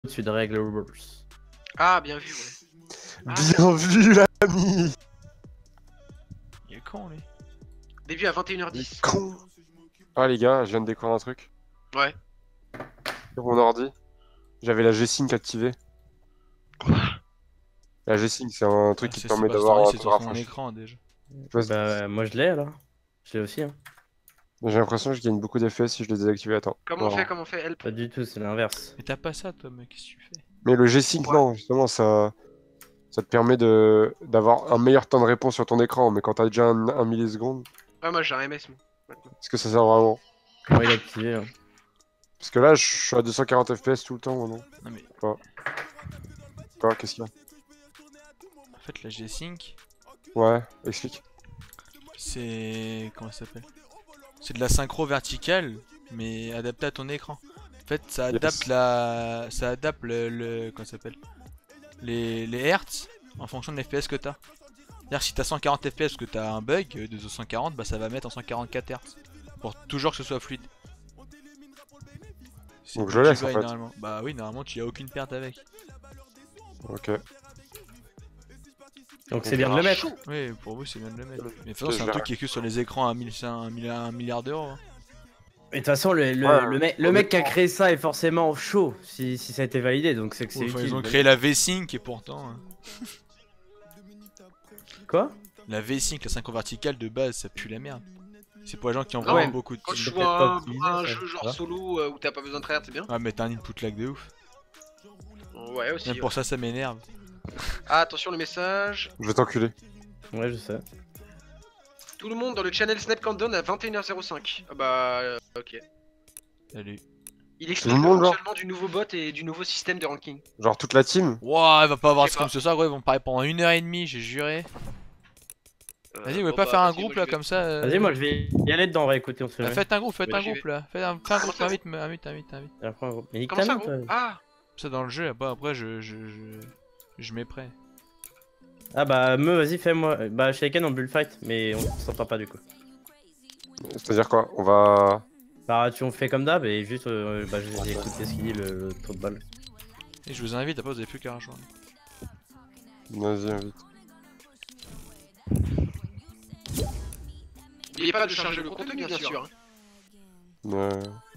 au-dessus de règles. Ah, bien vu, ouais. Ah, Bien vu, l'ami. Il est con, lui. début à 21h10. Con. Ah les gars, je viens de découvrir un truc. Ouais. Sur mon ordi, j'avais la G-Sync activée. La G-Sync, c'est un truc qui te permet d'avoir un c'est taux de sur son rafraîchissement. écran déjà. Bah, moi je l'ai alors. Je l'ai aussi. Hein. J'ai l'impression que je gagne beaucoup d'FPS si je le désactive. Attends. Comment on Non. fait, comment on fait? Help. Pas du tout, c'est l'inverse. Mais t'as pas ça, toi, mec, qu'est-ce que tu fais? Mais le G-Sync, Ouais. non, justement, ça te permet d'avoir un meilleur temps de réponse sur ton écran. Mais quand t'as déjà un milliseconde, Ouais, moi j'ai un MS, moi. Maintenant. est-ce que ça sert vraiment? Moi il est activé. Hein. Parce que là, je suis à 240 FPS tout le temps, non? Non, mais Quoi, qu'est-ce qu'il y a? en fait, la G-Sync, Ouais, explique. c'est. Comment ça s'appelle? C'est de la synchro verticale, mais adaptée à ton écran. En fait, ça adapte Yes. Ça adapte comment ça s'appelle? Les hertz en fonction de l'FPS que t'as. C'est-à-dire si t'as 140 FPS parce que t'as un bug de 240, bah ça va mettre en 144 Hz. Pour toujours que ce soit fluide. Donc Sinon, je laisse, tu en bailles, fait. normalement. Bah oui, normalement tu as aucune perte avec. Ok. Donc c'est bien de le mettre. Oui, pour vous c'est bien de le mettre. Mais de toute façon, Ok, c'est un je truc qui est que sur les écrans à 1 milliard d'euros. Hein. Et de toute façon, le mec qui a créé ça est forcément chaud si ça a été validé, donc c'est que c'est Ouais, enfin, utile. ils ont créé la V-Sync et pourtant. Quoi? La V-Sync, la synchro verticale de base, ça pue la merde. C'est pour les gens qui ont Non, vraiment beaucoup de. Quand tu C'est joues peut-être à pas un, optimisé, à un ça, jeu tu genre vois. solo où t'as pas besoin de tryhard, c'est bien. Ah, mais t'as un input lag de ouf. Ouais, aussi. Même pour ça m'énerve. Ah, attention le message. Je vais t'enculer. Ouais, je sais. Tout le monde dans le channel Snap Countdown à 21h05. Ah bah, ok. Salut. Il Tout explique le le monde, genre fonctionnement du nouveau bot et du nouveau système de ranking. Genre toute la team? Wouah, il va pas avoir Je sais comme pas. ce soir, gros, ils vont parler pendant 1h30, j'ai juré. Vas-y, vous voulez Bon, pas bah, faire un vas-y, groupe moi, là je vais. comme ça Vas-y, moi je vais y aller dedans, on va écouter, on se Bah, fait. faites un groupe Bah, j'y groupe vais. là. Faites un Comment groupe, ça, invite. Et après, on... Mais nique Comment ta ça, mère, gros? toi. Ah, Ça dans le jeu, après je mets prêt. Ah bah, vas-y, fais-moi. Bah, Shaken on bullfight, mais on s'entend pas du coup. C'est-à-dire quoi? On va... Bah, on fait comme d'hab et juste, bah, j'ai écouté ce qu'il dit, le tour de balle. Et je vous invite, après vous avez plus qu'à rejoindre. Vas-y, invite. n'oubliez pas de charger le contenu, bien sûr. Hein. Ouais.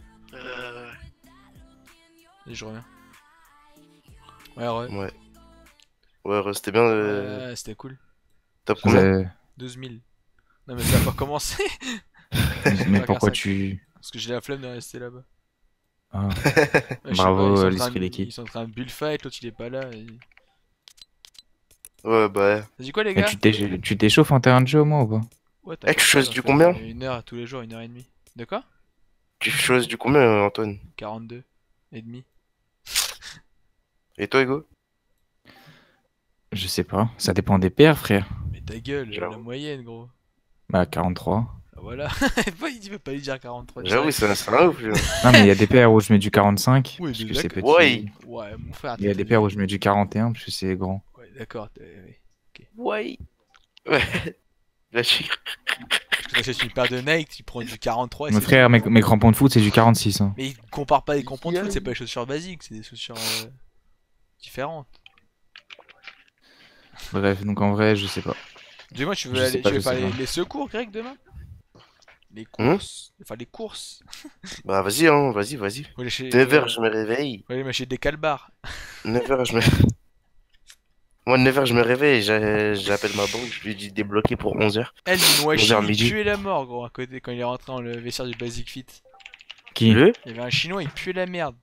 Et je reviens. Ouais. Ouais, c'était bien. Ouais, c'était cool. Top combien? 12 000. Non mais ça va pas commencer. Mais faire pourquoi ça. tu... Parce que j'ai la flemme de rester là-bas. Ah. Ouais, je sais Bravo, pas, ils sont en train l'esprit de- d'équipe. Ils sont en train de bullfight, l'autre il est pas là. Ouais, bah. T'as dit quoi les Mais gars? tu t'échauffes en terrain de jeu au moins ou pas? Ouais, Eh, tu ça, choisis j'en du fais combien? 1 heure tous les jours, 1h30. De quoi? Tu choisis du combien, Antoine? 42 et demi. Et toi, Hugo? Je sais pas, ça dépend des paires frère. Mais ta gueule, la J'avoue. moyenne gros. Bah 43. Ah, voilà. Il veut pas lui dire 43 J'avoue, direct. c'est un ouf, lui. Non mais il y a des paires où je mets du 45 Oui, parce mais que c'est d'accord. petit. Ouais. Ouais, mon frère. Il y a des paires où je mets du 41 parce que c'est grand. Ouais, d'accord. Ouais. Ouais. Là, je... Tu achètes une paire de Nike, tu prends du 43 et Mon c'est frère, mes crampons de foot c'est du 46 hein. Mais il compare pas les crampons de foot, c'est pas les chaussures basiques, c'est des chaussures différentes. Bref, donc en vrai, je sais pas. Dis-moi, tu veux, Je sais pas, tu veux je faire sais pas. les secours, Greg, demain? Les courses. Enfin, les courses. Bah, vas-y, hein, vas-y. Faut aller chez. 9h, je me réveille. Faut aller m'acheter des calbars. 9h, je me. Moi, 9h, je me réveille. J'appelle ma banque, je lui dis débloquer pour 11h. Elle, Mouachi, 11h il midi. puait la mort, gros, à côté, quand il est rentré dans le vestiaire du Basic Fit. Qui? Le Il y avait un chinois, il puait la merde.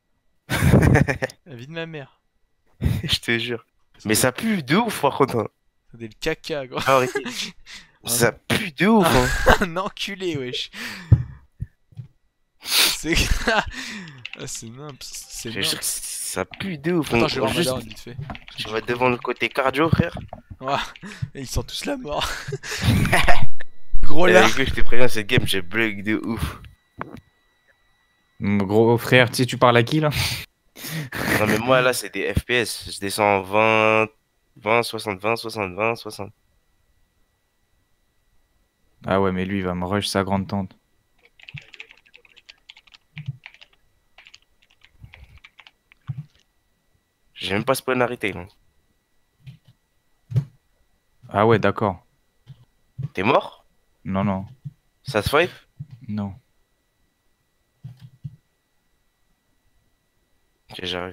La vie de ma mère. Je te jure. Mais ça pue de ouf, par contre. Hein. C'était le caca, gros. Arrêtez. Ça pue de ouf. Hein. Un enculé, wesh. C'est. Ah, c'est nimp, c'est Je te nimp. jure que ça pue de ouf. Attends, je vais voir Juste, Madame vite fait. tu vas devant le côté cardio, frère. Ouais, et ils sont tous la mort. Gros Eh, là. Hugo, je te préviens, cette game, j'ai bug de ouf. Mon gros frère, tu sais tu parles à qui là? Non, mais moi, là, c'est des FPS. Je descends 20, 60, 20, 60, 20, 60. Ah ouais mais lui il va me rush sa grande tante. J'ai même pas spawn arrêté, là. Ah ouais, d'accord. T'es mort? Non, non, Ça se fight? non. Ok, j'arrive.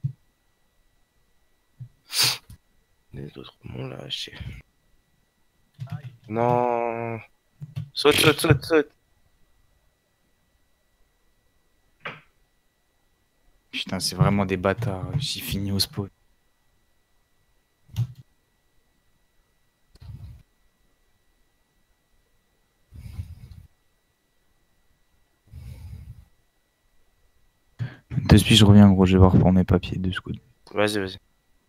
Les autres m'ont lâché. Non. Saute, saute, saute, saute. Putain, c'est vraiment des bâtards. J'ai fini au spawn. De suite, je reviens, gros. Je vais voir pour mes papiers de scout. Vas-y, vas-y.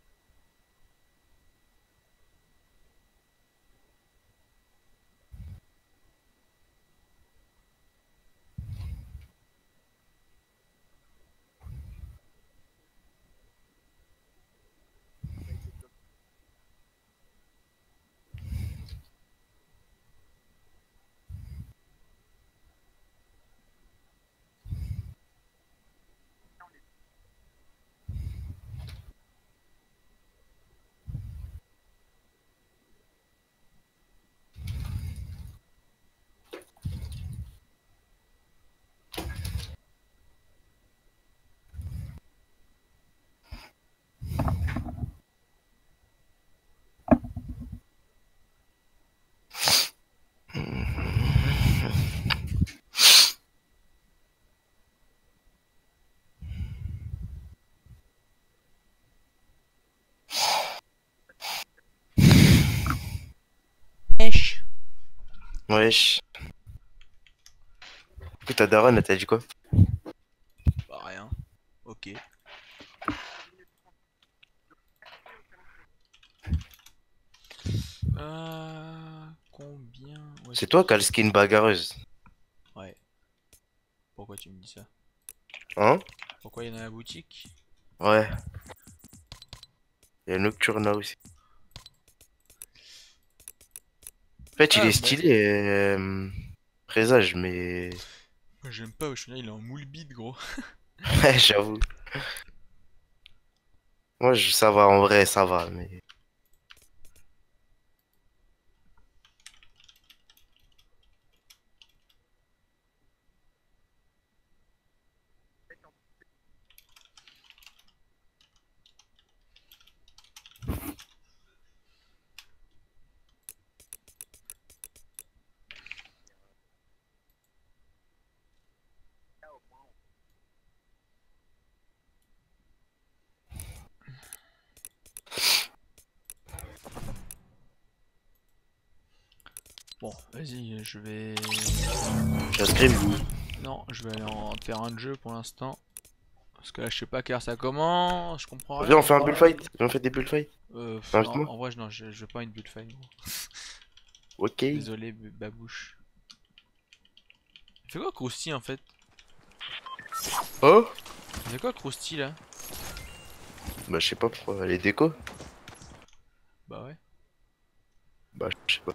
Wesh. Wesh. Écoute, ta daronne, elle t'a dit quoi? Bah rien. Ok. Combien? Ouais, C'est toi qui as le skin bagarreuse. Ouais. Pourquoi tu me dis ça? Hein? Pourquoi il y en a dans la boutique? Ouais. Il y a Nocturna aussi. En fait, il Ah, est bah. stylé, présage, mais... Moi j'aime pas, Oshuna il est en moule bide gros. Ouais, j'avoue. Moi, ça va, en vrai, ça va, mais... Bon, vas-y, je vais... Je scream. Non, je vais aller en terrain de jeu pour l'instant. Parce que là, je sais pas à quelle heure ça commence, je comprends rien. Viens, on fait un bullfight. Viens, on fait des bullfights. Non, Invite-moi. en vrai, non, je veux pas une bullfight gros. Ok. Désolé, babouche. Il fait quoi Krusty en fait? Oh? Il fait quoi Krusty là? Bah, je sais pas pourquoi. Les décos? Bah ouais. Bah, je sais pas.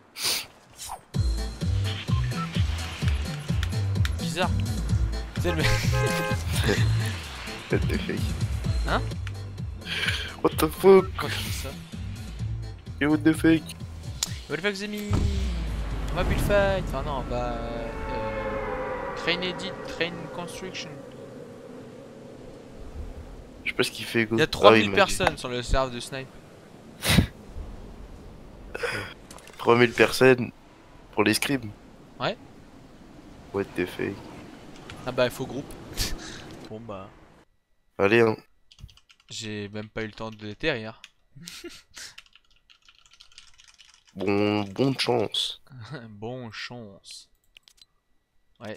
Bizarre. C'est le mec. What the fuck? Hein? What the fuck? Pourquoi tu dis ça? Et what the fuck? What the fuck Zemi? On va bullfight. Enfin non, on va... Train edit, train construction. Je sais pas ce qu'il fait, go. Il y a Ah oui, 3000 il m'a dit. personnes sur le serve de snipe. 3000 personnes pour les scrims. Ouais. What the fuck? Ah bah il faut groupe. Bon bah... Allez, hein. J'ai même pas eu le temps de déterre hier. Bonne chance. Bon chance. Ouais.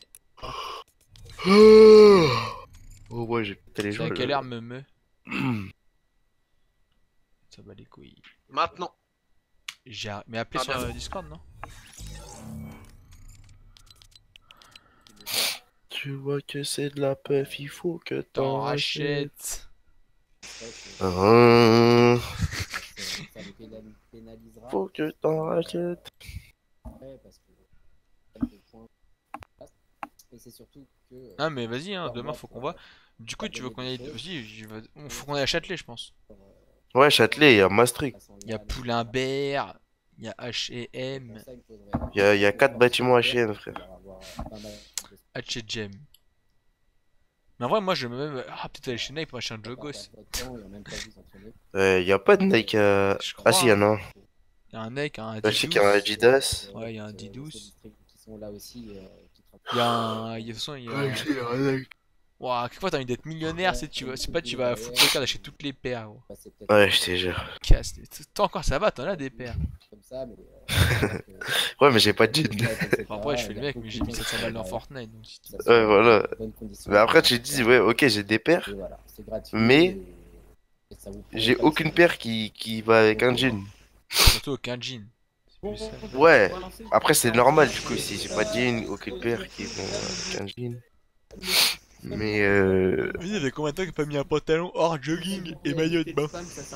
Oh ouais, j'ai pété les C'est gens. à quelle heure me Ça bat les couilles. Maintenant. Mais appelez Ah, sur bien. Discord non? Tu vois que c'est de la puff, il faut que T'en t'en rachètes. rachètes. Ça les pénalisera. Faut que t'en rachètes. Ouais, parce que ça me fait point. Et c'est surtout que. Ah mais vas-y hein, leur demain offre, faut qu'on voit. Du coup, tu veux qu'on aille. Vas-y, faut qu'on aille à Châtelet, je pense. Ouais, Châtelet, il y a Maastricht. Il y a Poulain-Bert, il y a H&M, Il y a 4 bâtiments H&M, frère. H&M. Mais en vrai, moi, je me même. Ah, peut-être aller chez Nike pour acheter un Jogos. Il y a pas de Nike à... Je crois. Ah si, il y en a un. Il y a un Nike, un Je sais qu'il y a un Adidas. Adidas. Ouais, il y a un Didous. Il Il y a un. De toute façon, il y a. Ouah, quelquefois t'as envie d'être millionnaire, c'est pas tu vas foutre le cas d'acheter toutes les paires, gros. Ouais, je te jure. Casse. Toi encore, ça va, t'en as des paires. Ouais, mais j'ai pas de jean. Enfin, après, je fais le mec, mais j'ai mis 700 balles dans Fortnite. Donc, si tu... Ouais, voilà. Mais après, tu te dis, ouais, ok, j'ai des paires, mais j'ai aucune paire qui va avec un jean. Surtout aucun jean. C'est plus ça. Ouais, après, c'est normal, du coup, si j'ai pas de jean, aucune paire qui vont avec un jean. Mais Il y avait combien de temps qu'il a pas mis un pantalon hors jogging et maillot de bain?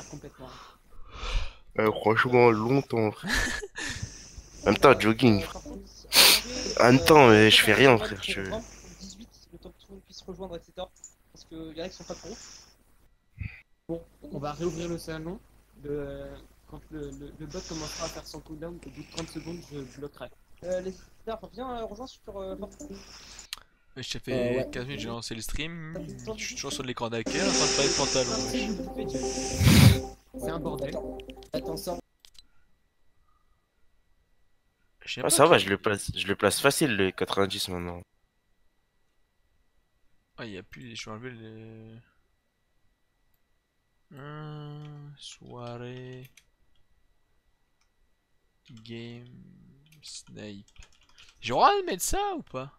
franchement, longtemps, frère. En même temps, jogging. En même temps, je fais rien, frère. Le temps que tout le monde puisse rejoindre, etc. Parce qu'il y en a qui sont pas trop. Bon, on va réouvrir le salon. Quand le bot commencera à faire son cooldown, au bout de 30 secondes, je bloquerai. Les stars, viens rejoindre sur Fortnite. Je t'ai fait 15 minutes, j'ai lancé le stream. Je suis toujours sur l'écran d'accueil en train de parler de pantalon. C'est un bordel. Attention. Ah, ça va, je le place facile, le 90 maintenant. Ah, il y a plus. Je vais enlever les. Soirée. Game. Snipe. J'ai le droit de mettre ça ou pas?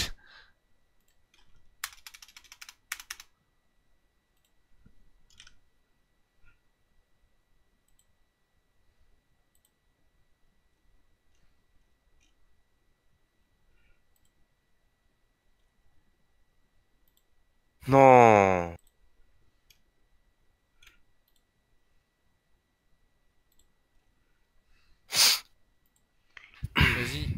Non. Vas-y,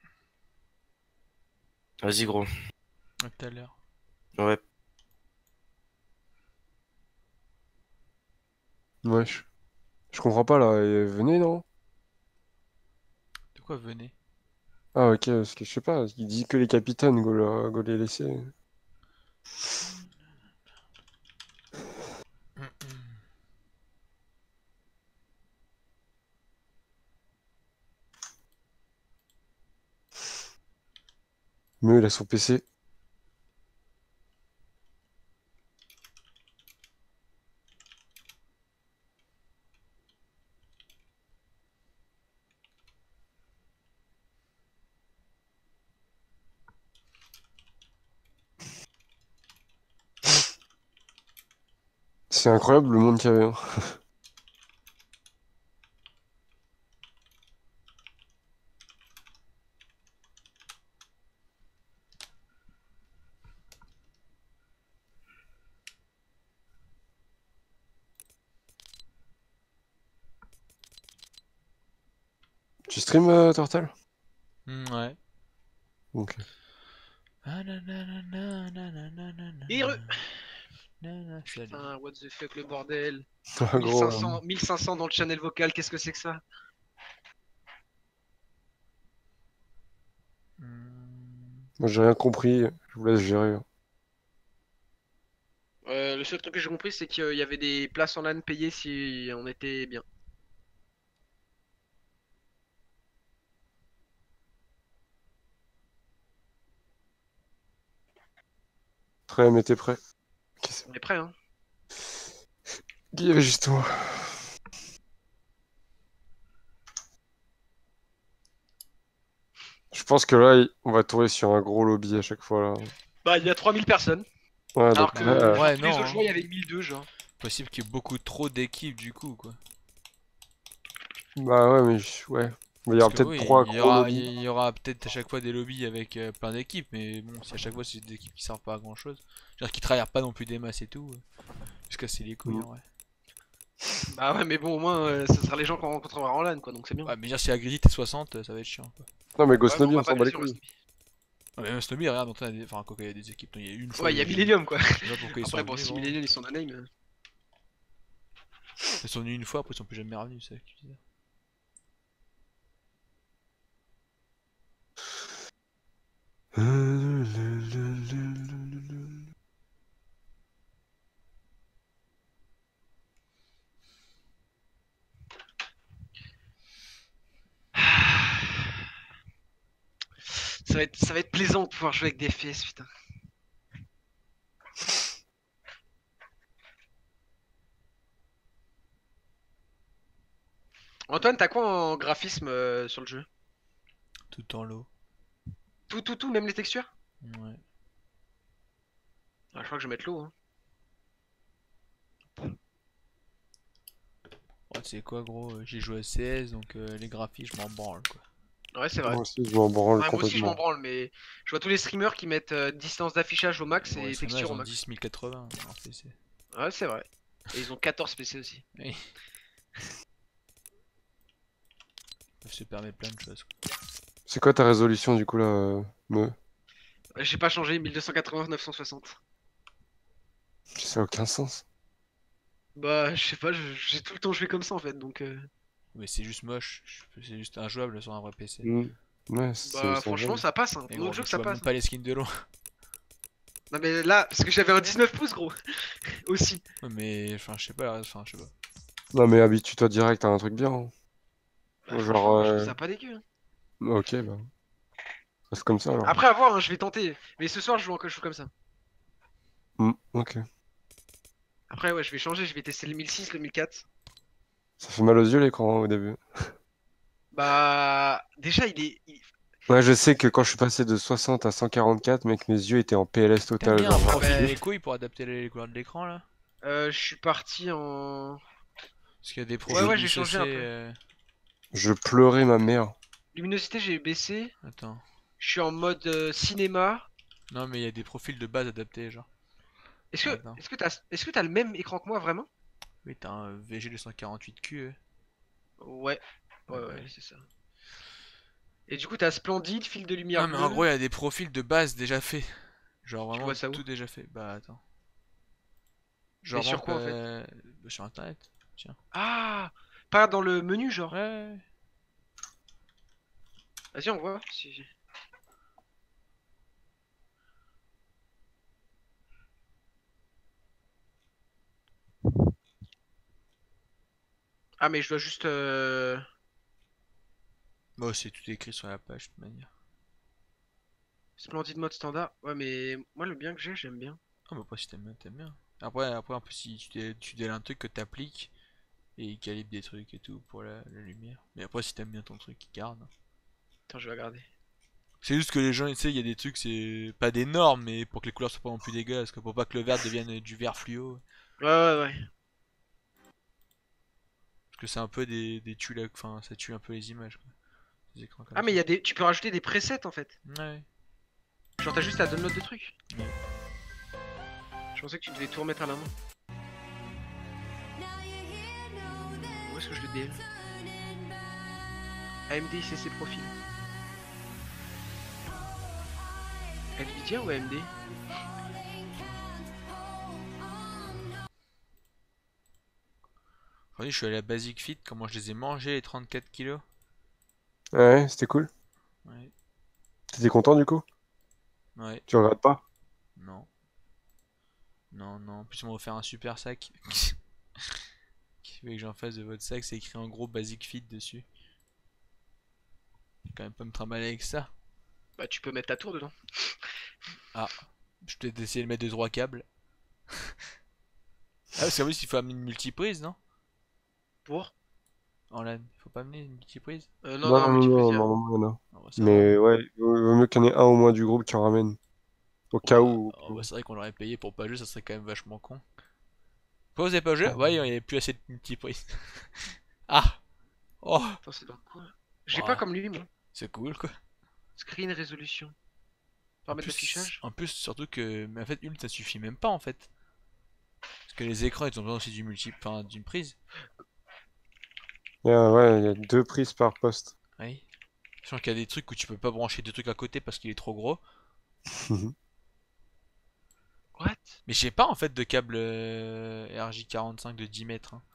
Vas-y, gros. à tout à l'heure. Ouais. Ouais, je comprends pas là. Venez, non? De quoi venez? Ah, ok, parce que je sais pas. Il dit que les capitaines, go les laisser. Mais il a son PC. C'est incroyable le monde qu'il y avait. Hein. Tu stream, Tortal? Ouais. Ok. Heureux. Salut. Putain, what the fuck le bordel. Ah, gros. 1500 dans le channel vocal, qu'est-ce que c'est que ça? Moi j'ai rien compris. Je vous laisse gérer. Le seul truc que j'ai compris, c'est qu'il y avait des places en LAN payées si on était bien. Prêt, mais t'es prêt. Ok, c'est On est prêt, hein? Guy, juste-toi. Je pense que là, on va tourner sur un gros lobby à chaque fois là. Bah, il y a 3000 personnes. Ouais, Alors donc que là, Ouais, tous non, les autres hein. jours, il y avait 1002, genre. Possible qu'il y ait beaucoup trop d'équipes du coup, quoi. bah ouais, mais ouais. Mais il y aura Parce que peut-être oui, trois il y gros aura, lobbies. il y aura peut-être à chaque fois des lobbies avec plein d'équipes, mais bon, si à chaque fois c'est des équipes qui servent pas à grand chose, c'est-à-dire qui travaillent pas non plus des masses et tout, jusqu'à casser les couilles en vrai. Bah ouais, mais bon, au moins, ce sera les gens qu'on rencontrera en LAN, quoi, donc c'est bien. Ouais, mais dire si la grille t'es 60, ça va être chiant quoi. Non, mais Ouais, Ghost mais on Lobby, va on pas s'en bat aller les sur le couilles. Ah, mais Snowby, regarde, il y a des... enfin, quoi qu'il y a des équipes, il y a une fois. Ouais, il y a Millennium quoi. Je sais pas pourquoi ils sont Après, bon, revenus, si gros. Millennium ils sont un name. Ils sont venus une fois, après ils sont plus jamais revenus, c'est ça que tu disais. Ça va être plaisant de pouvoir jouer avec des FPS, putain. Antoine, t'as quoi en graphisme sur le jeu? Tout en lot. Tout, même les textures? Ouais. Ah, je crois que je vais mettre l'eau. Hein. Ouais, tu sais quoi, gros, j'ai joué à CS, donc les graphiques, je m'en branle, quoi. Ouais, c'est vrai. Moi aussi, je m'en branle Ouais, moi aussi, je m'en complètement. branle, mais je vois tous les streamers qui mettent distance d'affichage au max Ouais, et c'est texture ils au ont max. 10 1080 en PC. Ouais, c'est vrai. Et ils ont 14 PC aussi. Oui. Ils peuvent se permettre plein de choses, quoi. C'est quoi ta résolution du coup là, me? J'ai pas changé, 1280 960. Ça a aucun sens. Bah, je sais pas, j'ai tout le temps joué comme ça en fait, donc. Mais c'est juste moche, c'est juste injouable sur un vrai PC. Ouais, Bah, c'est franchement, ça passe. Hein. Et Pour gros, notre jeu, tu que ça vois passe. même pas les skins de loin. Non, mais là, parce que j'avais un 19 pouces, gros. Aussi. Ouais, mais, enfin, je sais pas, enfin, je sais pas. Non mais habitue-toi direct à un truc bien. Hein. Bah, Genre, franchement, moi, je trouve ça pas dégueu. Hein. ok, bah. Reste comme ça alors. Après, à voir, hein, je vais tenter. Mais ce soir, je joue comme ça. Ok. Après, ouais, je vais changer, je vais tester le 1006, le 1004. Ça fait mal aux yeux l'écran hein, au début. Bah, déjà, Ouais, je sais que quand je suis passé de 60 à 144, mec, mes yeux étaient en PLS T'as total. mis un Genre, profil bah, les couilles pour adapter les couleurs de l'écran là? je suis parti en. Parce qu'il y a des Ouais, profils j'ai changé un peu. je pleurais ma mère. Luminosité, j'ai baissé. Attends. Je suis en mode cinéma. Non, mais il y a des profils de base adaptés, genre. Attends. Est-ce que t'as le même écran que moi, vraiment? Oui, t'as un VG 248Q. Ouais. Ouais, Ouais, bah ouais, oui. c'est ça. Et du coup, t'as Splendide, fil de lumière Non, mais en bleue. gros, il y a des profils de base déjà faits. Genre Tu vraiment vois ça où? tout déjà fait. Bah attends. Mais Genre sur quoi en fait? sur internet. Tiens. Ah! Pas dans le menu, Ouais, genre. ouais, ouais. Vas-y, on voit. Si... Ah, mais je dois juste. Bon, c'est tout écrit sur la page de toute manière. Splendide mode standard. Ouais, mais moi, le bien que j'ai, j'aime bien. Ah, bah après, si t'aimes bien, t'aimes bien. Après, un peu, si tu déles un truc que t'appliques et il calibre des trucs et tout pour la lumière. Mais après, si t'aimes bien ton truc, il garde. Attends, je vais regarder. C'est juste que les gens, tu sais, il y a des trucs, c'est pas des normes, mais pour que les couleurs soient pas non plus dégueulasses, pour pas que le vert devienne du vert fluo. Ouais. Parce que c'est un peu des enfin, ça tue un peu les images, quoi. Des écrans comme Ah, mais ça. il y a des. Tu peux rajouter des presets en fait. Ouais. Genre, t'as juste à download de trucs. Ouais. Je pensais que tu devais tout remettre à la main. Où est-ce que je le DL? AMD ICC profil. Nvidia ou AMD? Aujourd'hui, je suis allé à Basic Fit, comment je les ai mangés les 34 kilos. Ouais, c'était cool. Ouais. T'étais content du coup? Ouais. Tu regrettes pas? Non. Non. En plus, on m'a offert un super sac. Qui veut que j'en fasse de votre sac, c'est écrit en gros Basic Fit dessus. Je vais quand même pas me trimballer avec ça. Bah, tu peux mettre ta tour dedans. Ah. Je vais peut-être essayer de mettre 2-3 câbles. Ah, parce qu'en plus, il faut amener une multiprise, non? Pour? En LAN. Faut pas amener une multiprise? Non, multiprise. Non. Ah, bah, ça va. Mais ouais, vaut mieux qu'il y en ait un au moins du groupe qui en ramène. Au cas où. C'est vrai qu'on l'aurait payé pour pas jouer, ça serait quand même vachement con. Pourquoi vous avez pas joué? Ouais, il y avait plus assez de multiprises. Ah! Oh! Attends, c'est dans quoi? J'ai Ouais. pas comme lui, moi. C'est cool, quoi. Screen résolution. Paramètres d'affichage. En plus, surtout que. Mais en fait, une, ça suffit même pas en fait. Parce que les écrans, ils ont besoin aussi du enfin, d'une prise. Ouais, il y a 2 prises par poste. Oui. Sachant qu'il y a des trucs où tu peux pas brancher deux trucs à côté parce qu'il est trop gros. What? Mais j'ai pas en fait de câble RJ45 de 10 mètres. Hein.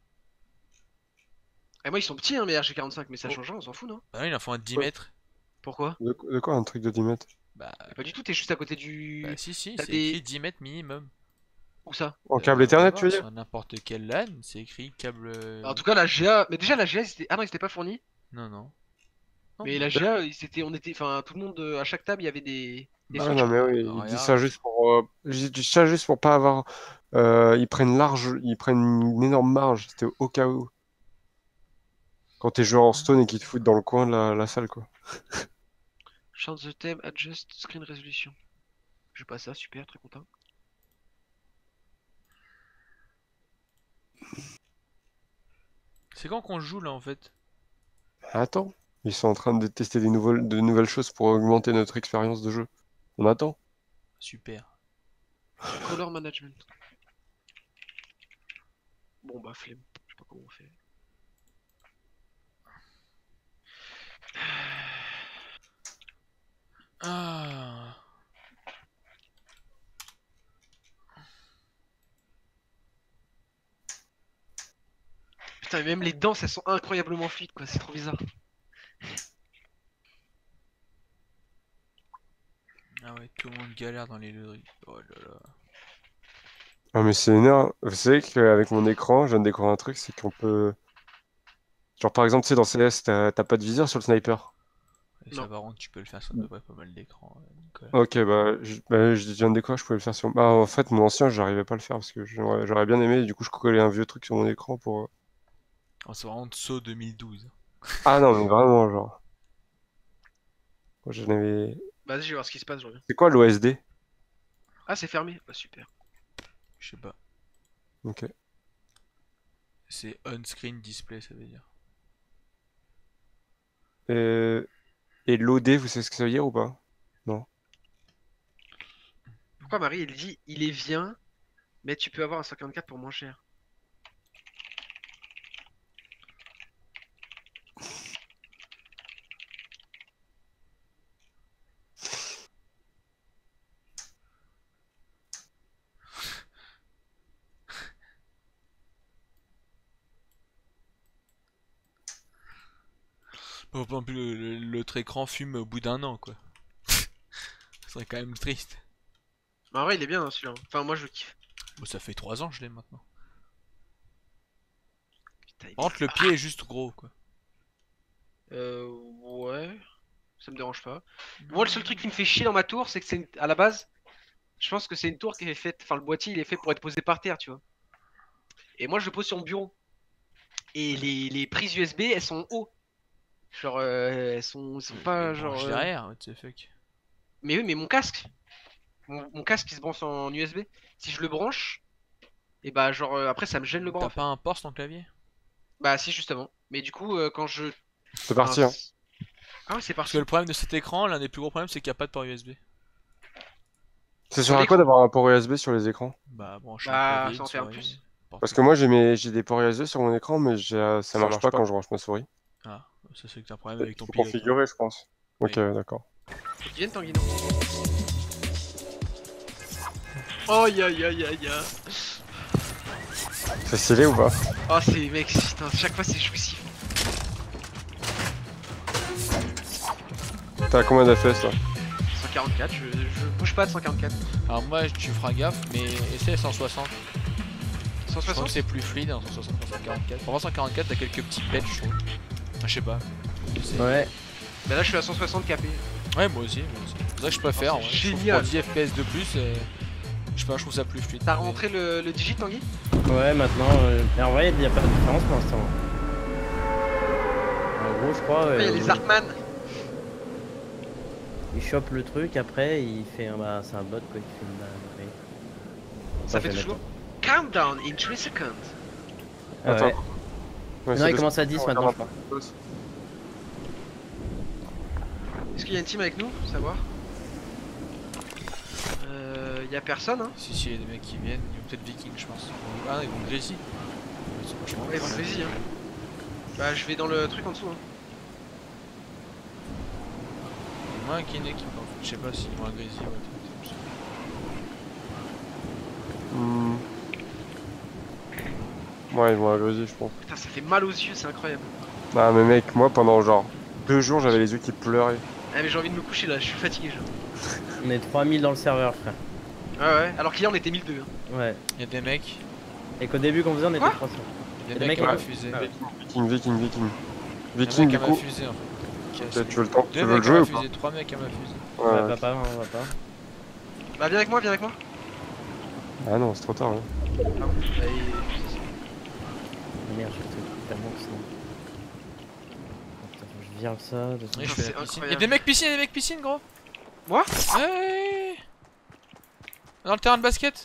Et moi ils sont petits hein, mes RG45, mais ça change rien, on s'en fout non? Bah oui, il en faut un de 10 Ouais. mètres. Pourquoi? De quoi un truc de 10 mètres? Bah, Pas du tout, t'es juste à côté du... bah si, si, T'as c'est des- écrit 10 mètres minimum. Où ça? En câble Ethernet, tu veux dire? Sur n'importe quel LAN, c'est écrit câble. En tout cas la GA... Mais déjà la GA, ils étaient... Ah non, ils étaient pas fournis. Non, non. Non, Mais la GA, ils étaient... on était... Enfin, tout le monde, à chaque table, il y avait des Ah switches. non mais oui, il Regarde. dit ça juste pour pas avoir ils prennent une énorme marge, c'était au cas où. Quand t'es joueur en stone et qu'ils te foutent dans le coin de la salle quoi. Change the tab, adjust screen resolution. Je passe ça, super, très content. C'est quand qu'on joue là en fait? Attends, ils sont en train de tester de nouvelles choses pour augmenter notre expérience de jeu. On attend. Super. Color management. Bon bah flemme, je sais pas comment on fait. Ah. Putain, mais même les danses, elles sont incroyablement fluides quoi, c'est trop bizarre. Ah ouais, tout le monde galère dans les loteries. Oh là là. Ah mais c'est énorme. Vous savez qu'avec mon écran, je viens de découvrir un truc, c'est qu'on peut... Genre par exemple, tu sais, dans CS, t'as pas de viseur sur le sniper. Et ça Non. par contre, tu peux le faire sur de vrai pas mal d'écrans, Nicolas. Ok, je viens de découvrir, je pouvais le faire sur... Bah en fait, mon ancien, j'arrivais pas à le faire parce que j'aurais bien aimé, du coup je collais un vieux truc sur mon écran pour... Oh, c'est vraiment saut 2012. Ah non, mais vraiment, genre... Moi, j'en avais... Vas-y, je vais voir ce qui se passe, je reviens. C'est quoi l'OSD? Ah, c'est fermé? Bah super. Je sais pas. Ok. C'est on-screen display, ça veut dire. Et l'OD, vous savez ce que ça veut dire ou pas? Pourquoi Marie, elle dit, il est bien, mais tu peux avoir un 144 pour moins cher? Bon, en plus, l'autre écran fume au bout d'un an, quoi. Ce serait quand même triste. Mais en vrai, il est bien hein, celui-là. Enfin, moi je le kiffe. Bon, ça fait 3 ans que je l'ai maintenant. Putain, il est- Par contre, le pied est juste gros, quoi. Ouais. Ça me dérange pas. Moi, le seul truc qui me fait chier dans ma tour, c'est que à la base, je pense que c'est une tour qui est faite. Enfin, le boîtier, il est fait pour être posé par terre, tu vois. Et moi, je le pose sur mon bureau. Et les prises USB, elles sont haut. Genre, elles sont pas genre. Branche derrière, what the fuck. Mais oui, mais mon casque. Mon casque, il se branche en USB. Si je le branche, et bah, genre, après, ça me gêne le bras. T'as En fait. pas un port sur ton clavier? Bah, si, justement. Mais du coup, quand je. C'est parti, hein. Enfin, Ah ouais, c'est Parce parti. que le problème de cet écran, l'un des plus gros problèmes, c'est qu'il n'y a pas de port USB. Ça sert à quoi d'avoir un port USB sur les écrans? Bah, brancher Bah, un clavier, ça en une fait un souris, plus. n'importe Parce que quoi. moi j'ai des ports USB sur mon écran, mais ça marche pas quand je branche ma souris. Ah, ça c'est que t'as un problème avec ton Faut pilote. configurer, je pense. Ok, Oui. d'accord. Faut qu'il vienne, Tanguino. Oh, ya. C'est stylé ou pas? Oh, c'est mec, putain, chaque fois c'est jouissif. T'as combien d'FS là? 144, je bouge pas de 144. Alors moi, tu feras gaffe, mais essaie 160. Je trouve 160? que c'est plus fluide en 160 qu'en 144. Pour moi, 144, t'as quelques petits pets, je trouve. Enfin, je sais pas. Ouais. Bah là, je suis à 160 KP. Ouais, moi aussi. C'est pour ça que je préfère. Oh, c'est ouais. Je trouve génial. pour 10 FPS de plus, je sais pas, je trouve ça plus fluide. T'as rentré le digit, Tanguy? Ouais, maintenant. Mais en vrai, il n'y a pas de différence pour l'instant. En gros, je crois. Il y a les Artman. Il chope le truc, après, il fait un. Bah, c'est un bot quoi, qui fait une. Ça fait toujours Countdown in 3 seconds. Ah ouais. Ouais, Non, il commence à 10 maintenant, je crois. Est-ce qu'il y a une team avec nous? Savoir. Y a personne, hein? Si, il y a des mecs qui viennent, ils vont peut-être Viking, je pense. Ah, ils vont Gracie. C'est vachement Ouais, bien. vas-y, hein. Bah, je vais dans le truc en dessous, hein. Moi, un Kiné qui me Je sais pas s'ils vont à Grizzly ou à truc. Hmm. Ouais, ils vont agresser, je pense. Putain, ça fait mal aux yeux, c'est incroyable. Ah, mais mec, moi pendant genre 2 jours, j'avais les yeux qui pleuraient. Ah, mais j'ai envie de me coucher là, je suis fatigué, genre. On est 3000 dans le serveur, frère. Ouais, alors qu'hier on était 1002. Hein. Ouais. Y'a des mecs. Et qu'au début, qu'on faisait, on était Quoi 300. Y'a des des mecs mecs qui à ont ma fusée. Ah ouais. Viking. Y'a Viking, un du mec à ma coup. fusée en fait. Ok, tu veux le temps, tu Deux veux le mecs à jouer ma ou pas? fusée, 3 mecs à ma fusée. On Ouais. va pas, on va pas. Bah, viens avec moi, viens avec moi. Ah non, c'est trop tard. Hein. Ah bon Bah, Ah, merde, j'ai le truc tellement que sinon. Attends, faut que je vire ça. Oui, je Putain, fais c'est la piscine. incroyable. Y'a des mecs piscine, gros. Moi Ouais. Dans le terrain de basket.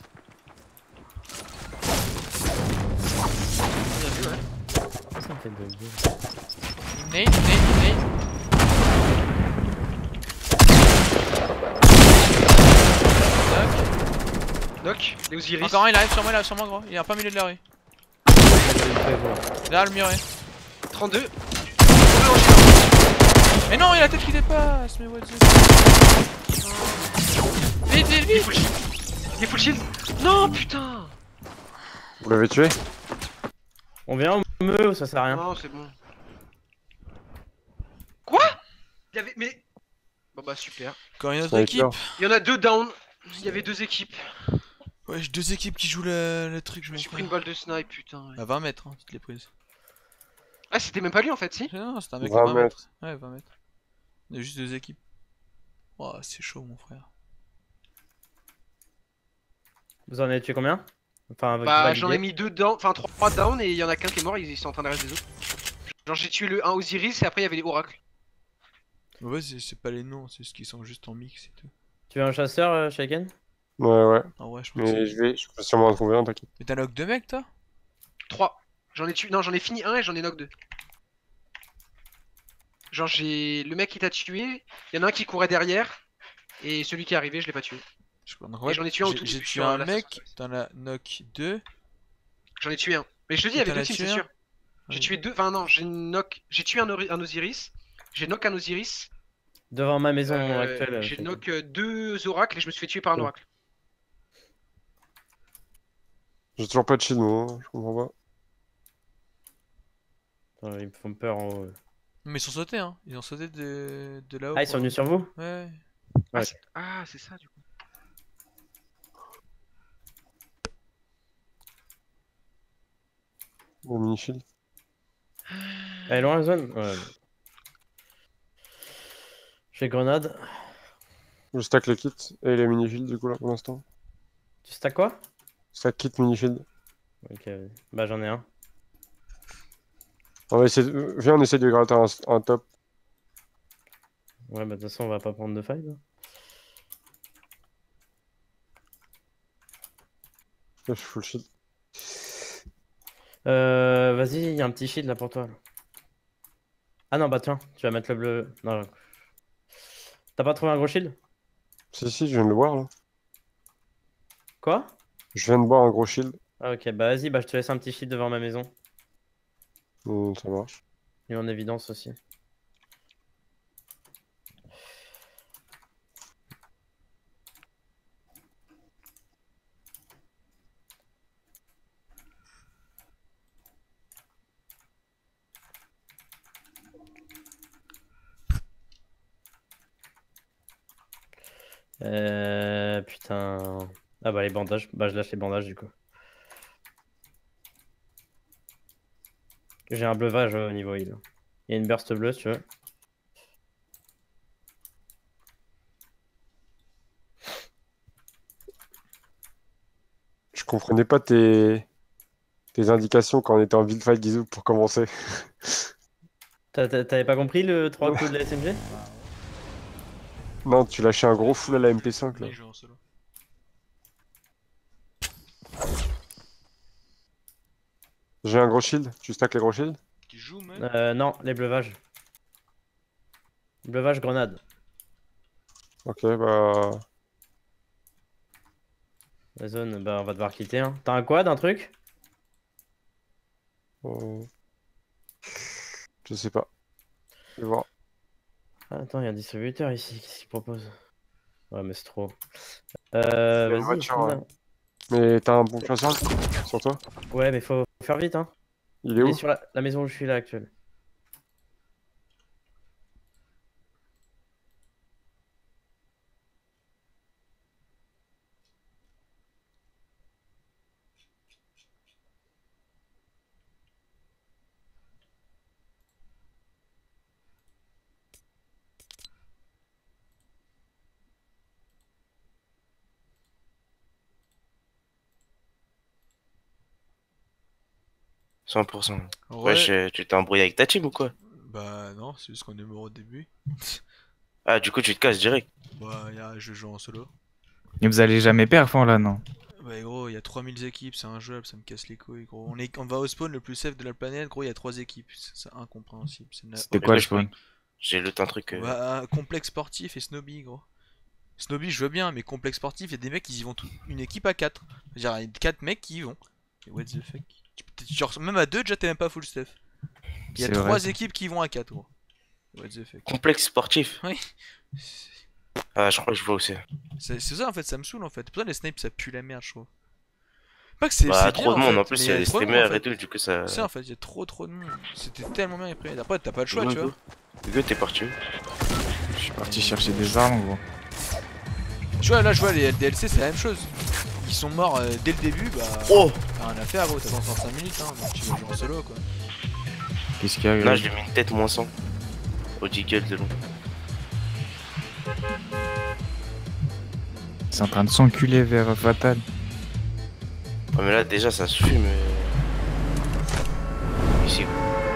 Bien vu, ouais. Ça me fait bugger. Nate. Doc, les Osiris. Encore un, il arrive sur moi, gros. Il est en plein milieu de la rue. Là, le muret. 32. Mais non, il a la tête qui dépasse. Mais what the. Vite. Il est full shield. Non, putain. Vous l'avez tué? On vient au meu ou ça sert à rien? Non, c'est bon. Quoi? Il y avait. Mais. Bon bah super. Encore une autre Sniper. équipe. Il y en a 2 down. Il y avait 2 équipes. Ouais, j'ai 2 équipes qui jouent le truc, je Je me me suis suis pris une balle de snipe, putain. Ouais. À 20 mètres, hein, tu te l'es prise. Ah, c'était même pas lui en fait, si? Non, c'est un mec 20 à 20 mètres. mètres. Ouais, 20 mètres. On a juste 2 équipes. Oh, c'est chaud, mon frère. Vous en avez tué combien? Enfin, Bah, validé. j'en ai mis 2 down, enfin 3 down et il y en a qu'un qui est mort, ils sont en train d'arrêter les autres. Genre, j'ai tué le 1 Osiris et après il y avait les oracles. Ouais, c'est pas les noms, c'est ce qui sont juste en mix et tout. Tu veux un chasseur, Shaken? Ouais. Ah ouais, je pense. Mais je peux sûrement en trouver un, t'inquiète. Mais t'as knock 2 mecs, toi? 3. J'en ai tué. Non, j'en ai fini 1 et j'en ai knock 2. Genre, j'ai le mec qui t'a tué, il y en a un qui courait derrière et celui qui est arrivé, je l'ai pas tué. Je sais pas, donc, Et j'en ai tué un au tout j'ai début tué sur un la mec, sauce. t'en as knock 2. J'en ai tué un. Mais je te dis, il y avait T'en 2 as teams, tué c'est un? sûr. J'ai tué 2. Enfin, non, j'ai tué un Osiris. J'ai knock un Osiris. Devant ma maison actuelle. J'ai Shaken. knock 2 oracles et je me suis fait tuer par un Oh. oracle. J'ai toujours pas de shield, moi, hein, je comprends pas. Attends, ils me font peur en haut. Mais ils sont sautés, hein. Ils ont sauté de là-haut. Ah, ils sont venus sur vous? Ouais. Ouais. Ah, c'est ça du coup. Bon, mini shield. Elle est loin la zone? Ouais. J'ai grenade. Je stack les kits et les mini shields, du coup, là, pour l'instant. Tu stack quoi? Stack kit, mini shield. Ok, bah j'en ai un. On va essayer Viens, on essaie de gratter un top. Ouais, bah de toute façon, on va pas prendre de fight. Là. Là, je suis full shield. Vas-y, il y a un petit shield là pour toi. Là. Ah non, bah tiens, tu vas mettre le bleu. Non, t'as pas trouvé un gros shield? Si, je viens de le voir, là. Quoi? Je viens de voir un gros shield. Ah ok, bah vas-y, bah je te laisse un petit shield devant ma maison. Ça marche. Et en évidence aussi. Putain. Ah bah les bandages, bah je lâche les bandages du coup. J'ai un bleuvage au niveau heal. Il y a une burst bleue si tu veux. Je comprenais pas tes indications quand on était en build fight, Guizou, pour commencer. T'avais pas compris le 3 coups de la SMG? Non, tu lâchais un gros full à la MP5, là. Là, il joue en solo. J'ai un gros shield. Tu stack les gros shields? Qui joue, mec? Non, les bleuvages. Bleuvage grenade. Ok, bah... La zone, bah on va devoir quitter. Hein. T'as un quad, un truc? Je sais pas. Je vais voir. Ah, attends, il y a un distributeur ici. Qu'est-ce qu'il propose? Ouais, mais c'est trop. une Vas-y, voiture, Finn. ouais. Mais t'as un bon classeur sur toi? Ouais, mais faut faire vite, hein. Il est Il où? est sur la maison où je suis là actuelle. 100%. Ouais. Wesh, tu t'es embrouillé avec ta team ou quoi? Bah non, c'est juste qu'on est mort au début. Ah, du coup, tu te casses direct. Bah, je joue en solo. Et vous allez jamais perf là, non? Bah gros, il y a 3000 équipes, c'est injouable, ça me casse les couilles gros. On va au spawn le plus safe de la planète, gros, il y a 3 équipes. C'est incompréhensible. C'était quoi le spawn? J'ai le temps truc. Bah, complexe sportif et Snobby gros. Snobby je veux bien, mais complexe sportif, il y a des mecs qui y vont une équipe à 4. C'est-à-dire, il y a 4 mecs qui y vont. Et what the fuck? Genre, même à 2 déjà t'es même pas full stuff. Il y a C'est 3 vrai, ça. équipes qui vont à 4 gros. What the fuck? Complexe sportif. Oui. Ah, je crois que je vois aussi. C'est ça en fait, ça me saoule en fait. Pour ça les snipes ça pue la merde je trouve. Pas que c'est Bah, bien, trop de monde fait, en plus, mais il y a des trop de monde, streamers en fait. et tout, du coup ça. C'est ça en fait, il y a trop de monde. C'était tellement bien imprimé. Après t'as pas le choix tu vois. Hugo, t'es parti où? Je suis parti chercher des armes, gros. Tu vois là je vois les LDLC c'est la même chose. Ils sont morts dès le début, bah Oh! t'as rien à faire gros, t'attends encore 5 minutes hein, donc tu vas jouer en solo quoi. Qu'est-ce qu'il y a? Là, je lui ai mis une tête moins 100. Au Deagle de long. C'est en train de s'enculer vers Fatal. Ouais, mais là, déjà, ça se fume. Ici.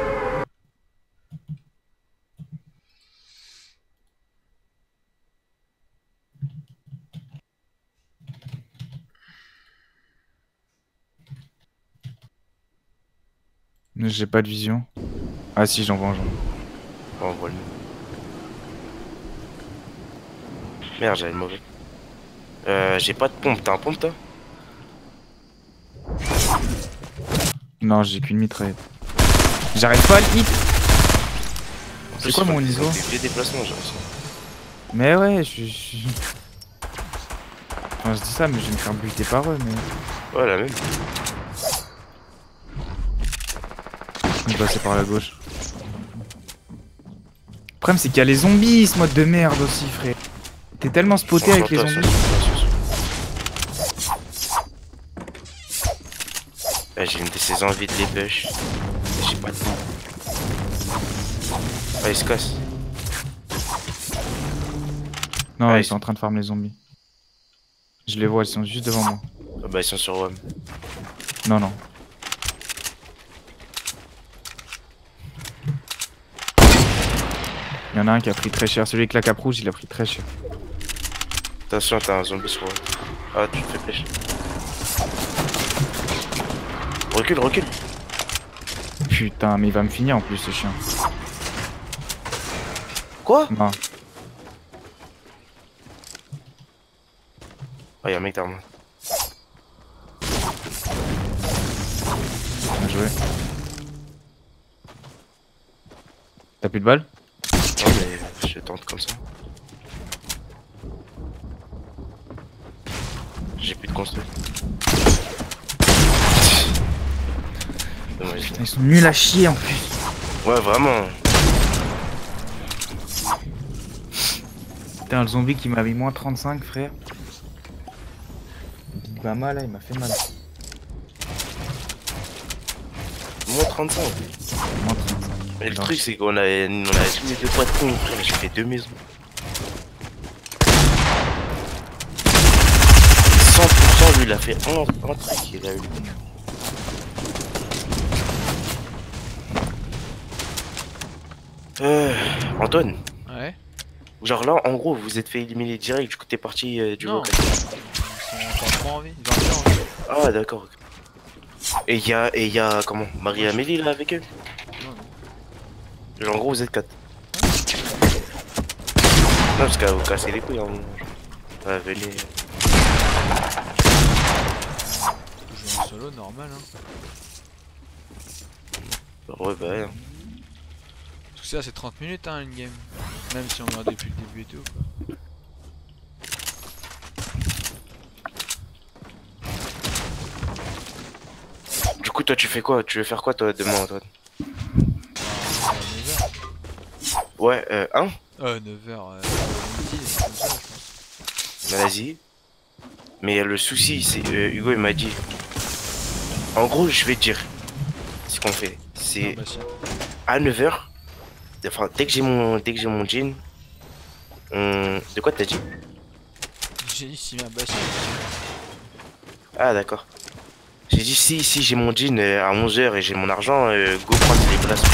J'ai pas de vision. Ah si, j'en vois. Oh, on voit le merde, j'avais le mauvais. J'ai pas de pompe. T'as un pompe, toi? Non, j'ai qu'une mitraillette. J'arrive pas à le hit. C'est quoi mon ISO? C'est vieux déplacement, j'ai l'impression. Mais ouais, Enfin, je dis ça, mais je vais me faire buter par eux, mais... Ouais, la même. Je vais passer par la gauche. Le problème, c'est qu'il y a les zombies, ce mode de merde aussi, frère. T'es tellement spoté avec les zombies. Ah, j'ai une de ces envies de les push. J'ai pas de temps. Ah, ils se cassent. Non, Ah, ils sont en train de farmer les zombies. Je les vois, ils sont juste devant moi. Ah, bah, ils sont sur WAM. Non, non. Il y en a un qui a pris très cher. Celui avec la cape rouge, il a pris très cher. Attention, t'as un zombie sur WAM. Ah, tu te fais pêcher. Recule, recule. Putain, mais il va me finir en plus, ce chien. Quoi? Non. Ah, y'a un mec derrière moi. Bien joué. T'as plus de balles? Non, mais je tente comme ça. J'ai plus de construit. Dommage. Putain, ils sont nuls à chier en plus. Ouais, vraiment. Putain, le zombie qui m'a mis moins 35, frère. Il va mal là, il m'a fait mal. Moins 35. Moins 35. Mais le Non, truc, c'est qu'on avait tous les deux poids de con, frère. J'ai fait 2 maisons. 100%, lui, il a fait un truc. Il a eu. Antoine. Ouais. Genre là, en gros, vous êtes fait éliminer direct, du coup t'es parti du Non. vocal. Ils sont encore trop en vie. Ils ont encore en vie. Ah d'accord. Et il y a comment, Marie-Amélie là avec eux? Non, Genre en gros vous êtes 4. Non parce qu'à vous casser les couilles, hein. Ouais, venez. Je joue en solo normal hein. Ouais bah ouais. Tout ça c'est 30 minutes hein une game. Même si on meurt depuis le début et tout quoi. toi, tu fais quoi? Tu veux faire quoi, toi, demain, Antoine? Ouais, 9h, midi, je pense. bah, vas-y. Mais le souci, c'est Hugo, il m'a dit. En gros, je vais te dire ce qu'on fait. C'est Ah, bah, si. à 9h. Enfin, dès que j'ai mon jean. De quoi t'as dit? J'ai dit si bien, bah si. Ah, d'accord. J'ai dit si j'ai mon jean à 11h et j'ai mon argent, go prendre les places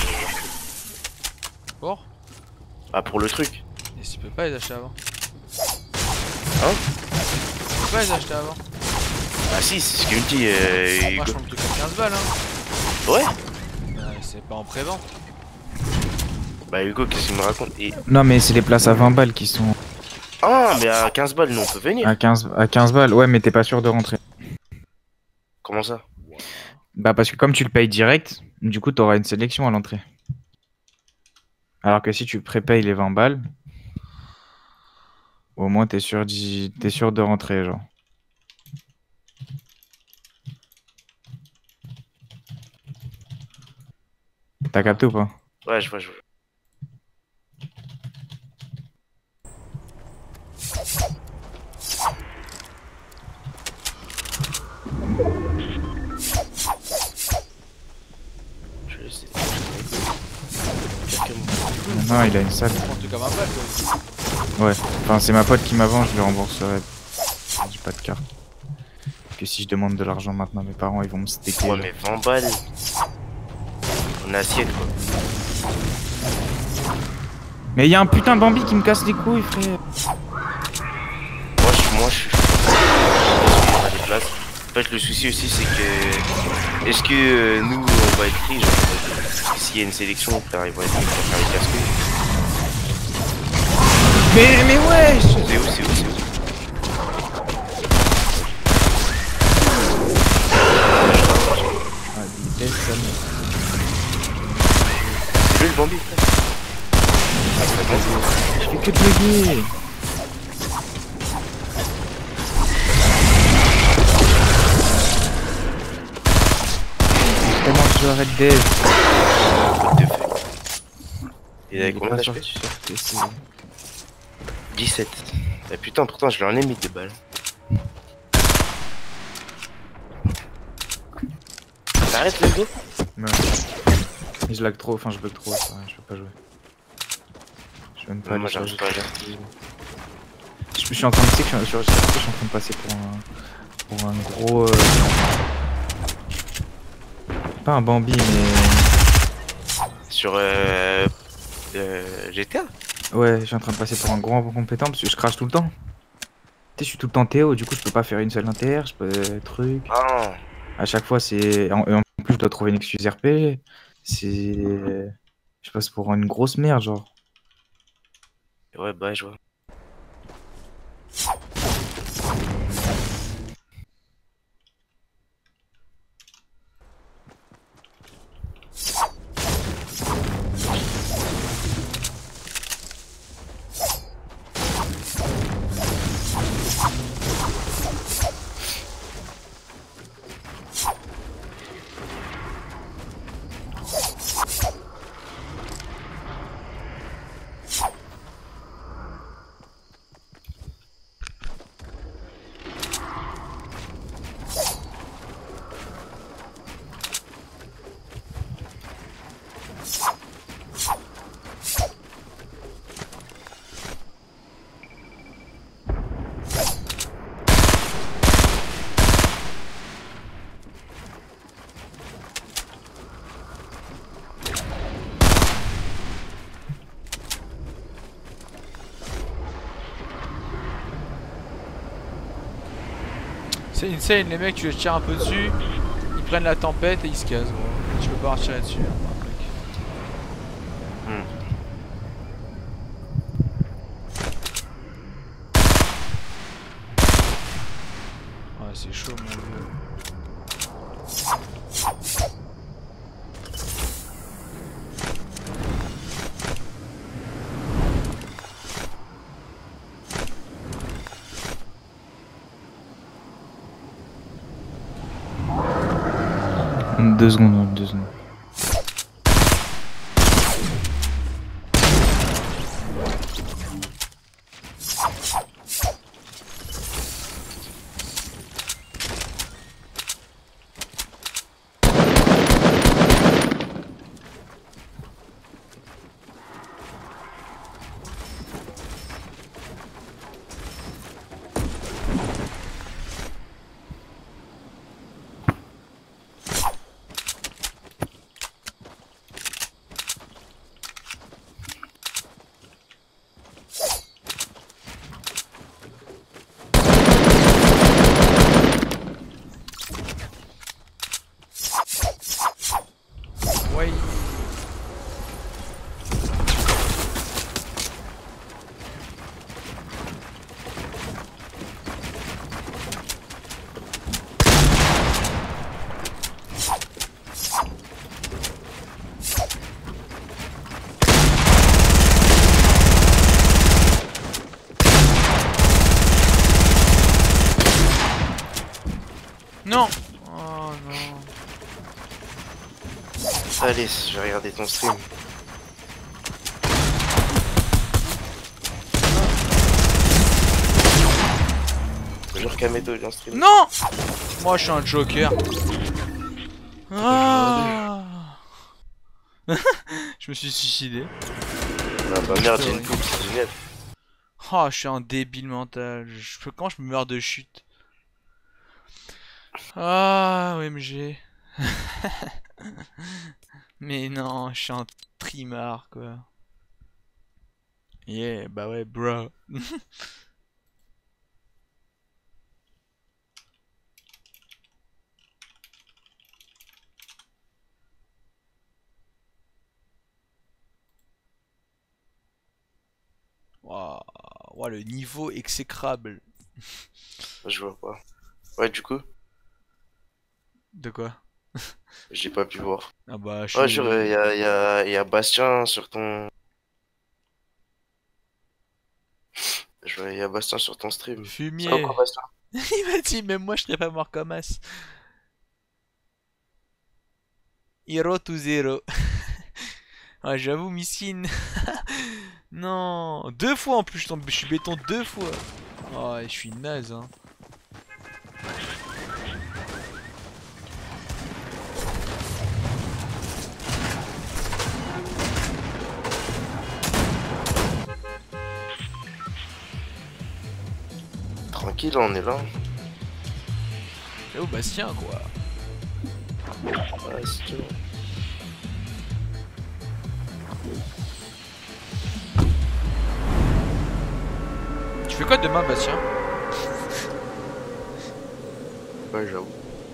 Pour pour le truc. Et si tu peux pas les acheter avant? Hein? Tu peux pas les acheter avant? Ah si, c'est ce qu'il me dit Moi Hugo. je prends le truc à 15 balles hein. Ouais. C'est pas en pré-vente. Bah Hugo, qu'est-ce qu'il me raconte? Non, mais c'est les places à 20 balles qui sont Ah, mais à 15 balles, nous on peut venir. à 15 balles. Ouais, mais t'es pas sûr de rentrer. Comment ça? Bah, parce que comme tu le payes direct, du coup, t'auras une sélection à l'entrée. Alors que si tu prépayes les 20 balles, au moins t'es sûr de rentrer, genre. T'as capté ou pas? Ouais, je vois. Je vais essayer de... Non, il a une salle. Tu prends le truc à 20 balles toi. Ouais. Enfin, c'est ma pote qui m'a vendu, je lui rembourserai. J'ai pas de carte. Que si je demande de l'argent maintenant, mes parents ils vont me staker. Ouais, mais 20 balles. On assiette quoi. Mais y a un putain de Bambi qui me casse les couilles, frère. Moi je suis. Il y aura des places. En fait, le souci aussi, c'est que. Est-ce que nous, on va être pris, genre, s'il y a une sélection, frère, ils vont être pris pour faire les casse-couilles. Mais wesh. C'est où? Ah, C'est lui le Bambi, frère. Ah, c'est pas bon. je fais que bugger. Comment je arrête Dev? What the fuck. Il avait est combien pas d'HP? sorti sur PC. 17. Ah, putain, pourtant, je leur en ai mis des balles. T'arrêtes le go? Ouais. Mais je lag trop, enfin je bug trop, ça, je peux pas jouer. Je vais même pas Moi, aller j'arrive sur pas à GTR. Je suis en train de, tu sais que je suis sur GTR, je suis en train de passer pour un gros... Pas un Bambi, mais... Sur GTA? Ouais, je suis en train de passer pour un gros compétent parce que je crache tout le temps. Tu sais, je suis tout le temps Théo, du coup je peux pas faire une seule inter, je peux... truc... Ah. À chaque fois, c'est. En plus, je dois trouver une excuse RP. C'est. Je passe pour une grosse merde, genre. Ouais, bah, je vois. C'est insane, les mecs, tu les tires un peu dessus, ils prennent la tempête et ils se cassent. Gros. Tu peux pas retirer dessus. Ouais, c'est chaud, mon vieux. 2 secondes, 2 secondes. Ouais. Non. Oh non. Allez, je vais regarder ton stream. Toujours Kameto dans stream. Non. Moi je suis un joker. Ah. Je me suis suicidé. Ah bah merde, j'ai une coupe, c'est génial. Oh, je suis un débile mental. Quand je me meurs de chute. Ah, OMG. Mais non, je suis un trimard, quoi. Yeah, bah ouais, bro. Waouh, wow, le niveau exécrable. Je vois pas. Ouais, du coup, De quoi? j'ai pas pu voir. Ah bah, je Ouais, suis... jure, y a Bastien sur ton. Je vois, y a Bastien sur ton stream. Ça va Fumier. quoi, Bastien? Il m'a dit, même moi je serais pas mort comme as. Hero to zero. Ouais, j'avoue, Missine. Non, 2 fois en plus, je suis béton 2 fois. Oh, je suis naze, hein. Tranquille, on est là. J'avoue, Bastien, quoi. Ouais, c'est tout. Tu fais quoi demain, Bastien? Ouais, j'avoue.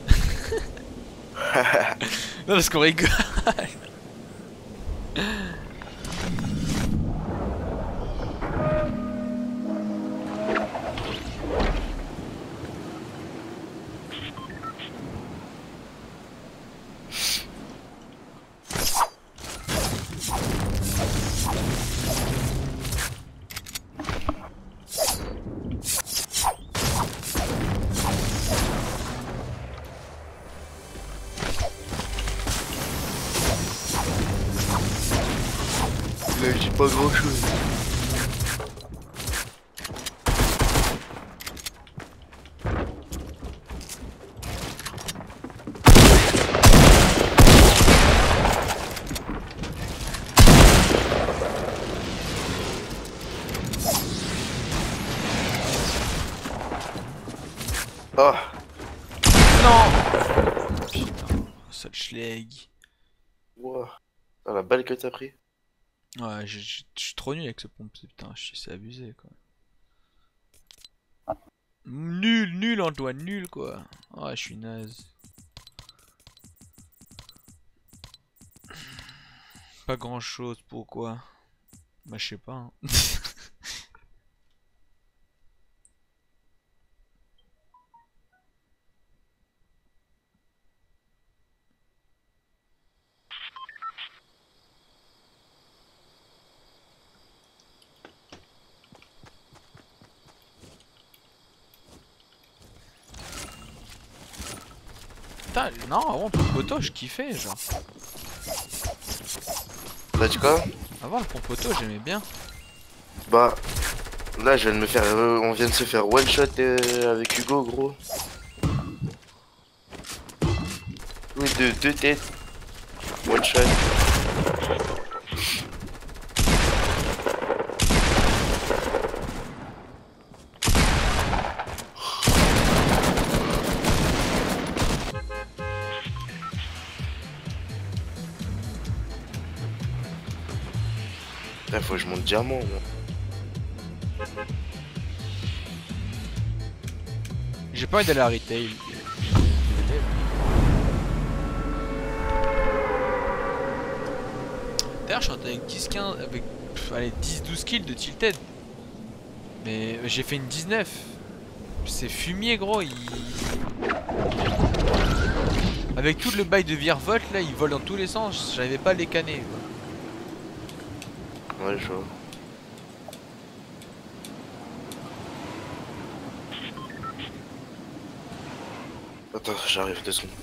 Non, parce qu'on rigole. Là, j'ai pas grand chose. Oh, Non. Putain, sale schleg. wow. Ah, la balle que t'as pris. Ouais, je suis trop nul avec ce pompe, putain, c'est abusé, quoi. Nul, nul, Antoine, nul, quoi. Ouais, je suis naze. Pas grand chose, pourquoi? Bah, je sais pas, hein. Putain, non, avant, le poteau, je kiffais, genre. T'as dit quoi? Avant, le pompe poteau, j'aimais bien. Bah, là, je viens de me faire. On vient de se faire one shot avec Hugo, gros. Oui, deux têtes. One shot. Là, faut que je monte diamant, moi. J'ai pas envie d'aller à retail. D'ailleurs, je suis avec 10-15, avec allez, 10-12 kills de tilted. Mais j'ai fait une 19. C'est fumier, gros. Avec tout le bail de virevolt, là, il vole dans tous les sens. J'arrivais pas à les canner. Ouais, je vois. Attends, j'arrive 2 secondes.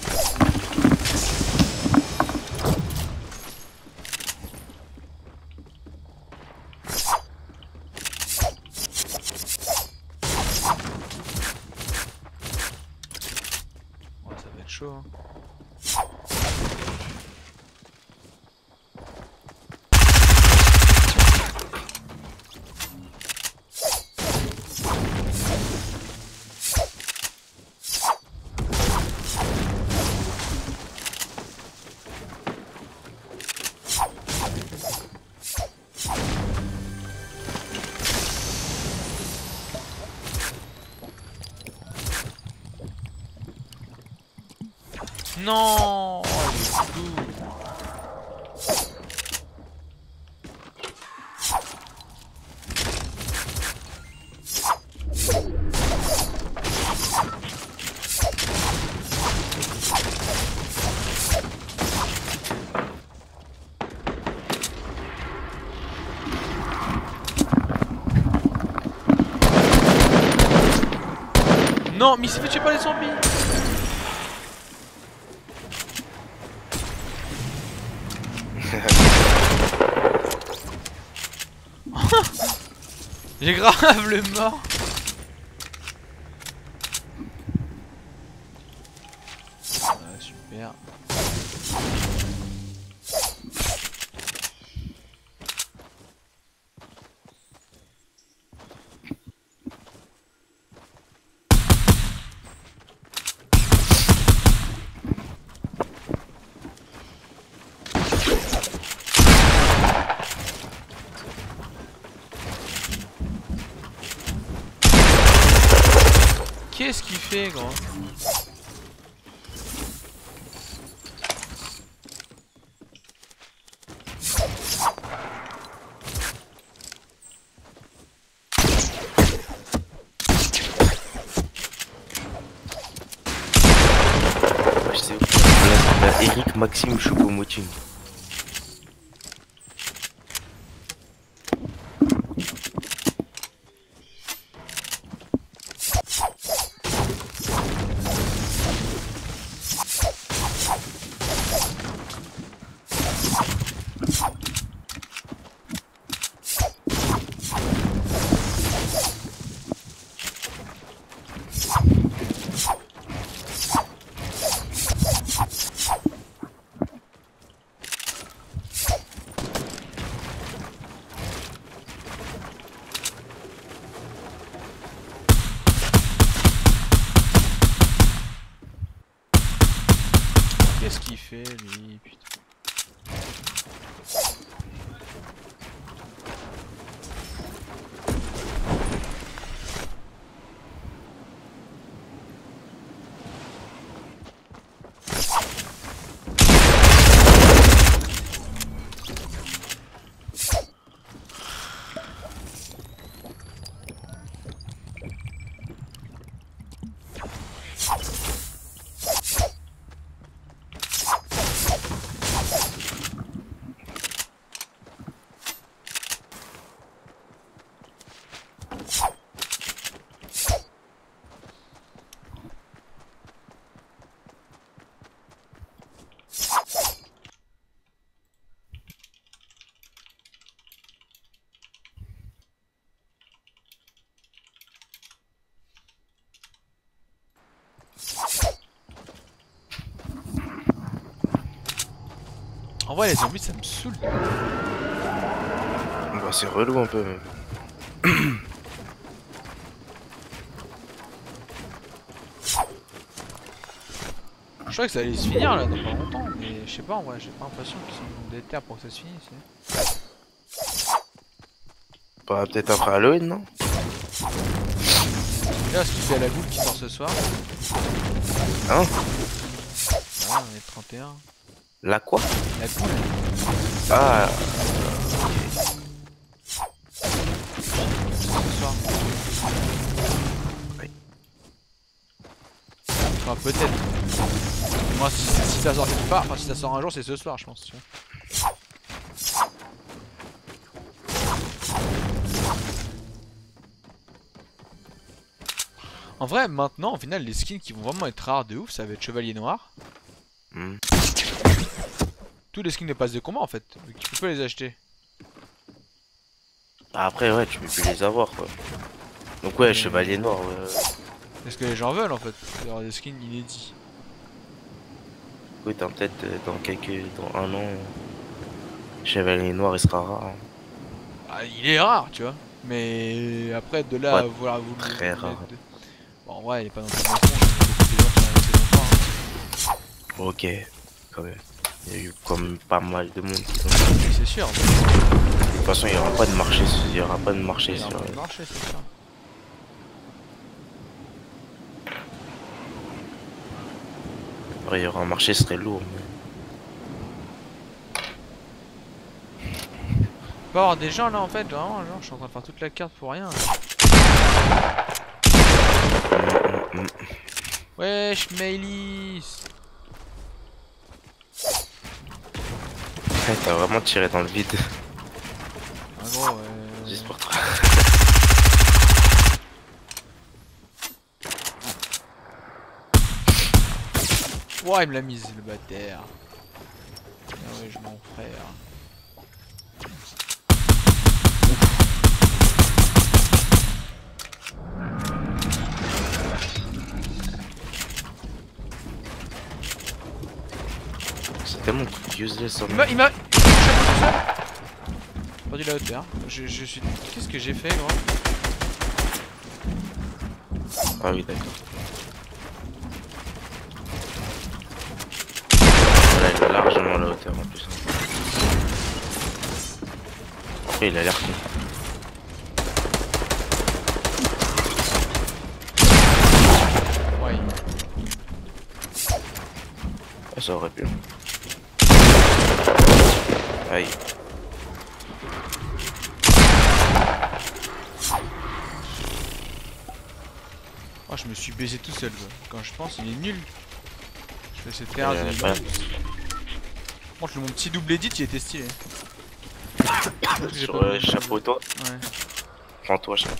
Ouais, ça va être chaud. Hein. Non, oh, le loup. Non, mais il s'est fait tuer par les zombies. J'ai grave le mort. Ah, super. Qu'est-ce qu'il fait, gros? Je sais où. Là, t'as Eric Maxime Choupo-Moting. Qu'est-ce qu'il fait, lui? Putain. En vrai, les zombies, ça me saoule. Bah, c'est relou un peu. Je crois que ça allait se finir là dans pas longtemps, mais je sais pas en vrai, j'ai pas l'impression qu'ils sont déter pour que ça se finisse. Bah, peut-être après Halloween, non? Là, ce qu'il fait à la boule qui sort ce soir. Hein? Voilà, on est le 31. La quoi? La boule. Ah, Ce soir. Oui. Enfin, peut-être. Moi, si ça sort quelque part, enfin, si ça sort un jour, c'est ce soir, je pense. Tu vois. En vrai, maintenant, au final, les skins qui vont vraiment être rares de ouf, ça va être Chevalier Noir. hmm. Tous les skins de passe de combat, en fait. Tu peux pas les acheter. Après, ouais, tu peux plus les avoir, quoi. Donc, ouais, Chevalier Noir, ouais. C'est ce que les gens veulent, en fait. D'avoir des skins inédits. Écoute, hein, peut-être dans un an, Chevalier Noir, il sera rare. Hein. Ah, il est rare, tu vois. Mais après, de là à Ouais, vouloir vous très rare. Bon, en vrai, il est pas dans le bon fond. Il y a beaucoup de gens qui ont arrêté longtemps. Hein. Ok, quand même. Il y a eu comme pas mal de monde qui sont... Mais c'est sûr. De toute façon, il n'y aura pas de marché, il y aura pas de marché Il y a sur... un peu de marché, c'est sûr. Après, il y aura un marché, ce serait lourd. Mais... Il peut y avoir des gens là en fait, vraiment, genre, je suis en train de faire toute la carte pour rien. Wesh, Maëlys. Ouais, t'as vraiment tiré dans le vide. Ah gros, Juste pour toi. Ouah, il me l'a mise le bâtard. Ah ouais, je m'en frère. C'est tellement useless. Hein. Il m'a... Perdu la hauteur. Je suis... Qu'est-ce que j'ai fait, gros? Ah oui, d'accord. Là, il a largement la hauteur en plus. Après, il a l'air con. Ouais. Ah, ça aurait pu. Aïe. Oh, je me suis baisé tout seul, quoi. Quand je pense, il est nul. Je fais cette terre. Mon petit double edit, il était stylé. Sur le chapeau, toi. Ouais. Prends-toi, chapeau.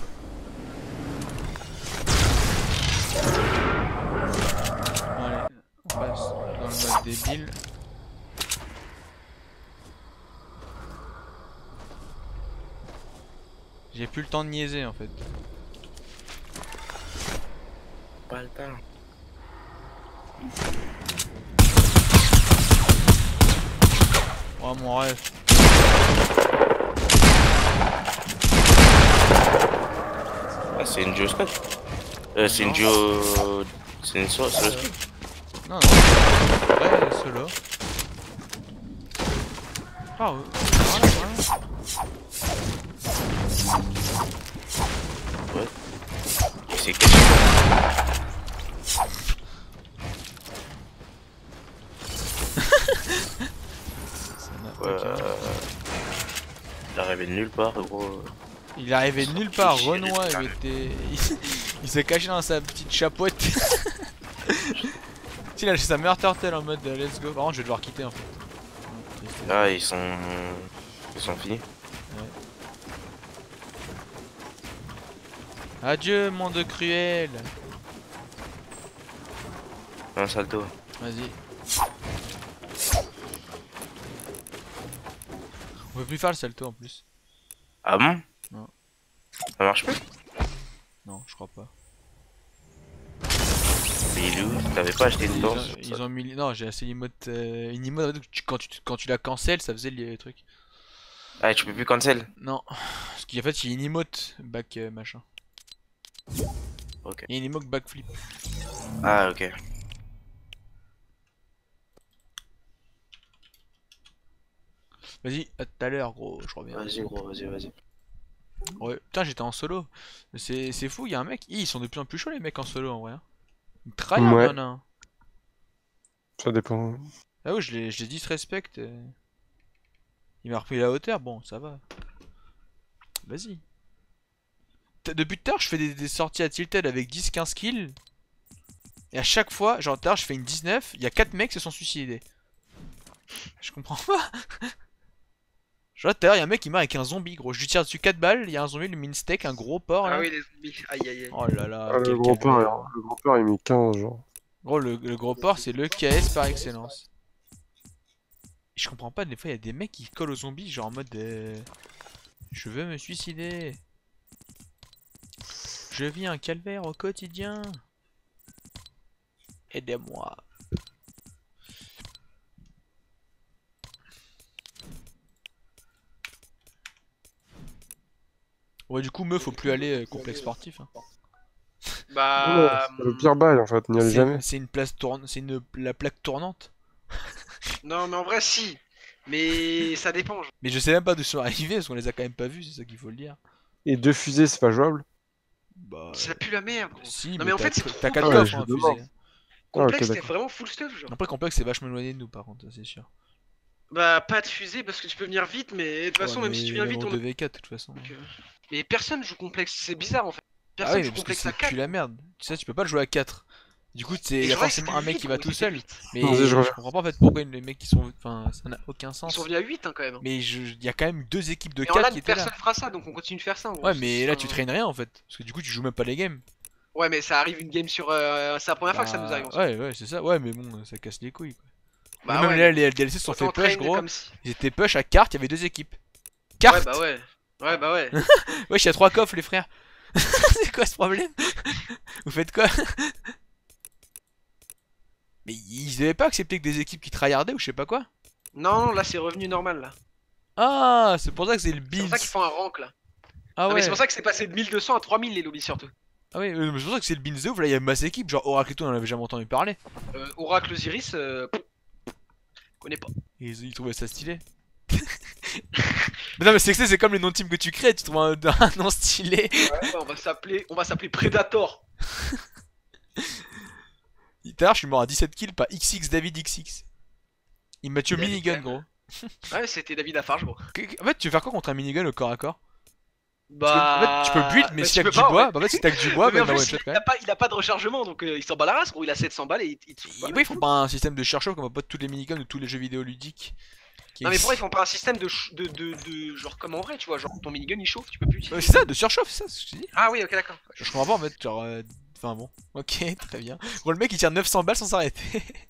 Allez, on passe dans le mode débile. J'ai plus le temps de niaiser en fait. Pas le temps. Oh mon rêve. Ah, c'est une Geoscope. C'est une Geo... C'est une solo scope. Non, non. Ouais, solo. Ah ouais. Voilà. Ouais. C'est caché. Ouais, il arrivait de nulle part, gros. Il est arrivé de nulle part, Renoir, il était... il s'est caché dans sa petite chapeaude. Si, il a lâché sa meilleure turtle en mode let's go. Par contre, je vais devoir quitter en fait. Ah, ils sont finis. Ouais. Adieu, monde cruel. Un salto. Vas-y. On peut plus faire le salto en plus. Ah bon? Non. Ça marche plus? Non, je crois pas. Mais il est où? T'avais pas acheté une torche? Ils ont mis. Non, j'ai acheté une emote. Quand tu la cancel, ça faisait les trucs. Ah, tu peux plus cancel? Non. Parce qu'en fait, il y a une emote back machin. Ok. Il y a une emote backflip. Ah, ok. Vas-y, à tout à l'heure, gros, je reviens. Vas-y, gros, vas-y. Ouais, putain, j'étais en solo. C'est fou, il y a un mec. Ils sont de plus en plus chauds, les mecs en solo en vrai. Hein. Ils tryhard, Ouais. y'en a un. Ça dépend. Ah ouais, je les disrespecte. Il m'a repris la hauteur, bon, ça va. Vas-y. Depuis tout à l'heure, je fais des sorties à Tilted avec 10-15 kills. Et à chaque fois, genre tout à l'heure, je fais une 19, il y a 4 mecs qui se sont suicidés. Je comprends pas. Genre tout à l'heure, il y a un mec qui meurt avec un zombie, gros. Je lui tire dessus 4 balles, il y a un zombie, il lui met une steak, un gros porc là. Ah oui, les zombies. Aïe aïe aïe. Oh là là. Ah, quel le gros calvaire. peur, le gros peur, il met 15, genre. Gros, le gros porc, c'est le KS par excellence. Et je comprends pas, des fois, il y a des mecs qui collent aux zombies, genre en mode je veux me suicider. Je vis un calvaire au quotidien. Aidez-moi. Ouais, du coup, meuf, faut plus aller complexe sportif. Hein. Bah. C'est le pire bail, en fait, n'y allez jamais. C'est une place tournante, la plaque tournante. Non, mais en vrai, si. Mais ça dépend. Genre. Mais je sais même pas d'où ils sont arrivés, parce qu'on les a quand même pas vus, c'est ça qu'il faut le dire. Et 2 fusées, c'est pas jouable? Bah. Ça pue la merde. Gros. Si, Non, mais en fait, c'est t'as trop 4 ouais, coffres, je hein, demande. fusée. Complexe, ok, c'est d'accord. vraiment full stuff. Genre. Après, complexe, c'est vachement éloigné de nous, par contre, ça c'est sûr. Bah, pas de fusée parce que tu peux venir vite, mais de toute façon, Ouais, même si tu mais viens même vite, en on. 2v4 de toute façon. Donc, mais personne joue complexe, c'est bizarre en fait. Ah Personne oui, mais joue parce que complexe à c'est 4. plus la merde. Tu sais, tu peux pas le jouer à 4. Du coup, Et il y a je vois que forcément c'était un mec vite, qui va gros, tout c'était seul. vite. Mais Vas-y, je je reviens. comprends pas en fait pourquoi les mecs qui sont. Enfin, ça n'a aucun Ils sens. sont venus à 8 hein, quand même. Hein. Mais il y a quand même 2 équipes de Et en 4 LAN, qui étaient là. personne fera ça, donc on continue de faire ça. En gros. Ouais, mais là Enfin, tu traînes rien en fait. Parce que du coup, tu joues même pas les games. Ouais, mais ça arrive une game sur. C'est la première fois que ça nous arrive. En fait. Ouais, c'est ça. Ouais, mais bon, ça casse les couilles quoi. Bah Même ouais, là, les DLC se sont fait autant push, train gros. comme si- Ils étaient push à carte, il y avait 2 équipes. Ouais, Carte bah ouais. Ouais, bah ouais. Wesh, il y a 3 coffres, les frères. C'est quoi ce problème? Vous faites quoi? Mais ils avaient pas accepté que des équipes qui tryhardaient ou je sais pas quoi? Non, non, là c'est revenu normal là. Ah, c'est pour ça que c'est le C'est build. pour ça qu'ils font un rank là. Ah Non, ouais. mais c'est pour ça que c'est passé de 1200 à 3000 les lobbies surtout. Ah ouais, mais c'est pour ça que c'est le build de ouf. Là, il y a masse équipe. Genre Oracle et tout, on en avait jamais entendu parler. Oracle Osiris, connais pas. Et ils trouvaient ça stylé. Mais non, mais c'est comme les noms de teams que tu crées. Tu trouves un nom stylé. Ouais, on va s'appeler Predator. Tout à l'heure, je suis mort à 17 kills par XX David XX. Il m'a tué au David minigun, Gun. gros. Ouais, c'était David Lafarge gros. En fait, tu veux faire quoi contre un minigun au corps à corps? Bah. En fait, tu peux build, mais bah, si tu t'as que peux du pas, bois, ouais. bah en fait, si t'as que du bois, Mais bah en il m'a plus, one shot quand même. il a pas de rechargement donc il s'en bat la race gros. Il a 700 balles et il te. Pourquoi ils font pas un système de chercheur comme on voit tous les miniguns de tous les jeux vidéo ludiques qui Non mais pourquoi ils existent? font pas un système de genre comme en vrai tu vois genre ton minigun il chauffe tu peux plus Ouais, utiliser. c'est ça, de surchauffe, c'est ça ce que je te dis. Ah oui ok d'accord. Je comprends pas en fait, genre. Enfin bon, ok, très bien. Bon, le mec il tire 900 balles sans s'arrêter.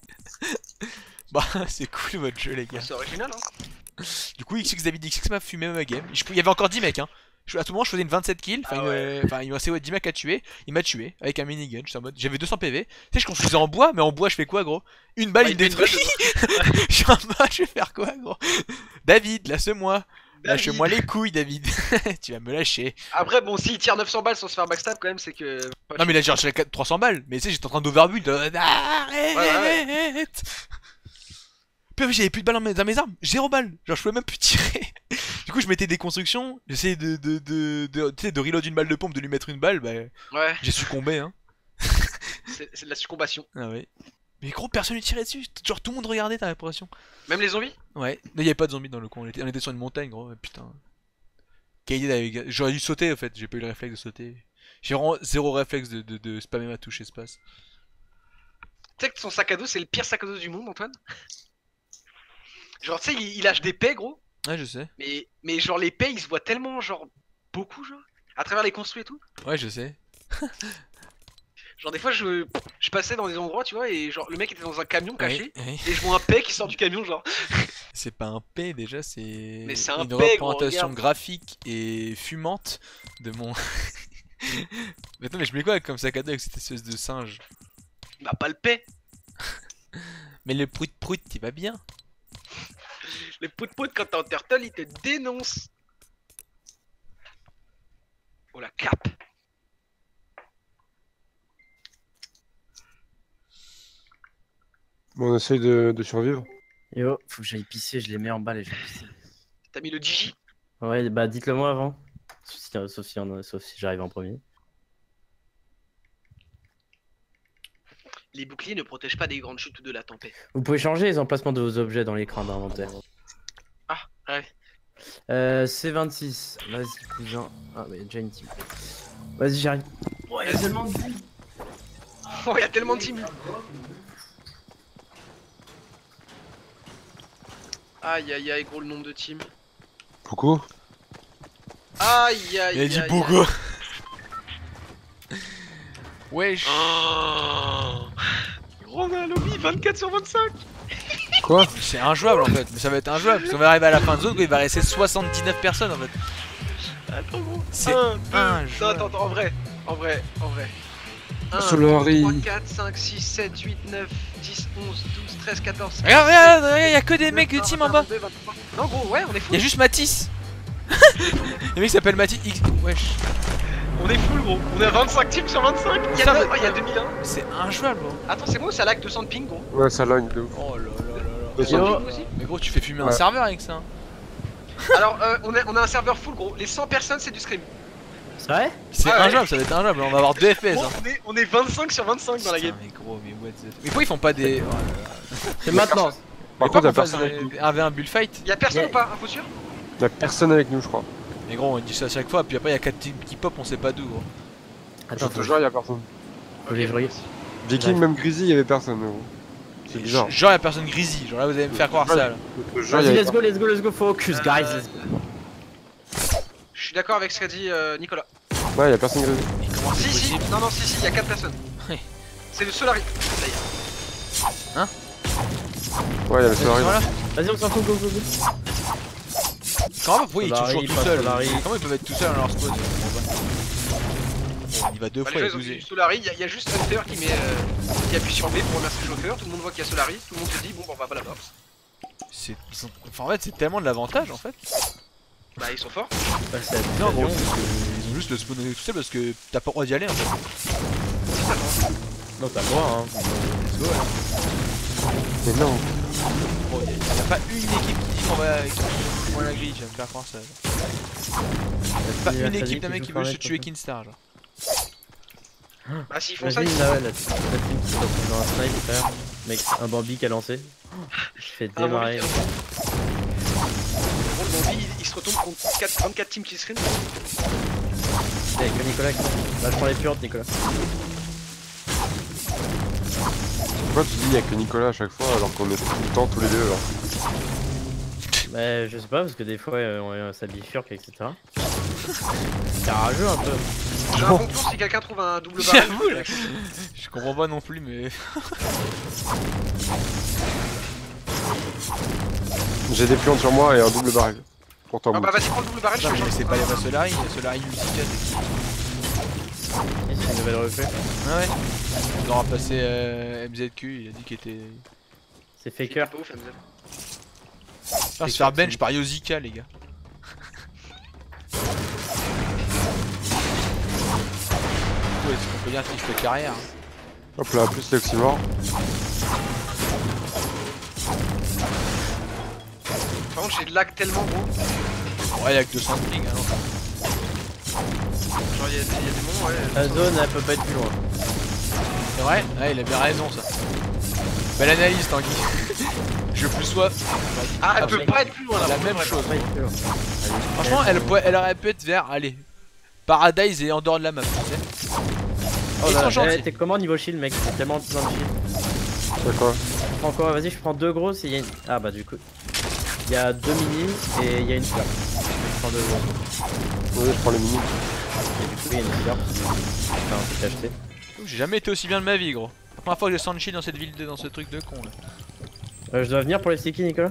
Bah, c'est cool votre jeu, les gars. C'est original hein. Du coup, XX David XX m'a fumé ma game. Il y avait encore 10 mecs, hein. À tout moment, je faisais une 27 kills. Enfin, Ah ouais. il me restait 10 mecs à tuer. Il m'a tué avec un minigun. J'étais en mode. J'avais 200 PV. Tu sais, je construisais en bois, mais en bois, je fais quoi, gros? Une balle, Bah, il il met une détruit. Je suis en bas, je vais faire quoi, gros? David, lâche-moi. David. Lâche-moi les couilles, David. Tu vas me lâcher. Après bon s'il tire 900 balles sans se faire backstab quand même c'est que. Non, mais là, j'ai retiré 300 balles. Mais tu sais, j'étais en train d'overbuild. Arrête! Ouais. Puis j'avais plus de balles dans mes armes. 0 balles. Genre, je pouvais même plus tirer. Du coup, je mettais des constructions. J'essayais tu sais, de reload une balle de pompe, de lui mettre une balle. Bah, Ouais j'ai succombé, hein. c'est de la succombation. Ah ouais. Mais gros, personne lui tirait dessus. Genre, tout le monde regardait, t'as l'impression. Même les zombies. Ouais. Mais y'avait pas de zombies dans le coin. On était sur une montagne, gros. Putain. J'aurais dû sauter, en fait. J'ai pas eu le réflexe de sauter. J'ai vraiment 0 réflexe de spammer ma touche espace. Tu sais que son sac à dos c'est le pire sac à dos du monde Antoine. Genre tu sais il lâche des paix gros. Ouais, je sais. Mais genre les paix ils se voient tellement genre beaucoup genre à travers les construits et tout. Ouais, je sais. Genre des fois je passais dans des endroits tu vois et genre le mec était dans un camion caché Ouais, ouais. et je vois un paix qui sort du camion genre. C'est pas un P déjà, c'est Mais c'est un une P, gros, représentation regarde. graphique et fumante de mon. Mais attends, mais je mets quoi comme sac à dos avec cette espèce de singe? Bah pas le paix. Mais le prout-prout, il va bien. Les pout-pout quand t'es en turtle, ils te dénoncent. Oh la cape. Bon, on essaye de survivre. Yo, faut que j'aille pisser, je les mets en bas les gens. T'as mis le Digi. Ouais, bah dites-le moi avant. Sauf si j'arrive en premier. Les boucliers ne protègent pas des grandes chutes ou de la tempête. Vous pouvez changer les emplacements de vos objets dans l'écran d'inventaire. Ah, ouais. C26. Vas-y, cousin. Ah, mais déjà une team. Vas-y, j'arrive. Oh, il y a tellement de team. Oh, il y a tellement de teams. Aïe aïe aïe, gros le nombre de teams. Beaucoup. Aïe aïe Il a dit aïe, Bogo. aïe. Wesh. Oh. Gros, on a un lobby 24 sur 25. Quoi? C'est injouable en fait, mais ça va être injouable parce qu'on va arriver à la fin de zone où il va rester 79 personnes en fait. Attends gros. C'est 1, 2, injouable. attends, en vrai. 1, Solari. 3, 4, 5, 6, 7, 8, 9, 10, 11, 12, 13, 14, 15, Regarde, regarde, il y a que des mecs de team en bas. 22, 23. Non gros, ouais, on est Il full. y a juste Matisse. Le mec s'appelle Matisse X. Wesh. On est full gros. On est à 25 teams sur 25. Il y Putain, a, mais- il y a 2001. C'est injouable gros. Attends, c'est moi ou ça lag 200 de ping gros? Ouais, ça lag de ouf. Oh là là là là. 200. Ping aussi. Mais gros, tu fais fumer un Ouais. serveur avec ça. Hein. Alors, on a un serveur full gros. Les 100 personnes, c'est du scrim. C'est vrai? C'est Ah ouais. injouable, ça va être injouable. On va avoir 2 FPS. Gros, Hein. on est 25 sur 25 dans la Putain, game. mais gros, mais what the... Mais pourquoi ils font pas des. Oh là là. C'est maintenant. Par Mais contre, y'a pourquoi on personne fait avec nous. un 1v1 bullfight. Y'a personne Yeah. ou pas? Info sûr? Y'a personne avec nous, je crois. Mais gros, on dit ça à chaque fois, puis après il y a 4 teams qui pop, on sait pas d'où gros. Attends, Je te jure, y'a personne. faut que je regarde. Viking, Ouais. même Grizzly, y'avait personne. Gros. C'est bizarre. Genre y'a personne grisy, genre là vous allez me faire croire ça là. Je te jure, Vas-y, y'avait let's go, focus, guys. Let's go. Je suis d'accord avec ce qu'a dit Nicolas. personne. Ouais, y'a personne Grizzly. Et comment c'est Si, si, possible? non, si, y'a 4 personnes. Oui. C'est le Solari. D'ailleurs. Ouais, y'a le Solari. Voilà. Vas-y, on s'en fout, go. Comment pourquoi ils sont Solari, toujours tout pas seuls? Solari. Comment ils peuvent être tout seuls dans leur spawn? Je comprends pas. On y va 2 Bah, fois, les il gens ils ont est dit bousé. Solari, y a juste Hunter qui met qui appuie sur B pour remercier le joker, tout le monde voit qu'il y a Solari, tout le monde se dit bon bah, on va pas la box. Enfin, en fait c'est tellement de l'avantage en fait. Bah ils sont forts. Ouais, c'est Non la gros, vision. parce que ils ont juste le spawn tout seul parce que t'as pas le droit d'y aller en fait. Non, t'as le droit, hein. Let's go, là. Mais non. Gros, y a pas une équipe qui dit qu'on va la grille, j'aime faire croire ça. Y'a pas une équipe d'un mec qui veut se tuer Kinstar genre. Bah s'ils font ça, Imagine ils... là, ouais, la team qui se retrouve dans un snipe, frère. Mec, un Bambi qui a lancé. Je fais Ah, démarrer. Bambi, Gros, le Bambi, il se retourne contre 24 teams qui screen. Avec Nicolas qui... Là, je prends les purtes, Nicolas. Pourquoi tu dis y'a que Nicolas à chaque fois alors qu'on est tout le temps tous les deux alors? Mais je sais pas, parce que des fois, ça bifurque, etc. C'est rageux un peu. J'ai un bon plan si quelqu'un trouve un double barrel. J'avoue là. Je comprends pas non plus mais. J'ai des pions sur moi et un double barrel. Pour toi, Ah bah vas-y prends le double barrel, je Non te mais change. c'est pas les Solari, il y a Solari Musica. Et c'est une nouvelle recrue. Ah ouais. Il aura passé MZQ, il a dit qu'il était. C'est Faker. Pas ouf, MZ. Ah, se faire bench par Yozika les gars. Ouais, c'est qu'on peut dire triste carrière. Hein. Hop là, plus l'oxymore. Par contre j'ai de lag tellement gros. Ouais, il y a que 200 de ping alors. Genre y'a des moments ouais. La zone, elle peut pas être plus loin. C'est vrai? Ouais, il a bien raison ça. Belle analyse Tanguy. Je plus sois. Ah elle Ah, peut mec. pas être plus loin là. La même Elle chose. peut pas être plus loin. Franchement, elle aurait pu être vers, allez, Paradise et en dehors de la map, tu sais. Oh Ils là sont là, gentils. t'es comment niveau shield, mec? J'ai tellement plein de shield. C'est quoi? Je prends quoi? Vas-y, je prends 2 gros s'il y a une... Ah bah du coup... Il y a 2 mini et il y a une fleur. Je prends 2 gros. Oui, je prends les mini. Et du coup, il y a une fleur. Enfin, un truc acheté. J'ai jamais été aussi bien de ma vie, gros. La première fois que j'ai 100 shield dans cette ville, dans ce truc de con là. Je dois venir pour les sticky, Nicolas?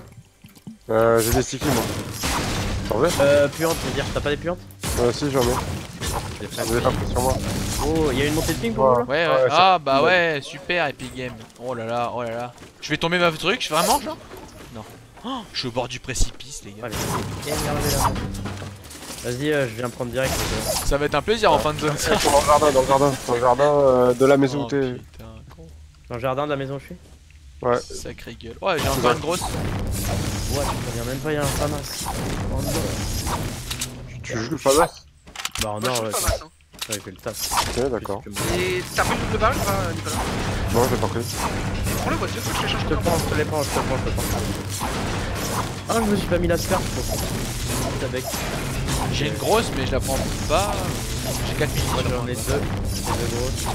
J'ai des stickies moi. T'en veux? Puantes, je veux dire. T'as pas des puantes? Si, j'en ai. J'ai Vous avez pas pris sur moi. Oh, il y a une montée de ping pour vous là? Ouais, Ouais, ouais. ça- Ah, bah ouais, super, Epic Game. Oh là là, oh là là. Je vais tomber ma truc, vraiment, genre? Non. Oh, je suis au bord du précipice, les gars. Allez, énervé là. Vas-y, je viens prendre direct. Ça va être un plaisir en fin de zone, ça. Dans le jardin, dans le jardin de la maison où Oh, t'es. putain, con. Dans le jardin de la maison où je suis? Ouais. Sacré gueule. Ouais, j'ai encore une grosse. Ouais, je reviens même pas, il y a un Famas. Oh non. Tu joues le Famas? Bah Moi, non, je ouais, trouve pas mal, hein. il fait le taf. Ok, d'accord. Et t'as pris le double barrel ou pas, Nicolas? Non, j'ai pas pris. Prends-le, voiture, faut que je les change Je te prends, je te les prends, je te prends. Ah, je me suis pas mis la scarpe. Avec. J'ai une grosse, mais je la prends pas. J'ai 4 minutes Moi sur j'en moi. ai deux. J'ai deux grosses.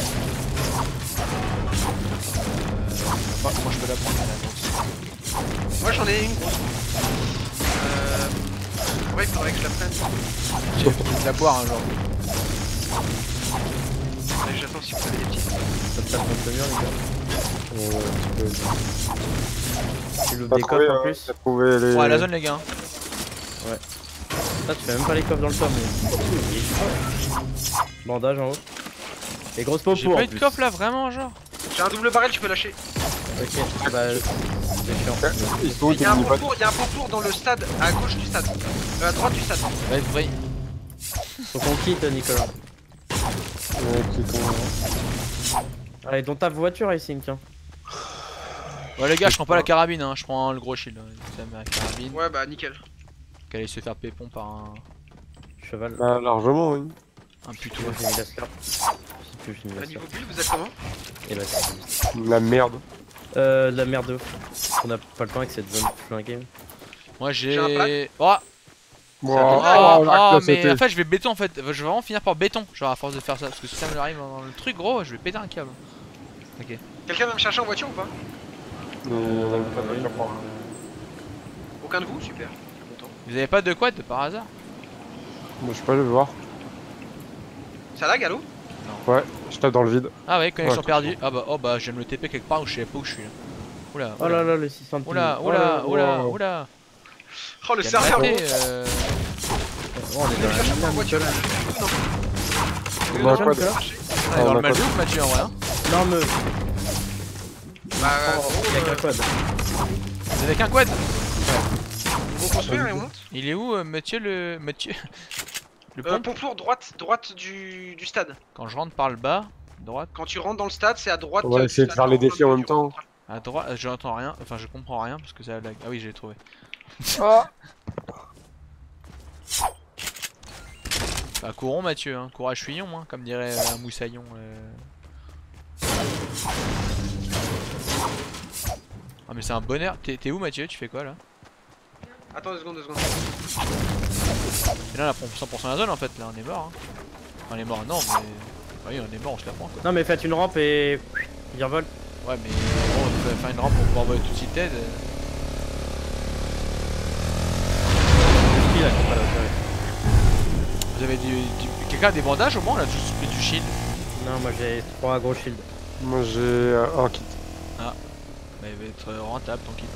Moi, je peux la prendre, la grosse. Moi j'en ai une grosse. Ouais, il faudrait que je la prenne. J'ai de la boire, un genre. Allez, j'attends si vous avez des petites. Ça te tape contre le mur, les gars. Tu loupes T'as des trouvé, coffres en plus. t'as trouvé les. Ouais, la zone, les gars. Ah, tu fais même pas les coffres dans le tome. Bandage en haut. Et grosse peau J'ai pour pas en eu de plus. coffre là, vraiment, genre. J'ai un double barrel, tu peux lâcher. Ok, bah c'est chiant. Ils sont où Il y tes a un mini-potes? pot pour dans le stade, à gauche du stade. À droite du stade. Va être vrai. Faut qu'on quitte Nicolas. Allez, dans ta voiture Racing, tiens. Ouais, les gars, je prends pas la carabine, hein. Je prends le gros shield. Ça met la carabine. Ouais, bah nickel. Qu'elle allait se faire pépon par un Cheval. Bah, largement, oui. putois. Moi j'ai mis la scarpe. Je sais plus, j'ai mis À la niveau scarpe. build, vous êtes comment? Et bah c'est La merde. de la merde de ouf. On a pas le temps avec cette zone flinguée. Moi, J'ai un j'ai. Oh, Wow. oh, la mais sauté. en fait, je vais béton en fait. Je vais vraiment finir par béton, genre à force de faire ça. Parce que si ça me arrive dans le truc, gros, je vais péter un câble. Ok. Quelqu'un va me chercher en voiture ou pas? Aucun de vous? Super. Je suis content. Vous avez pas de quad par hasard? Moi, je peux pas le voir. Ça lag, allô? Ouais, je tape dans le vide. Ah ouais, connexion Ouais, perdue. Ah bah, oh bah, je viens de me TP quelque part où je sais pas où je suis là. Oula, Oh là là, le 600 de oula, ping. oula, Oh oula, là. oula. Oh, le serveur! Calme-toi, Oh, on est Vous dans me la cherchez en merde, voiture? Nicolas. On a Non, quoi non, de- non. on est dans le mal de ouf, Mathieu, en vrai. Hein. Non, me. Bah, Il y a qu'un quad. Vous avez qu'un quad? on va construire et on monte. Il est où, Mathieu le. Mathieu le pont? Pompe lourd, droite du stade. Quand je rentre par le bas, droite, Quand tu rentres dans le stade, c'est à droite. On va du essayer de stade, faire les dans le défis en plein même milieu, temps. à droite, je n'entends rien, enfin je comprends rien parce que ça lag. Ah oui, je l'ai trouvé. Bah, courons, Mathieu, hein. Courage fuyons, hein, comme dirait un moussaillon. Ah, mais c'est un bonheur. T'es où, Mathieu? Tu fais quoi là? Attends 2 secondes. Et là, on a pris 100% la zone en fait. Là, on est mort. Hein. Enfin, on est mort, non, mais. Ah oui, on est mort, on se la prend quoi. Non, mais faites une rampe et. Virevol. Ouais, mais bon, on peut faire une rampe pour pouvoir voler tout de suite aide. Qui là qui est pas là, ouais. Vous avez quelqu'un a des bandages au moins? On a tous pris du shield. Non, moi j'ai 3 gros shields. Moi, j'ai un kit. Bah, il va être rentable ton kit.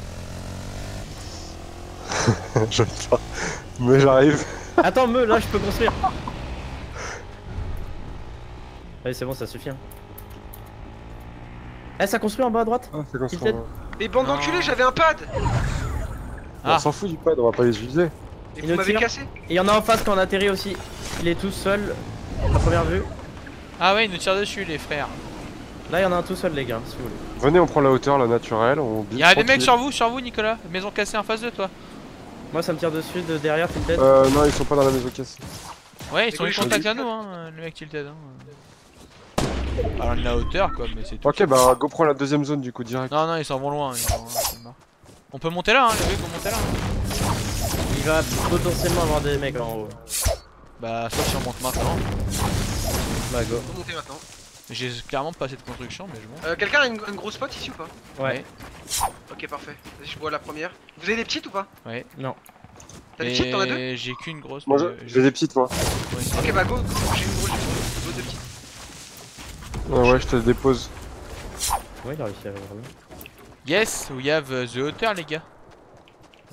Je sais pas. Mais j'arrive. Attends, me, là je peux construire. Allez, c'est bon, ça suffit. Hein. Eh, ça construit en bas à droite? Ah, c'est comme ça. Kit aide. Mais bande Non. d'enculés, j'avais un pad! Ah. On s'en fout du pad, on va pas les utiliser. Et Il vous nous m'avez tire. cassé? Et il y en a en face quand on atterrit aussi. Il est tout seul. À première vue. Ah ouais, ils nous tirent dessus, les frères. Là, il y en a un tout seul, les gars, si vous voulez. Venez, on prend la hauteur, la naturelle, on build Y'a des mecs tranquille. sur vous, Nicolas. Maison cassée en face de toi. Moi, ça me tire dessus de derrière, tu me tête. Non, ils sont pas dans la maison cassée. Ouais, ils sont en quoi, contact ils à nous, hein, le mec tilted. Hein. Alors, de la hauteur, quoi, mais c'est tout. Ok, bah go prends la deuxième zone du coup, direct. Non, non, ils s'en vont loin. C'est mort. On peut monter là, hein, les mecs, on monter là. Hein. Il va potentiellement avoir des mecs en haut. Bah, sauf si on monte maintenant. Bah, go. Vous montez maintenant. J'ai clairement pas assez de construction, mais je monte. Quelqu'un a une grosse spot ici ou pas? Ouais. Ok, parfait. Vas-y, je bois la première. Vous avez des petites ou pas? Non. T'as des petites? T'en as deux? Et j'ai qu'une grosse. Moi, mais j'ai des petites, moi. Ok, bah go, j'ai une grosse, j'ai deux petites. Ouais, je te dépose. Ouais, il a réussi à avoir là. Yes, we have the hauteur, les gars.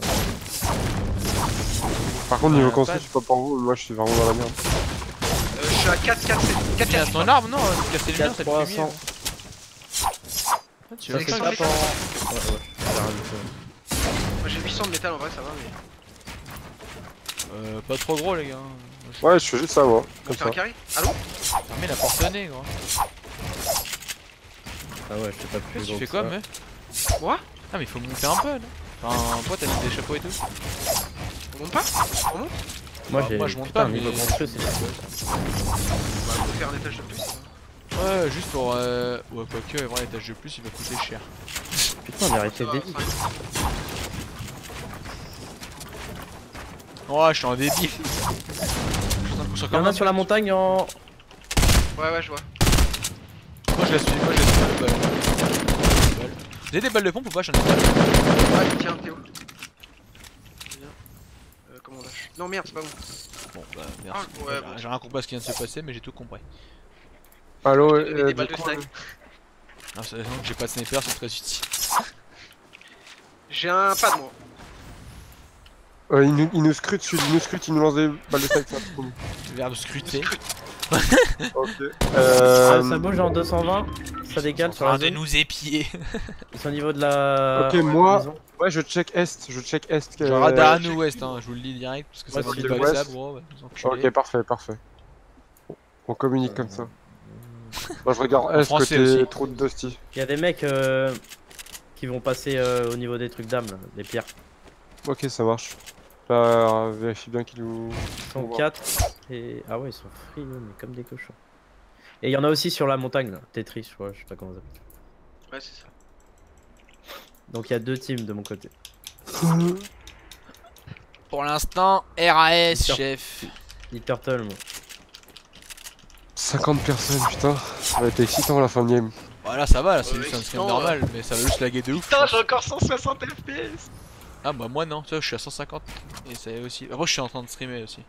Par contre, niveau pas construit, de- je sais pas pour vous, mais moi je suis vraiment dans la merde. à 4, 4, 7, 4, Tiens, 4. ton arbre, non, casser le mien, 4, ça 3, fait 100. Tu Ça veux c'est ça, pas ça, pour... ça. Ouais, ouais, j'ai rajouté. Moi j'ai 800 de métal en vrai, ça va, mais. Pas trop gros, les gars. Ouais, je fais juste ça, moi. Bon, Comme faire ça. un carré. Allô? Fermez la porte de nez, gros. Ah ouais, je sais pas plus Tu gros fais que quoi, ça. meuf? Quoi? Ah, mais il faut monter un peu, là. Enfin, toi, t'as mis des chapeaux et tout. On monte pas? On monte? Moi, Bah, j'ai... moi, je monte putain, pas, niveau mais- construit, c'est pas cool. Bah, on peut faire un étage de plus. Ouais, juste pour. Ouais, quoique, avoir l'étage de plus, il va coûter cher. Putain, on a arrêté Ça le va, débit. Oh, je suis un débile. Il y en a sur la montagne en... Ouais, ouais, je vois. Moi, je la suis, pas de balle. Vous avez des balles de pompe ou pas? J'en ai pas. Ouais, tiens, Théo. Viens. Comment on lâche? Non, merde, c'est pas bon. Bon, bah, merci. Ah, ouais, bon. J'ai rien compris à ce qui vient de se passer, mais j'ai tout compris. Allô, Je te mets des balles du de coup, snipe. Non, c'est raison que j'ai pas de sniper, c'est très utile. J'ai un pad, moi. il nous scrute, il nous lance des balles de sac. Vers de scruter. Ok. Ça bouge en 220, ça décale En sur la train de zone. nous épier. Ils sont au niveau de la... Ok, moi- maison. Ouais, je check est, Genre radar à nous ouest, hein, je vous le dis direct, parce que ça Ouais, va c'est vite de bug ça, l'ouest. gros. Vous enculés. Ok, parfait. On communique comme ça. Moi je regarde En est français côté aussi. trou de Dusty. Il y a des mecs qui vont passer au niveau des trucs d'âme, là, des pierres. Ok, ça marche. Là, vérifie bien qu'ils nous... Ils sont On va. 4 et... Ah ouais, ils sont free, mais comme des cochons. Et il y en a aussi sur la montagne, là. Tetris, je crois, je sais pas comment ça s'appelle. Ouais, c'est ça. Donc il y a 2 teams de mon côté. Pour l'instant, RAS, Tiens. chef. Ni Turtle, moi. 50 personnes, putain. Ça va être excitant la fin de game. Voilà, ça va, là, c'est Ouais, juste un stream excitant, normal, mais ça va juste laguer de ouf. Putain, je j'ai pense. encore 160 FPS! Ah, bah moi non, tu vois, je suis à 150. Et ça y est aussi. Après, je suis en train de streamer aussi.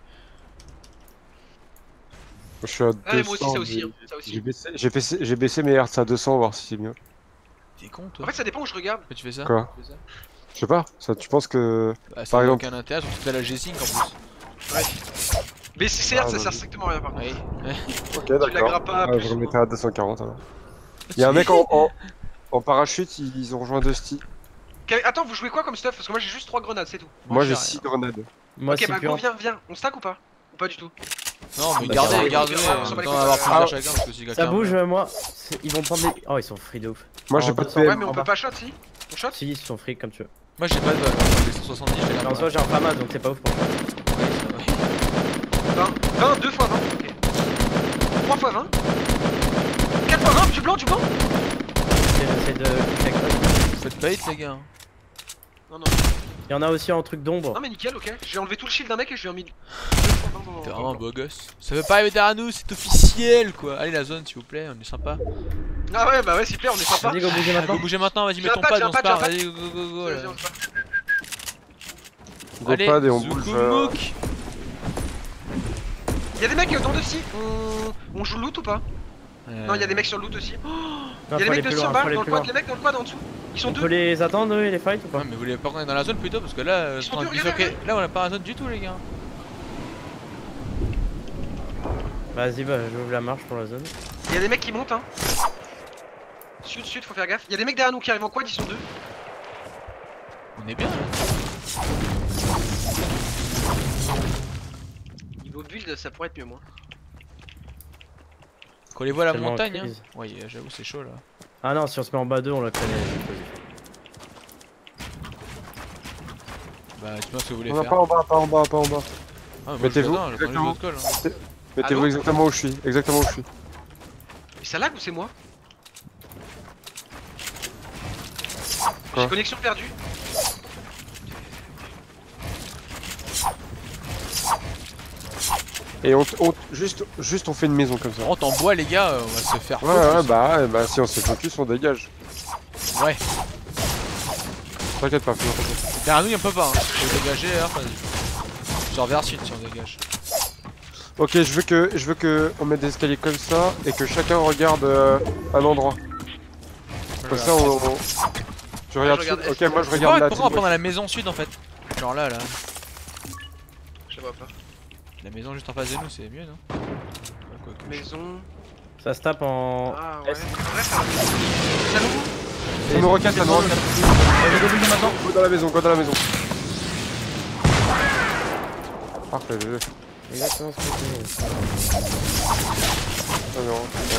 Je suis à 200. Ah, mais moi aussi, ça aussi. Hein. Ça aussi. J'ai baissé mes hertz à 200, voir si c'est mieux. T'es con, toi? En fait, ça dépend où je regarde. Pourquoi tu fais ça? Quoi? Tu fais ça Je sais pas, ça, tu penses que... Bah, ça Par n'a exemple. aucun intérêt, surtout que t'as la G-Sync en plus. Ouais. Mais CCR, Ah, ça vas-y. sert strictement à rien par contre. Oui. Ok, Tu la d'accord. grappes pas Ouais, plus je ou moins. remettrai à 240 alors. Il y a un mec en parachute, ils ont rejoint Dusty. Attends, vous jouez quoi comme stuff? Parce que moi j'ai juste 3 grenades, c'est tout. Moi j'ai rien. 6 grenades. Moi, Ok, c'est bah plus gros, viens, on stack ou pas? Ou pas du tout? Non, mais Bah, gardez, gardez. gardez, On s'en bat les on couilles. va avoir plusieurs Ah. chacun parce que si quelqu'un. Ça bouge, moi. Ils vont prendre des... Oh, ils sont free de ouf. Moi En j'ai pas de 200, PM. Ouais, mais on en peut bas. pas shot si? On shot? Si, ils sont free comme tu veux. Moi j'ai pas de balle, j'ai 170, je les Alors, garde. soit j'ai un FAMAS, donc c'est pas ouf pour moi. 20, 20, 2 x 20, ok. 3 x 20. 4 x 20, du blanc, du blanc? J'essaie de toucher avec ça. Faites bait les gars. Non, non. Il y en a aussi en truc d'ombre. Non, mais nickel, ok. J'ai enlevé tout le shield d'un mec et je lui ai mis. T'es vraiment un beau gosse. Ça veut pas arriver derrière nous, c'est officiel quoi. Allez la zone s'il vous plaît, on est sympa. Ah ouais, bah ouais, s'il te plaît, on est sympa. Vas-y, go bouger Go maintenant. bouger maintenant, vas-y mets J'ai un ton pad, pad, j'ai un on se pad, part, j'ai un vas-y go là. Vas-y, on se bat. Go Allez, pad et on bouge. Zukumuk. Y'a des mecs dans Dusty. On joue le loot ou pas? Non, y'a des mecs sur le loot aussi. Non, Y'a faut des aller mecs de plus 100 loin, faut balles aller dans le plus quad, loin. les mecs dans le quad en dessous. Ils sont On peut deux. les attendre, eux, les fights ou pas? Ouais mais vous voulez pas qu'on est dans la zone plutôt parce que là, Ils sont on est deux, regardez, disloqué. Là on a pas la zone du tout les gars. Vas-y, bah j'ouvre la marche pour la zone. Y'a des mecs qui montent, hein. Sud, sud, faut faire gaffe. Y'a des mecs derrière nous qui arrivent en quad, ils sont deux. On est bien là. Niveau build, ça pourrait être mieux, moi. Quand on les voit à la Tellement montagne, hein. crise. Ouais, j'avoue c'est chaud là. Ah non, si on se met en bas d'eux, on la connaît. Bah dis-moi ce que vous voulez On va faire. pas en bas, pas en bas, pas en bas. Ah, moi, Mettez-vous, je j'attends juste exactement. votre call. Hein. Mettez-vous Allô exactement où je suis, exactement où je suis. Mais ça lag ou c'est moi? Quoi J'ai connexion perdue. Et juste on fait une maison comme ça. On rentre en bois les gars, on va se faire Ouais, focus. bah si on se focus, on dégage. Ouais. T'inquiète pas, fais t'inquiète. Derrière nous y'a pas hein. Faut dégager alors, vas-y. Genre vers sud si on dégage. Ok, je veux que on mette des escaliers comme ça et que chacun regarde un endroit. Comme ça, tu regardes je regarde sud. Ok, est. moi je regarde là. Pourquoi on prend dans la maison sud en fait? Genre là là. Je la vois pas. La maison juste en face de nous c'est mieux non? Quoique. Maison. Ça se tape en. Ah ouais. Est. Ouais, ça va. Salon. Ça me requête, ça me requête. Maintenant. Go dans la maison, go dans la maison. Parfait, GG. Exactement ce que c'est. Ah non,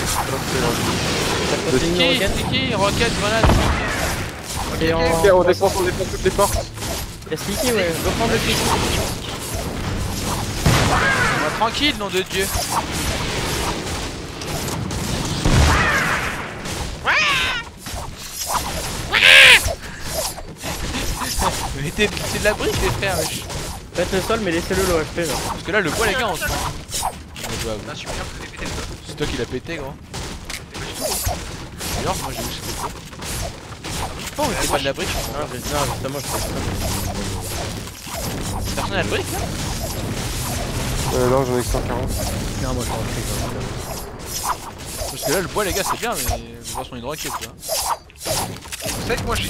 Ça continue, roquette. Sticky, roquette, grenade. Et en. Ok, on défonce toutes les portes. Y'a Sticky, ouais. Go prendre le Sticky. Tranquille, nom de Dieu. Mais c'est de la brique, les frères, wesh. Faites le sol, mais laissez-le l'OHP là. Parce que là, le bois, les gars, on se. Ah super, vous avez pété le top. C'est toi qui l'as pété, gros. D'ailleurs, moi j'ai eu ce que c'est. Oh, mais c'est pas de la brique. Non, justement, je fais ça. Personne n'a de brique là? Non, j'en ai que 140. Non, moi je t'en prie. Parce que là, le bois, les gars, c'est bien, mais je vois son hydroquette, quoi. Vous savez que moi j'ai.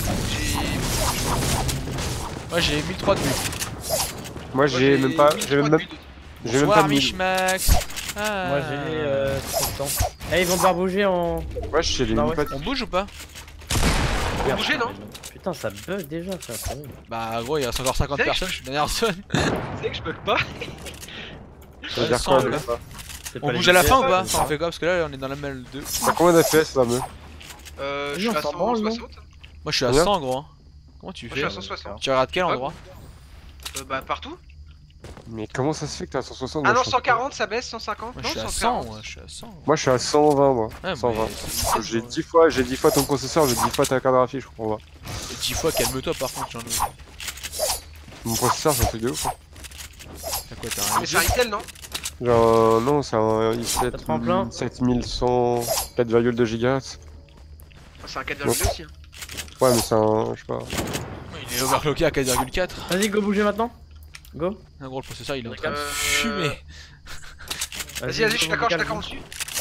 Moi j'ai 1003 de but. Moi j'ai même pas. J'ai même pas Bonsoir, de mille. Mishmax. Ah. Moi j'ai 30 ans. Eh, ils vont devoir bouger en. Ouais, je sais les Non, ouais. pas. On bouge ou pas? Faut bouger, non? Putain, ça bug déjà, frère. C'est horrible. Bah, gros, il reste encore 50 Salut. personnes, je suis dernière zone. Vous savez que je bug pas? Ça veut dire quoi, semble. je sais pas. C'est On pas bouge les à la fin ou FPS, pas? c'est Enfin, on fait quoi? Parce que là, on est dans la mail 2. T'as combien d'FPS, fameux? Je suis à on s'en branle, non 160. Moi, je suis à Combien 100, gros. Hein. Comment tu Moi je fais? suis à 160. Tu regardes quel endroit? Bah partout. Mais comment ça se fait que t'es à 160? Ah moi, non, je suis à 140 ça baisse, 150. Moi, Non, je suis à 100, 140. moi, je suis à 100. Moi je suis à 120 moi. Ouais, 120. mais J'ai 10 fois ton processeur, j'ai 10 fois ta carte graphique, je comprends pas. 10 fois, calme-toi par contre, j'en ai. Mon processeur c'est un truc de ouf. T'as quoi? T'as un Mais c'est un Intel, non? Genre non, c'est un Ça te prend plein i7 7100 4,2 Go. C'est un 4,2 aussi. Hein. Ouais mais c'est un, je sais pas. Il est overclocké à 4,4. Vas-y, go bouger maintenant. Go. Un gros, le processeur il est en train de Euh, fumer. Vas-y, je suis d'accord dessus.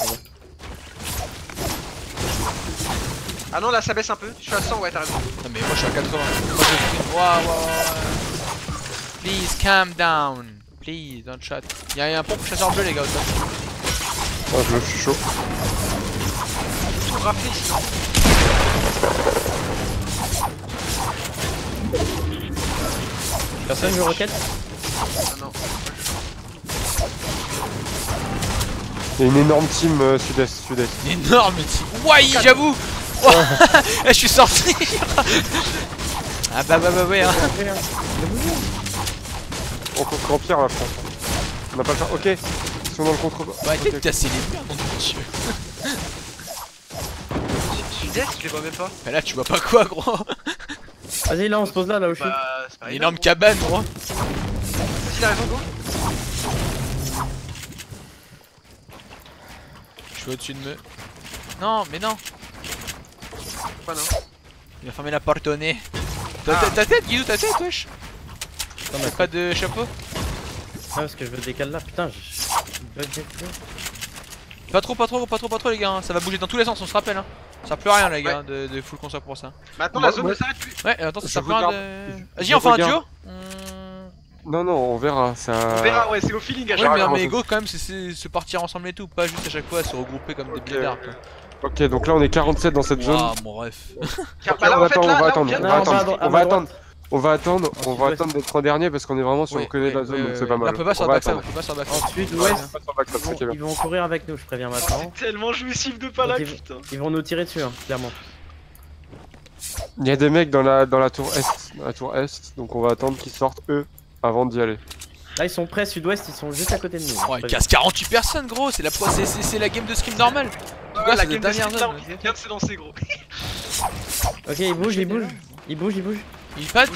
Ah non, là ça baisse un peu. Je suis à 100, ouais, t'as raison. Non, mais moi je suis à 80. Moi je suis. Waouh. Please calm down. Please, don't shot. Y'a un pompe chasseur bleu, les gars, au top. Ouais, je suis chaud. Tout rafler sinon. Personne veut roquette. Ah non. Il y a une énorme team sud-est. Énorme team. Ouais, j'avoue. Je suis sorti. Ah bah ouais hein. On contre-empire la France. On n'a pas le temps. Ok. Ils sont dans le contre. Bah arrêtez de casser les murs, mon dieu. Sud-Est, je les vois même pas. Mais là tu vois pas quoi, gros. Vas-y, là on se pose là où je suis. Bah, c'est pas Une énorme cabane, gros. Vas-y, il a raison, go. Je suis au-dessus de me. Non, mais non. Quoi, non? Il a fermé la porte au nez. Ah. Ta tête, Guidou, ta tête, wesh. Attends, mais Pas de chapeau. ouais, parce que je veux décaler là. Putain, bug des feux. Pas trop les gars, hein. Ça va bouger dans tous les sens, on se rappelle hein. Ça sert plus à rien les gars de full console pour ça. Maintenant, Moi- la zone moi- ne s'arrête plus. Ouais, attends, ça Je sert plus à rien regarde- de. Vas-y, je on fait un regarde. duo. Non, on verra. Ça. On verra, ouais, c'est au feeling à Ouais, chaque mais, fois. comment mais ça- go quand même, c'est se partir ensemble et tout, pas juste à chaque fois se regrouper comme des Ok. blédards. quoi. Ok, donc là on est 47 dans cette zone. Waouh, mon ref. Car Ok, bah là, on en fait, attend, là, on va là, attendre, vient on de- va Non, attendre, à droite. on va attendre Sud-ouest. d'être en dernier parce qu'on est vraiment sur le côté de la zone, donc c'est pas Là, mal. on peut pas sur On va backstab, on attendre. peut pas sur backstab. Ensuite, Ouais, ouest. on va sur backstab, ok, bien. Ils vont courir avec nous, je préviens Oh, maintenant. c'est tellement jouissif de pas là, Donc, putain. Ils vont nous tirer dessus, hein, clairement. Il y a des mecs dans la tour est, donc on va attendre qu'ils sortent eux avant d'y aller. Là, ils sont prêts, sud-ouest, ils sont juste à côté de nous. Oh, il casse 48 personnes, gros, c'est la game de scrim normale. Ouais, Quoi, la c'est game la de dernière Steam, zone. là, on vient de se lancer, gros. Ok, ils bougent. Ils bougent. Il pad.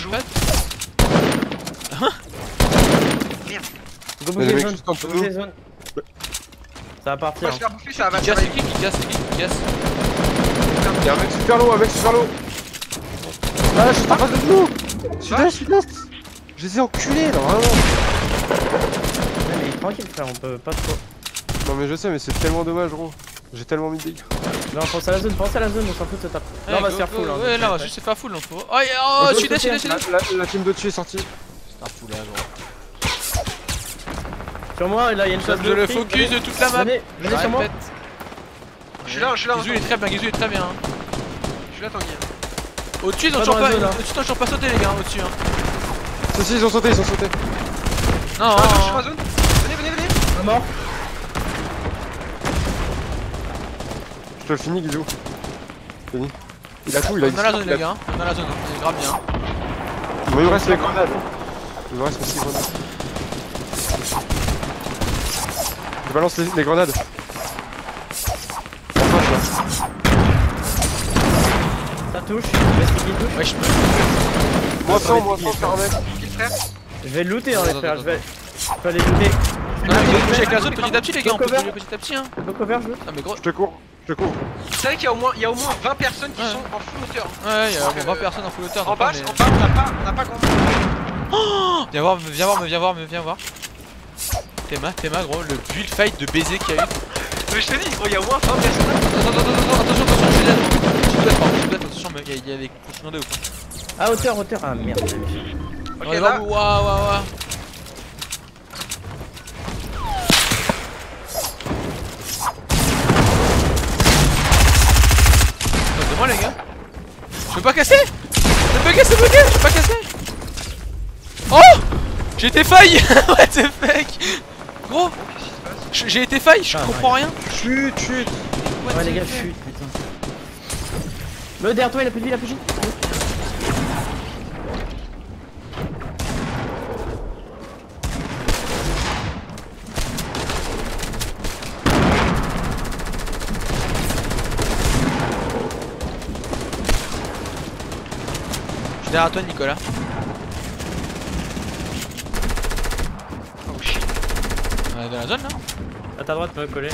Go Il y a des bouger mecs zone. juste en dessous de Bouger nous. zone. Ça va On partir. va se Hein. faire bouffer, ça va Il ça casse, va qui casse. Il y a un mec super low, Là, juste en face de nous. Sud-est. Je les ai enculés là, vraiment. Ouais, mais tranquille, frère, on peut pas trop. Non mais je sais, mais c'est tellement dommage, gros. J'ai tellement mis de dégâts. Non, pense à la zone, on s'en fout de ce tape. Là, on va se faire full. Hein, Ouais, là, on va juste se faire full. Oh, oh, sud-est. La team de dessus est sortie. C'est un full là, gros. Sur moi, là, il y a une chasse de le focus de toute la map. Venez sur moi. Je suis là, Gizou il est très bien, Gizou il est très bien. Je suis là, Tanguy. Au-dessus, ils ont Pas toujours dans la pas, zone, là. au-dessus, ils ont toujours pas sauté, les gars, au-dessus. Hein. Si, ils ont sauté, ils ont sauté. Non, Je suis dans la zone. Venez. Un mort. Je te le finis, Guizou. Fini. Il a tout, il a on est dans la zone, les gars. On est dans la zone, on est grave bien. Mais il me reste les grenades. Il me reste aussi les grenades. Je balance les grenades. En face, là. Ça touche. Vas-y, qui touche. Ouais, je peux. Moi 100 sur un mec. Kill frère. Je vais le looter, hein, les Attends, frères. attends, Je vais aller looter. Non, mais faut bouger avec la zone petit à petit, les gars. On peut Cover. bouger petit à petit, hein. Go cover, je loot. Ah, mais gros. Je te cours. Vous savez qu'il y a au moins 20 personnes qui Ouais. sont en full hauteur. Ouais, il y a 20 personnes en full hauteur. En donc bas, mais- on n'a pas grand monde. Viens voir. Théma, gros, le build fight de baiser qu'il y a eu. Mais je te dis, gros, il y a au moins 20 personnes. Attention, je suis là. Attention, mais il y a des cochons de ouf. Ah, hauteur. Ah, merde. Ok, On est là, vraiment. Waouh. Moi les gars. Je peux pas casser. Je peux pas casser. Oh, j'ai été faille. What the fuck. Gros, j'ai été faille, je comprends rien. Chut. What Ouais, the les gars, fuck. chut, putain. Le derrière toi, il a plus de vie, Je suis derrière toi, Nicolas. oh shit. On est dans la zone là. À ta droite, me coller.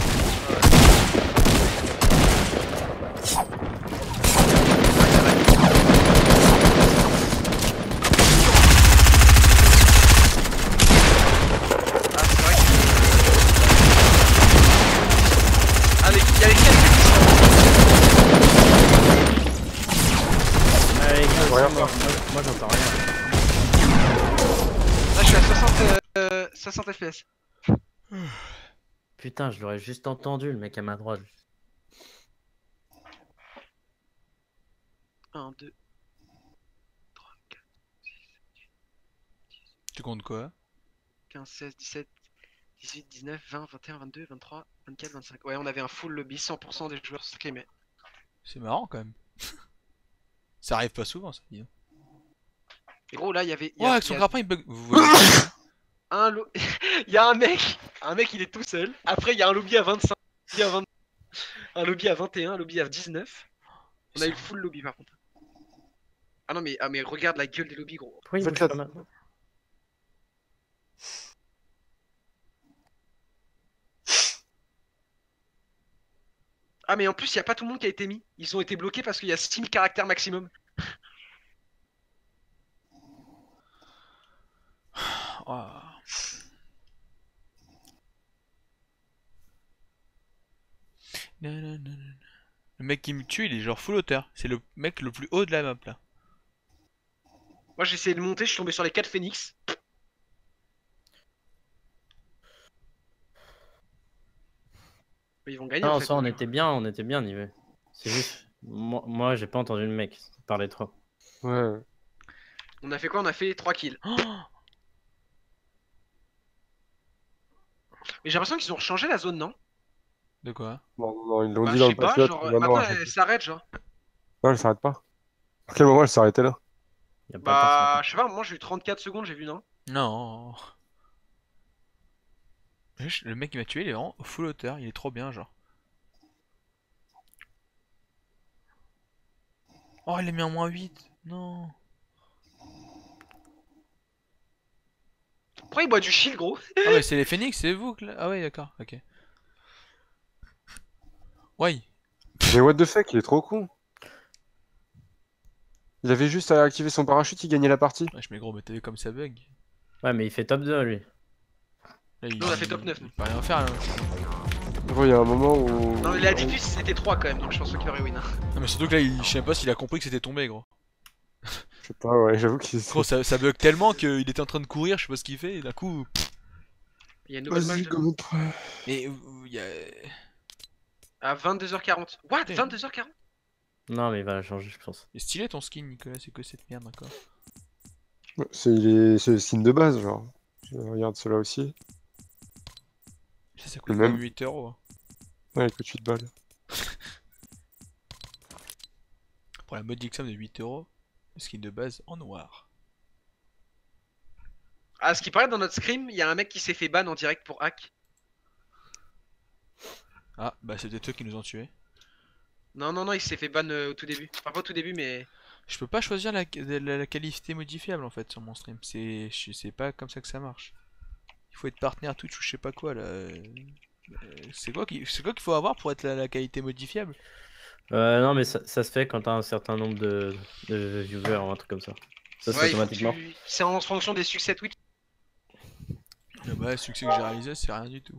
Ah, c'est vrai que. Allez, il y a les 4 Allez, go, Rien. moi j'entends rien. Là, je suis à 60 FPS. Putain, je l'aurais juste entendu, le mec à ma droite. 1, 2, 3, 4, Tu comptes quoi? 15, 16, 17, 18, 19, 20, 21, 22, 23, 24, 25. Ouais, on avait un full lobby, 100% des joueurs streamaient. C'est marrant quand même. Ça arrive pas souvent ça. Dis donc. Et gros, là, il y avait. Ouais, avec son grappin il bug. Vous voyez Il y a un mec, il est tout seul. Après, il y a un lobby à 25, un lobby à 21, un lobby à 19. On a eu le full lobby par contre. Ah non, mais regarde la gueule des lobbies, gros. Pourquoi il Faites bouge la- pas maintenant? Ah, mais en plus, il n'y a pas tout le monde qui a été mis. Ils ont été bloqués parce qu'il y a 6000 caractères maximum. Oh. Le mec qui me tue, il est genre full hauteur. C'est le mec le plus haut de la map là. Moi, j'ai essayé de monter, je suis tombé sur les 4 phoenix. Mais ils vont gagner. en Non, fait, ça, on donc. était bien niveau. C'est juste. Moi j'ai pas entendu le mec parler trop. Ouais. On a fait quoi? On a fait 3 kills. Oh, Mais j'ai l'impression qu'ils ont changé la zone, non? de quoi? Non, ils l'ont Bah, dit je dans sais le pas, papier. genre, maintenant elle s'arrête, genre. Non, elle s'arrête pas. À quel moment elle s'est arrêtée là? Y a pas Bah, je sais pas, moi j'ai eu 34 secondes, j'ai vu, non? Non. Le mec qui m'a tué, il est vraiment full hauteur. Il est trop bien, genre. Oh, il l'a mis en -8. Non. Pourquoi il boit du shield, gros? Ah ouais, c'est les phoenix, c'est vous que là. Ah ouais, d'accord, ok. Ouais. Mais what the fuck, il est trop con. Il avait juste à activer son parachute, il gagnait la partie. Wesh, mais gros, mais t'as vu comme ça bug. Ouais, mais il fait top 2 lui. Là, Nous, on a fait top 9, Il peut rien faire là. Gros, il y a un moment où. Non, il a dit que c'était 3 quand même, donc je pense qu'il aurait win. Non, mais surtout que là, je sais pas s'il a compris que c'était tombé, gros. Je sais pas, ouais, j'avoue qu'il. Gros, ça bug tellement qu'il était en train de courir, je sais pas ce qu'il fait, et d'un coup. Il y a une nouvelle match Vas-y, demain. comme Mais il y a. À 22h40. What? Ouais. 22h40? Non, mais il va la changer, je pense. C'est stylé ton skin, Nicolas, c'est que cette merde encore. c'est le skin de base, genre. Je regarde cela aussi. Ça coûte même- quand même 8 euros. Hein. Ouais, il coûte 8 balles. Pour la modique somme de 8 euros, le skin de base en noir. Ah, ce qui paraît dans notre scrim, il y a un mec qui s'est fait ban en direct pour hack. Ah, bah c'est peut-être eux qui nous ont tués. Non, non, non, il s'est fait ban au tout début. Enfin, pas au tout début, mais. Je peux pas choisir la qualité modifiable en fait sur mon stream. C'est pas comme ça que ça marche. Il faut être partenaire Twitch ou je sais pas quoi là. C'est quoi qu'il faut avoir pour être la qualité modifiable? Non, mais ça se fait quand t'as un certain nombre de viewers ou un truc comme ça. Ça, c'est Ouais, il faut que automatiquement. c'est en fonction des succès Twitch. Ah bah le succès que j'ai réalisé c'est rien du tout.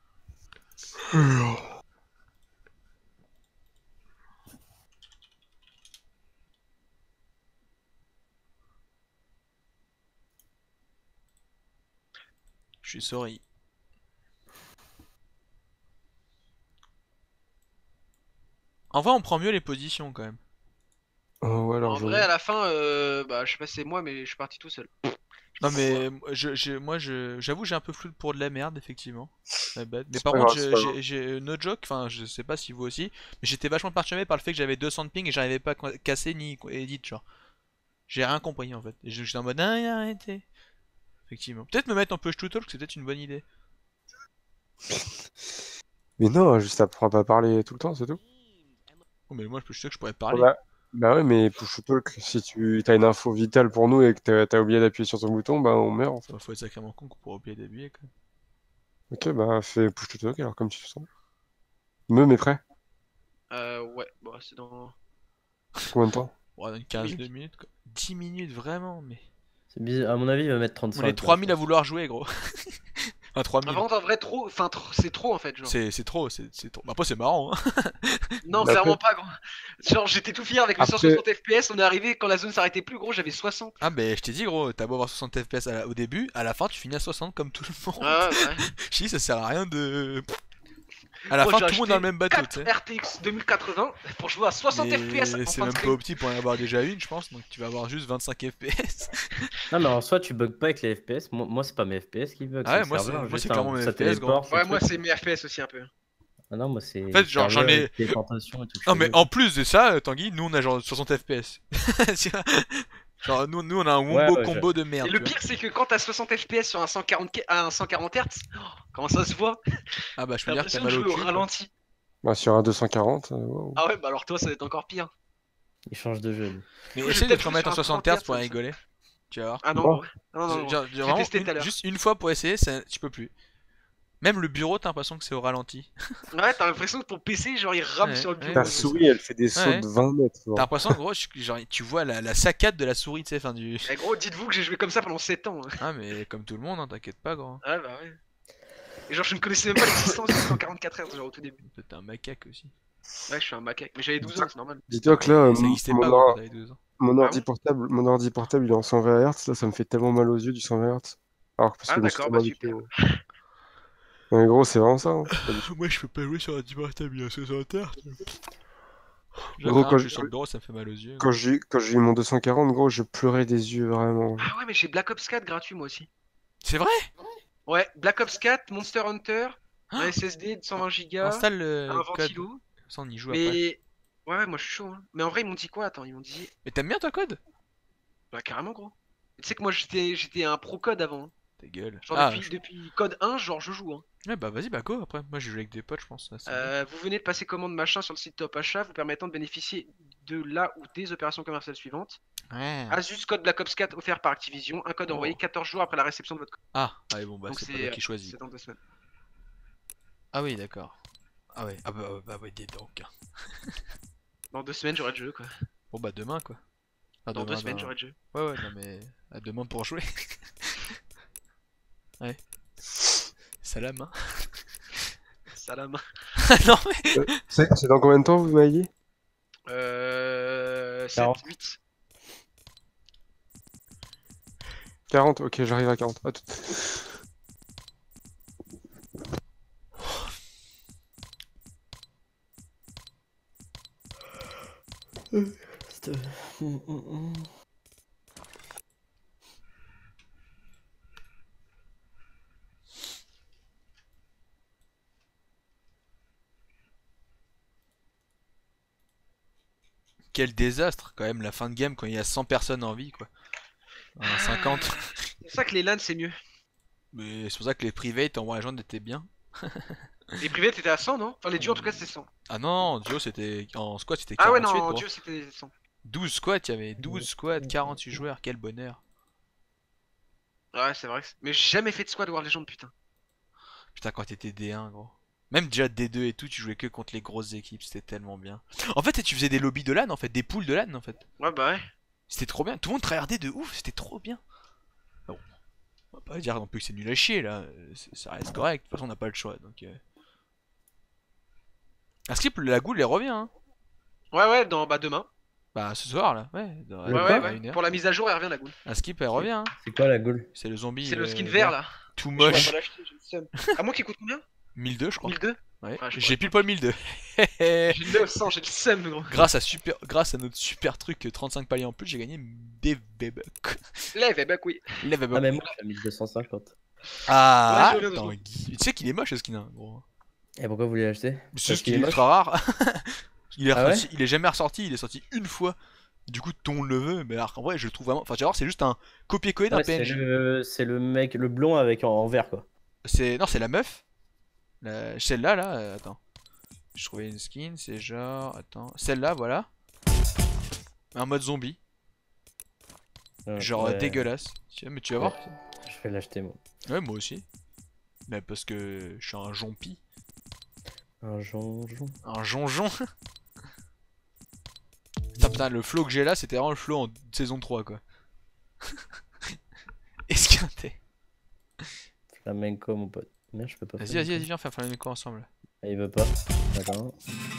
Je suis sorry. En vrai on prend mieux les positions quand même. Oh, ouais, alors En vrai, à la fin, bah, je sais pas si c'est moi, mais je suis parti tout seul. Non mais moi j'avoue j'ai un peu flou pour de la merde effectivement. My bad. Mais C'est par pas contre grave, c'est pas grave. j'ai no joke, enfin je sais pas si vous aussi, mais j'étais vachement perturbé par le fait que j'avais 200 de ping et j'arrivais pas à casser ni edit genre. J'ai rien compris en fait. Et j'étais en mode ah arrêtez. Effectivement. Peut-être me mettre en push to talk c'est peut-être une bonne idée. Mais non, juste apprends à pas parler tout le temps, c'est tout. Oh mais moi je push to talk je pourrais parler. Bah ouais, mais push to talk, si tu as une info vitale pour nous et que t'as oublié d'appuyer sur ton bouton, bah on meurt en fait. Bah, faut être sacrément con pour oublier d'habiller quoi. Ok, bah fais push to talk alors comme tu le sens. Mais prêt? Ouais, bon, c'est dans. Combien de temps? Ouais, dans une 15 de minutes quoi. 10 minutes vraiment mais. C'est bizarre. À mon avis, il va mettre 35. On est 3000 à vouloir jouer gros. Enfin 3000. Par contre, en vrai, trop. Enfin, c'est trop en fait, genre. C'est trop, c'est trop. Bah, après c'est marrant hein. Non, Bah, clairement pas, gros. Genre, j'étais tout fier avec mes Après- 160 FPS. On est arrivé quand la zone s'arrêtait plus, gros, j'avais 60. Ah mais je t'ai dit gros, t'as beau avoir 60 FPS au début, à la fin tu finis à 60 comme tout le monde. Ah ouais. Je dis ça sert à rien de... À la Gros, fin j'ai tout le monde dans le même bateau 4 tu sais. RTX 2080 pour jouer à 60 FPS Mais en c'est fin de même pas stream. opti pour en avoir déjà une je pense, donc tu vas avoir juste 25 FPS. Non, mais en soi, tu bugs pas avec les FPS. Moi, c'est pas mes FPS qui bug. Ah ouais, le moi, serveur, c'est juste clairement mes ça FPS, gros. téléporte, Ouais, le moi, truc. c'est mes FPS aussi un peu. Ah non, moi, c'est. En fait, genre, j'en ai- Téléportation et tout. Non mais en plus de ça, Tanguy, nous on a genre 60 FPS. Genre nous on a un wombo ouais, combo de merde. Et le tu vois. pire, c'est que quand t'as 60 FPS sur un 140 Hz, comment ça se voit? Ah bah je peux T'as dire que t'as l'impression de mal au jouer au cul. quoi. ralenti. Bah sur un 240, wow. Ah ouais, bah alors toi, ça va être encore pire. Il change de jeu. lui. Mais Moi, je essaye de vais te peut-être remettre en jouer sur un 60 30 Hz pour Hz, rigoler. Tu vas voir. Ah non, Bon. ouais. Non, non, non. Genre, J'ai vraiment, testé tout à l'heure. juste une fois pour essayer, tu peux plus. Même le bureau, t'as l'impression que c'est au ralenti. Ouais, t'as l'impression que ton PC, genre, il rame Ouais, sur le ouais. bureau. Ta souris, elle fait des sauts Ouais. de 20 mètres. genre. T'as l'impression, gros, genre, tu vois la saccade de la souris, tu sais, enfin du. Eh gros, dites-vous que j'ai joué comme ça pendant 7 ans. Hein. Ah, mais comme tout le monde, hein, t'inquiète pas, gros. Ouais, bah ouais. Et genre, je ne connaissais même pas l'existence du 144 Hz, genre au tout début. T'es un macaque aussi. Ouais, je suis un macaque. Mais j'avais 12 ans, c'est normal. Dis-toi que là, Ça existait mon, pas, gros, quand t'avais 12 ans. mon Ah ordi portable, il est en 120 Hz, là ça me fait tellement mal aux yeux du 120 Hz. Alors que parce Ah, que je me suis d'accord, tellement bah, habitué super. Ouais, gros, c'est vraiment ça. Hein. Moi, je peux pas jouer sur un portable, il y a 60 Hz. Gros, quand je je- sur le bureau, ça me fait mal aux yeux. Quand j'ai eu mon 240, gros, je pleurais des yeux vraiment. Ah ouais, mais j'ai Black Ops 4 gratuit, moi aussi. C'est vrai? Ouais, Black Ops 4, Monster Hunter, un Ah. SSD de 120 Go, Installe le un code. ventilo. Ça, on y joue après. Mais. Ouais, moi je suis chaud. Hein. Mais en vrai, ils m'ont dit quoi? Attends, ils m'ont dit. Mais t'aimes bien toi, code? Bah, carrément, gros. Tu sais que moi j'étais un pro code avant. Hein. Ta gueule. Genre, Ah, depuis code 1, genre je joue. Hein. ouais, bah vas-y, bah go après. Moi, j'ai joué avec des potes, je pense. Ça, c'est bien. Vous venez de passer commande machin sur le site Top Achat, vous permettant de bénéficier de la ou des opérations commerciales suivantes. Ouais. Asus code Black Ops 4 offert par Activision, un code Oh. envoyé 14 jours après la réception de votre code. Ah, ouais, bon, bah Donc c'est pas toi qui choisis. c'est dans 2 semaines. Ah oui, d'accord. Ah ouais, bah ouais, dis donc. Dans 2 semaines, j'aurai le jeu quoi. Bon, bah demain, quoi. Ah, Dans 2 demain, semaines, bah, j'aurai le jeu. Ouais, ouais, non mais. À demain pour jouer. Ouais. Salam, hein. Salam. Non mais. C'est dans combien de temps vous m'avez dit? 7, 40. 8. 40, ok, j'arrive à 40. À tout. Quel désastre quand même la fin de game quand il y a 100 personnes en vie quoi. 50. C'est pour ça que les LAN c'est mieux. Mais c'est pour ça que les private en War Legend étaient bien. Les privés t'étais à 100 non? Enfin les duos en tout cas c'était 100. Ah non, duo c'était. En squad c'était Ah 48. ouais non, en gros. duo c'était 100. 12 squads, il y avait 12 squads, 48 joueurs, quel bonheur. Ouais c'est vrai. Mais j'ai jamais fait de squad War Legend putain. Putain, quand t'étais D1, gros. Même déjà D2 et tout, tu jouais que contre les grosses équipes, c'était tellement bien. En fait, tu faisais des lobbies de LAN, en fait, des poules de LAN, en fait. Ouais bah ouais. C'était trop bien. Tout le monde tryhardait de ouf, c'était trop bien. Bon, on va pas dire non plus que c'est nul à chier, là. Ça reste correct. De toute façon, on n'a pas le choix, donc... Ah, Skip, la goule, elle revient, hein. Ouais bah demain. Bah, ce soir, là. Ouais, Ouais à ouais, une heure. pour la mise à jour elle revient la goule. Ah, Skip, elle revient, hein. C'est quoi la goule? C'est le zombie. C'est le skin vert là. Tout Je pourrais moche. pas l'acheter, j'ai le seum. À moi qui coûte combien? 1002, je crois. 1002? Ouais. Ah, je J'ai pourrais pile poil 1002. J'ai 900, j'ai le seum gros. Grâce à notre super truc 35 paliers en plus, j'ai gagné des V-Bucks. Lève et bah oui. Les Ah, V-Bucks. mais moi, j'ai 1250. Ah, Ouais, je reviens attends, de Tu sais qu'il est moche ce skin, hein, gros. Et pourquoi vous voulez l'acheter? C'est juste Parce qu'il qu'il est est ultra rare. Il est, Ah ouais il est jamais ressorti, il est sorti une fois. Du coup, tout le monde le veut, mais alors qu'en vrai, je le trouve vraiment. Enfin, tu vas voir, c'est juste un copier-coller d'un Ouais, PNG. c'est le mec, le blond avec en vert quoi. Non, c'est la meuf. Celle-là, là, attends. Je trouvais une skin, c'est genre. Attends. Celle-là, voilà. En mode zombie. Genre Ouais, dégueulasse. Mais tu vas voir. Je vais l'acheter moi. Ouais, moi aussi. Mais parce que je suis un jompi. Un jonjon. Un jonjon. Putain, le flow que j'ai là, c'était vraiment le flow en saison 3, quoi. Esquinté. Flamenco mon pote. Merde, je peux pas. Vas-y, viens, faire flamenco ensemble. Ah, il veut pas. Attends.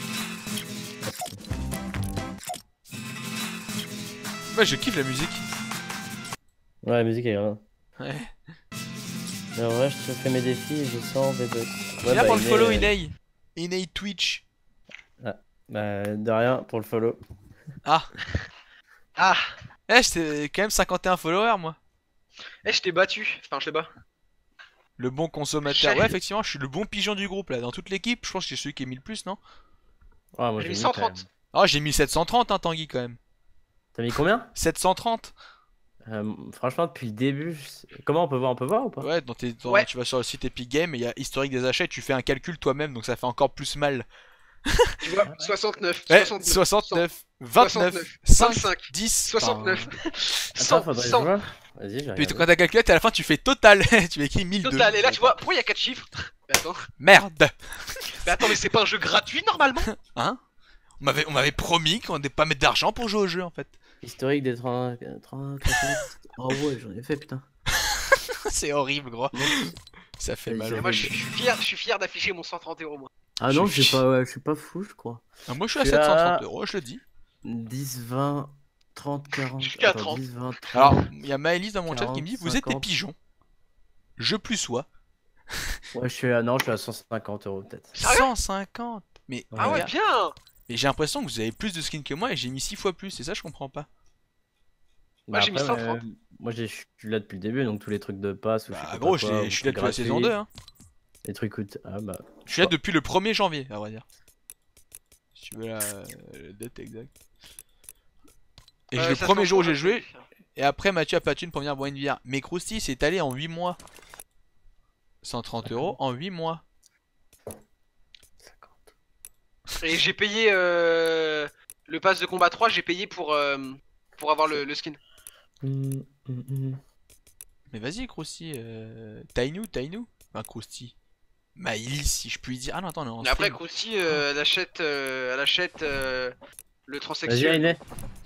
Ouais, je kiffe la musique. Ouais, la musique est grave. Ouais. Mais en vrai, je te fais mes défis et je sens VB. Viens pour le follow, Inei. Inei Twitch. Bah, de rien pour le follow. Ah. Ah. Eh, j'étais quand même 51 followers, moi. Eh, je t'ai battu. Enfin, je t'ai bats. Le bon consommateur. Ouais, effectivement, je suis le bon pigeon du groupe là. Dans toute l'équipe, je pense que c'est celui qui est mis le plus, non? Ouais, moi J'ai mis mis 130. Ah, j'ai mis 730, hein, Tanguy, quand même. T'as mis combien? 730. Franchement, depuis le début, comment on peut voir ou pas? Ouais, Ouais. tu vas sur le site Epic Games et il y a historique des achats, tu fais un calcul toi-même, donc ça fait encore plus mal. Tu vois, 69, Ouais, 69, 69, 29, 69, 5, 25, 10, 69, Attends, 100, faudrait que je 100. vois. Vas-y, je vais Puis regarder. quand t'as calculé, à la fin tu fais total. Tu mets écrit 1002. Total, et là tu vois, pourquoi il y a 4 chiffres? Mais attends, Merde. mais c'est pas un jeu gratuit normalement? Hein? On m'avait promis qu'on n'allait pas mettre d'argent pour jouer au jeu en fait. Historique des 30. Oh ouais, j'en ai fait putain. C'est horrible, gros. Ça fait mal. Et au moi bout. je suis fier d'afficher mon 130 € moi. Ah non, je suis pas fou, je crois. Ah, moi je suis à Je suis à- 730 euros, je le dis. 10, 20, 30, 40. Jusqu'à Attends, 30. 10, 20, 30. Alors, il y a Maëlys dans mon chat 40, qui me dit vous êtes des 50. pigeons. Je plus sois. Ouais, je suis à 150 € peut-être. Sérieux 150. Mais, Ah ouais, regarde. bien. Mais j'ai l'impression que vous avez plus de skins que moi et j'ai mis 6 fois plus. C'est ça, je comprends pas. Moi, j'ai mis après, 130. Moi je suis là depuis le début, donc tous les trucs de passe. Ou je sais Bah, pas gros, quoi, je suis là depuis la gratuits, saison 2. Hein. Les trucs coûtent. Ah bah. Je suis là depuis le 1er janvier, à vrai dire. Si tu veux la date exacte. Et le Ça premier se jour où lance j'ai sur un joué, truc. et après Mathieu a pas de thune pour venir boire une bière. Mais Krusty s'est étalé en 8 mois. 130 € en 8 mois. 50. Et j'ai payé le pass de combat 3, j'ai payé pour avoir le skin. Mais vas-y Krusty, taille-nous. Enfin Krusty. Maïlis si je puis dire. Ah non attends, on est en Mais après stream. Krusty, elle achète le Vas-y, transsexuel. Iné.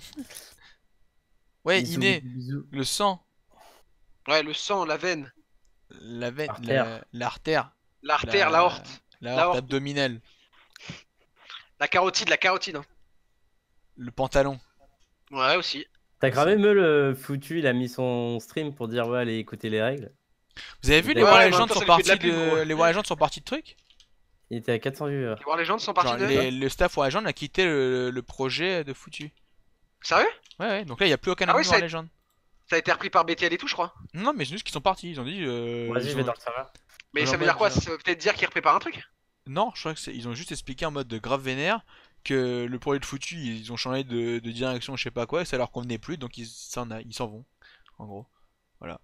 Ouais, Bisous, Iné, bisous. le sang, Ouais, le sang, la veine, la veine, Artère. l'artère, l'artère, la horte, la La horte horte. abdominale, la carotide, hein. le pantalon. Ouais, aussi. T'as gravé Meul foutu, il a mis son stream pour dire ouais, allez écouter les règles. Vous avez vu les Ouais, War en Legends même temps, sont ça lui fait de la partis pub, gros. les War Legends sont partis de trucs? Il était à 400 viewers. Les War Legends sont partis Genre, de. le staff War Legend a quitté le projet de foutu. Sérieux? Ouais, ouais, donc là, il n'y a plus aucun Ah ami oui, War Legend. Ça a été repris par BTL et tout, je crois. Non, mais c'est juste qu'ils sont partis. Ils ont dit. Vas-y, ils je vais ont- dans le serveur. Mais Alors, ça veut moi, dire quoi? déjà- Ça veut peut-être dire qu'ils préparent un truc? Non, je crois que ils ont juste expliqué en mode de grave vénère que le projet de foutu, ils ont changé de direction, je sais pas quoi, et ça leur convenait plus, donc ils s'en vont. En gros. Voilà.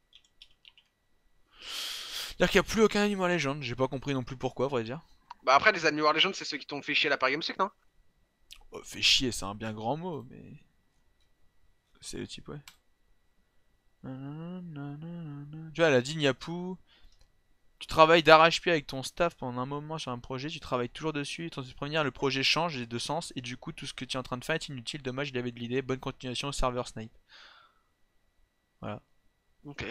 C'est-à-dire qu'il n'y a plus aucun Animal Legend, j'ai pas compris non plus pourquoi, à vrai dire. Bah après, les Ennemis War Legends, c'est ceux qui t'ont fait chier à la Paris Games Week, non? Oh, fait chier, c'est un bien grand mot, mais. C'est le type, ouais. Tu vois, elle a dit Niapou. Tu travailles d'arrache-pied avec ton staff pendant un moment sur un projet, tu travailles toujours dessus, et sans te prévenir, le projet change de sens, et du coup, tout ce que tu es en train de faire est inutile. Dommage, il avait de l'idée. Bonne continuation au serveur Snipe. Voilà. Ok.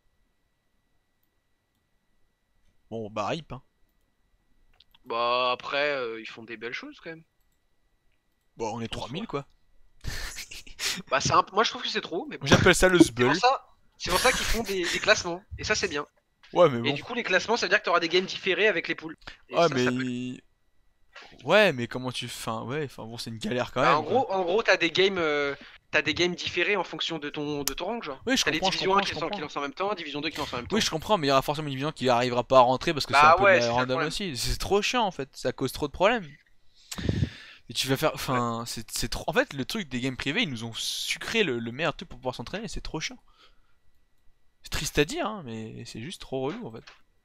Bon, bah, rip, hein. Bah après, ils font des belles choses quand même. Bon, on est 3000 quoi. Bah c'est moi je trouve que c'est trop, mais bon. J'appelle ça le C'est sbull. pour ça qu'ils font des classements, et ça c'est bien. Ouais, mais Et bon. du coup les classements ça veut dire que t'auras des games différés avec les poules. Et Ah, ça, mais. ça peut- Ouais, mais comment tu. Enfin, ouais, enfin bon, c'est une galère quand Bah, même. quoi. en gros t'as des games différés en fonction de ton rang genre. Oui, je T'as les comprends, je divisions 1 comprends, je comprends. qui lancent en même temps, division 2 qui lancent en même temps. Oui, je comprends, mais il y aura forcément une division qui arrivera pas à rentrer parce que Bah c'est un peu ouais, de c'est la ça le random problème. aussi. C'est trop chiant en fait, ça cause trop de problèmes. Et tu vas faire. Enfin, c'est trop. En fait, le truc des games privés, ils nous ont sucré le meilleur truc pour pouvoir s'entraîner, c'est trop chiant. C'est triste à dire, hein, mais c'est juste trop relou en fait.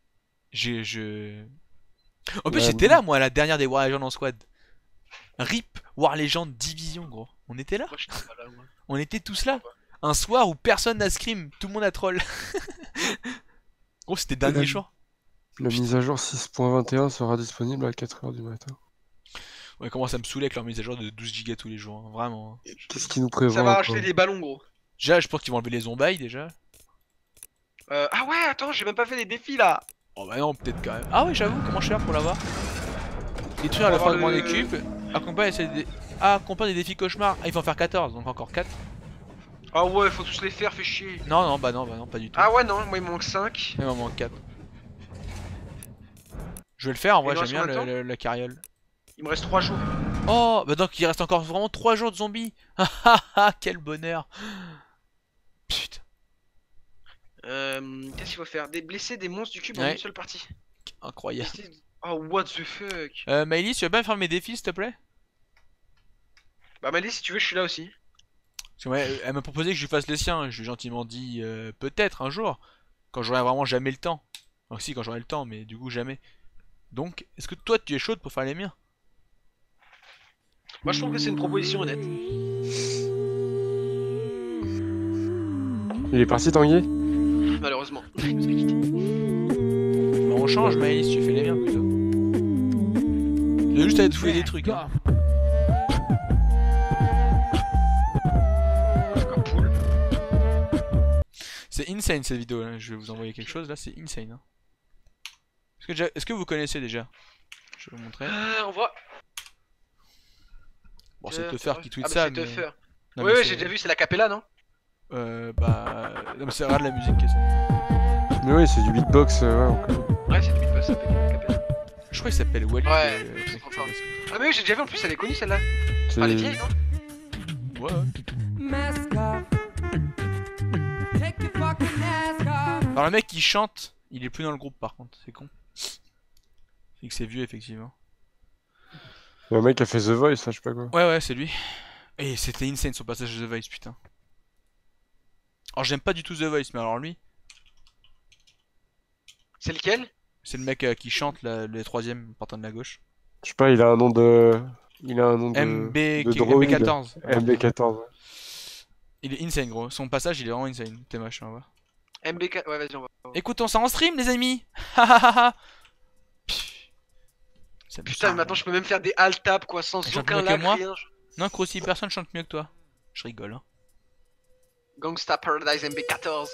En plus, Ouais, j'étais là moi à la dernière des War Legend en squad. RIP War Legend Division, gros. On était là. Moi, je sais pas, là, moi. On était tous là. Un soir où personne n'a scream, tout le monde a troll. Gros, c'était dernier La- jour. La mise à jour 6.21 sera disponible à 4h du matin. Ouais, commence à me saouler avec leur mise à jour de 12 Go tous les jours, hein, vraiment. hein. Qu'est-ce qui nous prévoit Ça va encore racheter des ballons gros. Déjà, je pense qu'ils vont enlever les zombies déjà. Ah ouais attends, j'ai même pas fait les défis là. Oh bah non, peut-être quand même. Ah ouais, j'avoue, comment je fais pour l'avoir? Détruire le Pour avoir fragment le- des cubes. Accompagne des défis cauchemars. Ah, il faut en faire 14, donc encore 4. Ah ouais, faut tous les faire, fait chier. Non, bah non, pas du tout. Ah ouais non, moi il me manque 5. Il m'en manque 4. Je vais le faire, en Et vrai, il en j'aime reste bien combien de temps la carriole. Il me reste 3 jours. Oh, bah donc il reste encore vraiment 3 jours de zombies. Ah, quel bonheur. Putain, Qu'est-ce qu'il faut faire? Blesser des monstres du cube en Ouais. une seule partie. incroyable. Oh what the fuck. Maëlys, tu vas bien faire mes défis, s'il te plaît? Bah Mali si tu veux je suis là aussi. Parce que, ouais, elle m'a proposé que je lui fasse les siens. Je lui ai gentiment dit peut-être un jour, quand j'aurai vraiment jamais le temps. Enfin, si, quand j'aurai le temps, mais du coup, jamais. Donc, est-ce que toi, tu es chaude pour faire les miens? Moi je trouve que c'est une proposition honnête. Il est parti Tanguy? Malheureusement. Il nous a quittés. Bah, on change, Maëlys, tu fais les miens plutôt. Il a juste à te fouiller des trucs. Hein. Comme poule. C'est insane cette vidéo, là. Je vais vous envoyer quelque chose là, c'est insane. Hein. Est-ce que vous connaissez déjà? Je vais vous montrer. On voit. Bon, c'est Tuffer qui tweet ah, bah, ça, c'est mais. Tuffer. Non, Ouais, mais ouais, c'est- j'ai déjà vu, c'est la capella, non? Bah. Non, mais c'est rare de la musique, qu'est-ce que Mais oui, c'est du beatbox. Ouais, on connaît. Ouais, c'est lui, ça s'appelle la capella. Je crois qu'il s'appelle Wally. Ouais, le c'est mec trop qui fort. fait ça. Ah, mais oui, j'ai déjà vu en plus, elle est connue celle-là. C'est- Enfin, elle est vieille, non? Ouais, ouais. Alors, le mec qui chante, il est plus dans le groupe par contre, c'est con. C'est que c'est vieux, effectivement. Il y a un mec qui a fait The Voice, là, je sais pas quoi. Ouais, c'est lui. Et c'était insane son passage de The Voice, putain. Alors, j'aime pas du tout The Voice, mais alors lui, C'est lequel? c'est le mec qui chante le troisième partant de la gauche. Je sais pas, il a un nom de. Il a un nom de. MB, de droïde. MB14. MB14. Ouais. Il est insane, gros. Son passage, il est vraiment insane. T'es machin, on va. MBK. Ouais, vas-y, on va. Écoutons ça en stream, les amis. Hahaha. Ça me Putain, saoule. mais maintenant je peux même faire des alt tab quoi, sans Chante aucun mieux que lag, moi. rien. Non, Crossy, personne chante mieux que toi. Je rigole, hein. Gangsta Paradise MB14.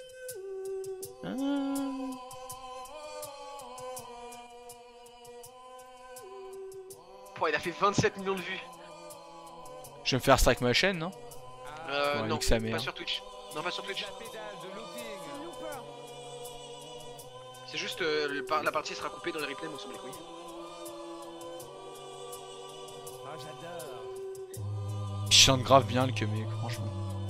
Oh, il a fait 27 millions de vues. Je vais me faire strike ma chaîne, non? Ouais, Non, nique sa pas mère. sur Twitch. Non, pas sur Twitch. C'est juste la partie sera coupée dans les replays, mais on s'en bat les couilles. chante grave bien le mec, franchement.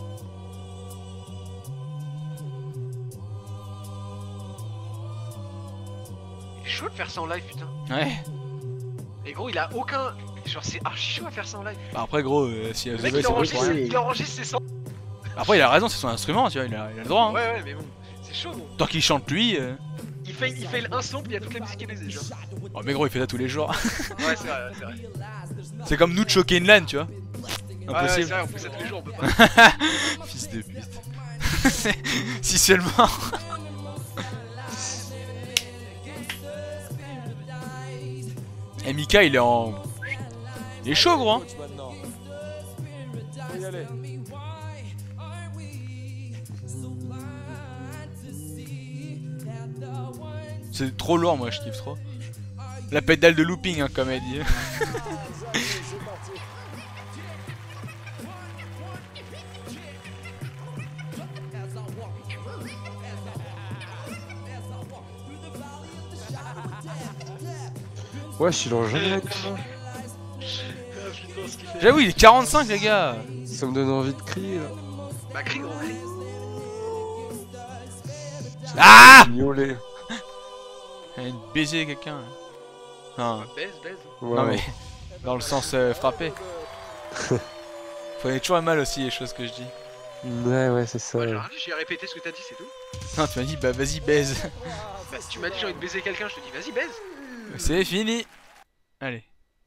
Il est chaud de faire ça en live, putain. Ouais. Et gros, il a aucun. Genre, c'est archi chaud à faire ça en live. Bah après gros, si Le The mec, Voice, il c'est pas enregistre, pour rien. il enregistre ses sons. Après il a raison, c'est son instrument, tu vois, il a le droit. Hein. Ouais, mais bon, c'est chaud, gros. Tant qu'il chante lui. Il fait un son, puis il y a toute la musique qui est baisée, genre. Oh mais gros, il fait ça tous les jours. Ouais, c'est vrai, c'est vrai. C'est comme nous de choquer une LAN, tu vois. Ouais, c'est Impossible. vrai, on fait ça tous les jours, on peut pas. Fils de pute. Si seulement. Et Mika il est en. Il est chaud gros hein. Faut y aller. C'est trop lourd moi je kiffe trop. La pédale de looping hein, comme elle dit. Ouais, il en jamais. J'avoue il est 45 les gars. Ça me donne envie de crier là. Bah, crie, gros, crie. Ah Miauler. Elle a baiser quelqu'un. là. Non, Baise, baise. Ouais, non mais dans le sens frapper. Faut aller toujours mal aussi les choses que je dis. ouais, c'est ça. Ouais, j'ai répété ce que t'as dit, c'est tout. Non tu m'as dit bah vas-y baise. Bah, si tu m'as dit j'ai envie de baiser quelqu'un, je te dis vas-y, baise. C'est fini. Allez.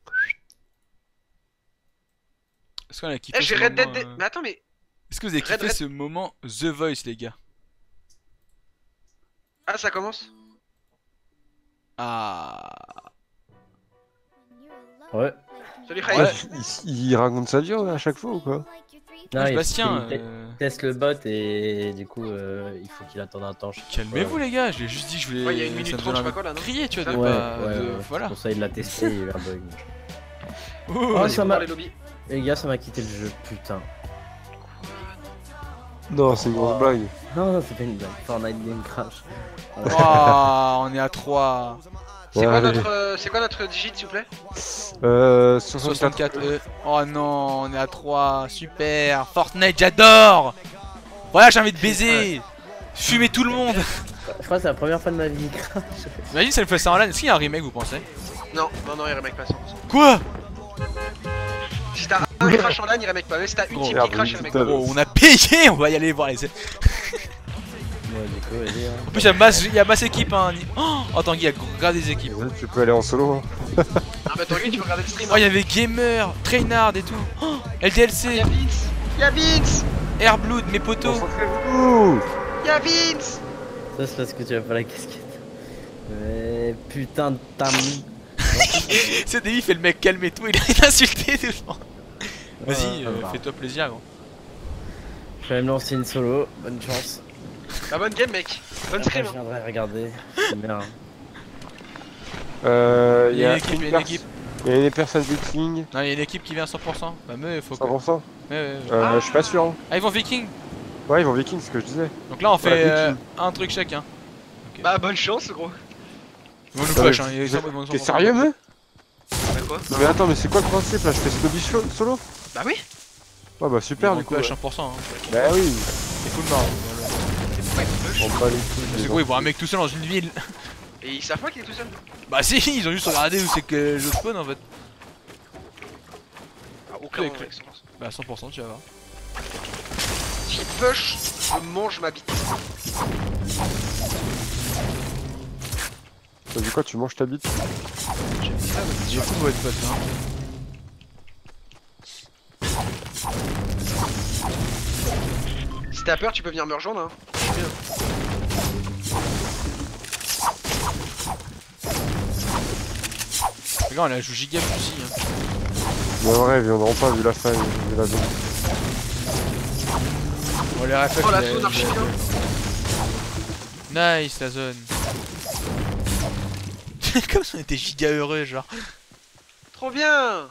Est-ce qu'on a kiffé Eh, j'ai ce Red Dead. moment, Mais attends, mais. Est-ce que vous avez Red kiffé Red- ce moment The Voice les gars? Ah, ça commence. Ah. Ouais. Salut, Ouais. Khaïd. Il raconte sa vie à chaque fois ou quoi? Non, Sébastien, il teste le bot et du coup, il faut qu'il attende un temps. je sais pas calmez-vous quoi. les gars, je l'ai juste dit que je voulais. Ouais, il y a une minute ça me 30, je sais donne pas quoi là, envie de non? crier, tu vois, de Ouais, pas. ouais, de- ouais, Voilà. je conseille de la tester, il y a eu un bug. Ouh. Oh, Vas-y, ça on m'a- part les lobbies. Les gars, ça m'a quitté le jeu, putain. Non, c'est une grosse blague. Non, c'est pas une blague. Fortnite Game Crash. Oh, on est à 3. C'est quoi, allez. c'est quoi notre digit, s'il vous plaît? 64. Oh non, on est à 3. Super. Fortnite, j'adore. Voilà, j'ai envie de baiser. Fumer tout le monde. Je crois que c'est la première fois de ma vie. Crash. Imagine ça me fait ça en LAN. Est-ce qu'il y a un remake, vous pensez? Non, il remake pas 100%. Quoi? Si t'as un crash en LAN, il remake pas. Mais si t'as une Gros, team qui crash, il remake pas. Oh, on a payé. On va y aller voir les. Ouais, du coup, vas-y. Hein. En plus, il y a masse équipe. Hein. Oh, Tanguy, regarde des équipes. Tu peux aller en solo. Hein. Ah, bah, Tanguy, tu peux regarder le stream. Oh, il y avait Gamer, Trainard et tout. Oh, LDLC, Y'a Vince! Airblood, mes potos. Ouh. Y'a Vince! Ça, c'est parce que tu as pas la casquette. Mais putain de ta mi- C'est il fait le mec calme et tout. Il a insulté tout le monde. Vas-y, bah. fais-toi plaisir, gros. Je vais me lancer une solo, bonne chance. Bah, bonne game, mec. Bonne Après, stream. je viendrai regarder. C'est bien. Il y a il y a une équipe. Il y a une personne viking. Non, il y a une équipe qui vient à 100%. Bah, mais faut que. 100%. Ouais. Je suis pas sûr. Hein. Ah, ils vont viking. Ouais, ils vont viking, c'est ce que je disais. Donc là, on fait Voilà, Viking. un truc chacun. Bah, bonne chance, gros. Ils vont nous Ouais, push, hein. ils vont nous T'es 100%. sérieux, mec? Bah, quoi? Non, mais attends, mais c'est quoi le principe là? Je fais Snobby solo? Bah, oui. Ouais, bah Ils super vont du coup. push Ouais. 100%. Hein. Bah oui, C'est full marre. on bat les couilles. C'est gros, ils voient un mec tout seul dans une ville. Et ils savent pas qu'il est tout seul. Bah, si, ils ont juste regardé où c'est que je spawn en fait. Ah, aucun Avec- moment, avec son lance. Bah, 100%, tu vas voir. S'il push, je mange ma bite. T'as dit quoi? Tu manges ta bite? J'ai dit ça, mais J'ai fou votre pote, hein. si t'as peur, tu peux venir me rejoindre. Hein. Les gars, on la joue giga aussi. Hein. Mais en vrai, ils viendront pas vu la faille, vu la zone. On les réflexe. Oh, la zone archi bien. Nice la zone. Comme si on était giga heureux, genre. Trop bien.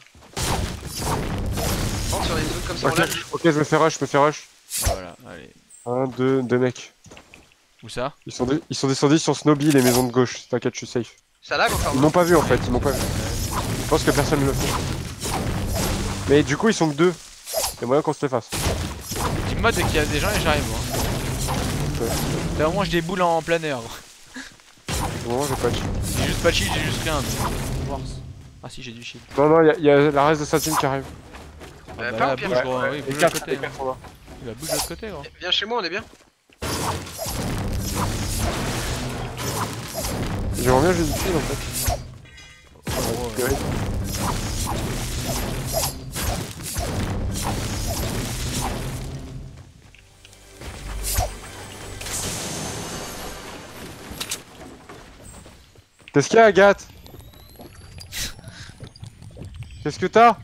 Rentre sur les zones comme ça en Ok, lâche. ok, je me fais rush, Voilà, allez. 1, 2 mecs. Où ça? Ils sont descendus sur Snobby, les maisons de gauche. T'inquiète, je suis safe. Ça lag encore. Ils m'ont pas vu en fait, ils m'ont pas vu. Je pense que personne ne le fait. Mais du coup, ils sont que deux. Y'a moyen qu'on se les fasse. Dis-moi dès qu'il y a des gens et j'arrive. Hein. Là au moins je déboule en plein air. Pour le moment, j'ai pas de shield. J'ai juste pas de shield, j'ai juste rien. Ah si, j'ai du shield. Non, y'a la reste de sa team qui arrive. Ah bah pas là, au pire. bouge gros, oui, Les bouge de 4, l'autre côté. les 4 sont là. Il va bouger de l'autre côté gros. Viens chez moi, on est bien. J'aimerais bien jouer du shield en fait. Gros, Ouais. Qu'est-ce qu'il y a, Agathe? Qu'est-ce que t'as?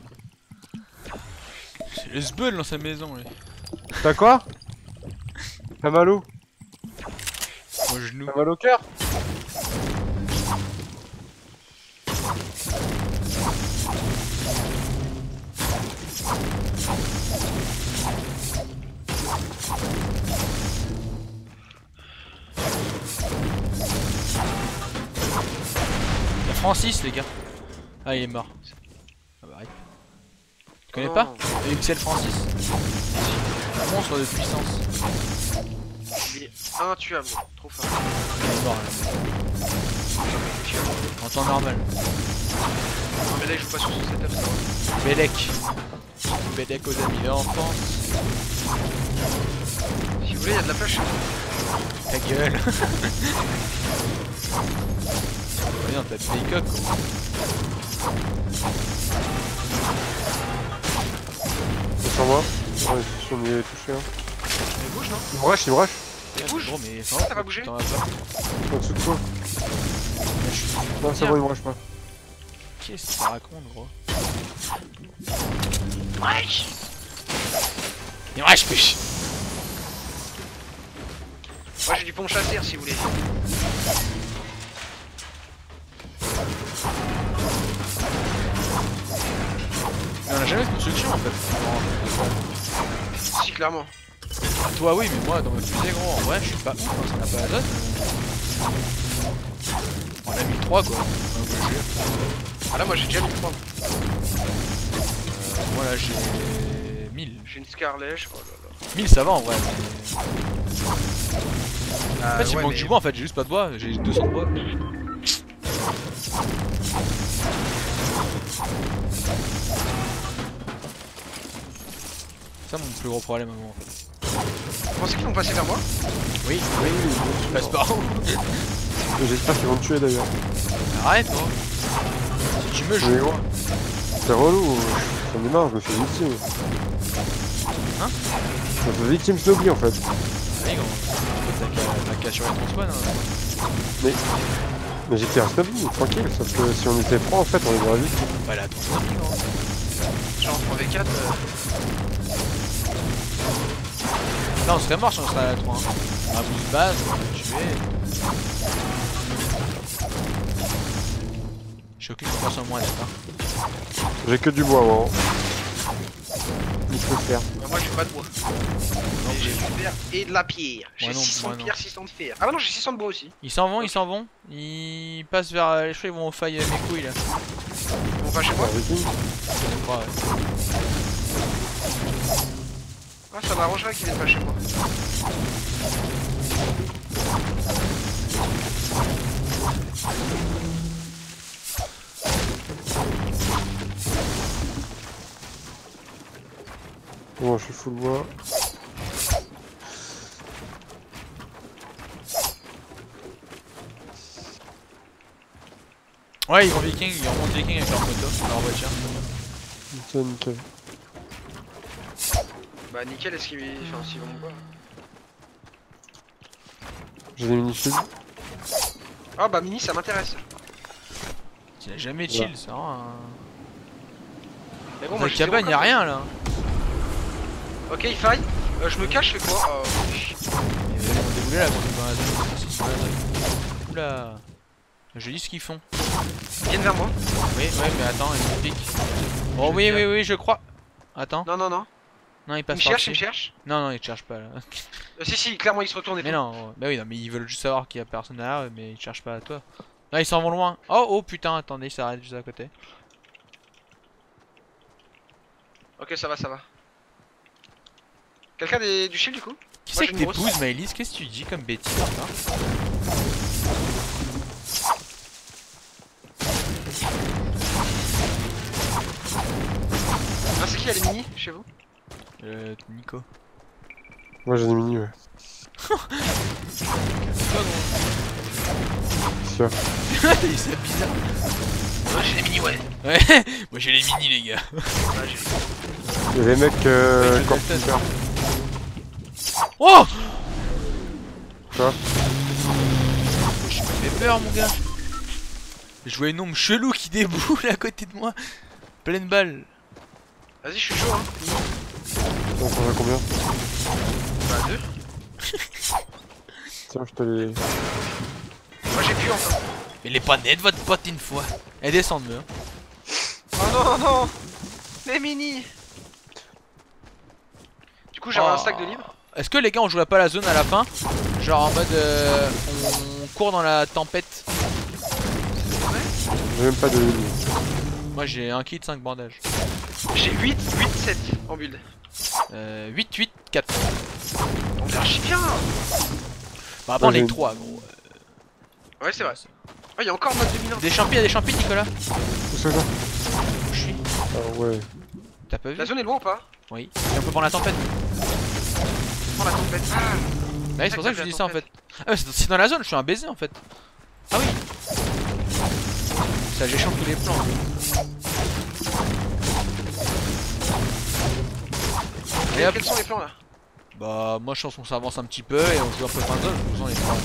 C'est le sbeul dans sa maison lui. T'as quoi? T'as mal où? Au genou. T'as mal au cœur? Y'a Francis les gars. Ah il est mort. Ah bah arrête. Tu connais Non. pas? XL Francis. Un monstre de puissance. Il est intuable, trop fort. Il est mort là. En temps normal. Non, mais là, il joue pas sur son setup, ça va. Bélec. Bélec aux amis d'enfance. Si vous voulez, il y a de la flash. Ta gueule. Regarde, t'as des coques quoi. C'est sur moi. Ouais, je suis mis touché. Hein. Il bouge, non? Il me rush, il me rush. Il bouge. Gros mais Ça va bouger. t'en as pas. En dessous de toi. Non, c'est bon, il me rush pas. Qu'est-ce que ça raconte gros? Wesh! Il me rage plus. Moi, j'ai du pont chasser si vous voulez. Mais on a jamais de construction en fait. Si, clairement. Ah, toi oui mais moi dans ma fusée gros en vrai je suis pas ouf hein, ça n'a pas d'azote. On a mis 3 quoi. Ouais, moi, je jure. Ah là, moi, j'ai déjà mis 3. Moi là j'ai 1000. J'ai une Scarlett, oh là là. 1000 ça va en vrai. Mais... Ah, En fait il me ouais, manque mais- du bois en fait, j'ai juste pas de bois, j'ai 200 de bois. C'est ça mon plus gros problème à moi. Vous pensez qu'ils vont passer vers moi? Oui, Oui, je passe par où? J'espère qu'ils vont te tuer d'ailleurs. Arrête gros. Si tu me joues. Mais gros, c'est relou. J'en ai marre, je me fais victime. Hein? Je me fais victime snobby en fait. Allez gros. T'as qu'à assurer ton spawn hein. Mais j'étais un snobby, tranquille. Sauf que si on était 3 en fait, on les aurait vite. Bah là ton spawn gros. Genre en 3v4. Là on serait mort si on serait à la 3 hein. Un boost base, on va le tuer. J'ai aucune confiance en moi d'accord. J'ai que du bois, moi. Il faut le faire. Bah, moi, j'ai pas de bois. Et j'ai du fer et de la pierre. J'ai Moi non, 600 moi de non. pierre, 600 de fer. Ah bah non, j'ai 600 de bois aussi. Ils s'en vont, ils s'en vont. Ils passent vers. Je crois qu'ils vont au faille mes couilles là. On va chez moi. Viking. Je crois, ouais. Ah, ça m'arrangerait qu'ils viennent pas chez moi. Bon, je suis full bois. Ouais, ils vont viking, ils remontent viking avec leur moto, leur voiture. Nickel, nickel. Bah, nickel, est-ce qu'ils enfin, s'ils vont me voir? J'ai des mini-shields. Ah, bah, mini, ça m'intéresse. Il a jamais chill, ça. Hein. Mais Dans bon, moi, la je cabane, sais y'a pas. rien là. Ok, il faille. Je me cache, je fais quoi? Ils vont débouler là, quand on est dans la zone. Si, c'est dans la zone. Oula. Je dis ce qu'ils font. Ils viennent vers moi. Oui, ouais, mais attends, ils me piquent. Oh oui, oui, oui, je crois. Attends. Non, non, non. Non, ils Ils passent me par cherchent, ils me dessus. cherchent. Non, non, ils te cherchent pas là. Si, si, clairement, ils se retournent et Mais tout. non, bah oui, non, mais ils veulent juste savoir qu'il y a personne derrière eux, mais ils te cherchent pas à toi. Là, ils s'en vont loin. Oh, oh putain, attendez, ils s'arrêtent juste à côté. Ok, ça va, ça va. Quelqu'un du shield du coup? Qui Moi, c'est que j'ai une grosse. t'épouses, Maëlys? Qu'est-ce que tu dis comme bêtise, hein? Ah, c'est qui, elle est mini chez vous? Nico. Moi j'ai des mini, ouais. Sûr. C'est bizarre. Ouais, j'ai des mini, ouais. Ouais, moi j'ai les mini, les gars. Ouais, j'ai- Il y a des mecs Ouais, quand je tu perds. Oh! Quoi? Je me fais peur, mon gars. Je vois une ombre chelou qui déboule à côté de moi. Pleine balle. Vas-y, je suis chaud, hein. On s'en va combien? Bah, 2. Tiens, je te les. Moi, j'ai pu encore. Mais il est pas net, votre pote, une fois. Elle descend de hein. Oh non, non! Les mini! Du coup, j'avais un sac de libre. Est-ce que les gars on jouerait pas la zone à la fin? Genre en mode on court dans la tempête. J'ai même pas de mini. Moi j'ai un kit, 5 bandages. J'ai 8, 7 en build. 8, 8, 4. On fait archi bien! Bah après on Ouais, est j'ai- 3 gros. Ouais, c'est vrai. Oh, y'a encore mode 2001. Des champis, y'a des champis Nicolas. Où c'est ça? Où je suis. Ah ouais. T'as pas vu? La zone est loin ou pas? Oui. Et on peut prendre la tempête. Prends la tempête. Ah! Ouais, c'est pour ça que je dis ça en fait. Ah ouais, c'est dans la zone, je suis un baiser en fait. Ah oui. Ça j'échange tous les plans. Allez hop. Quels sont les plans là? Bah moi je pense qu'on s'avance un petit peu et on joue un peu fin de zone, je vous en ai trois.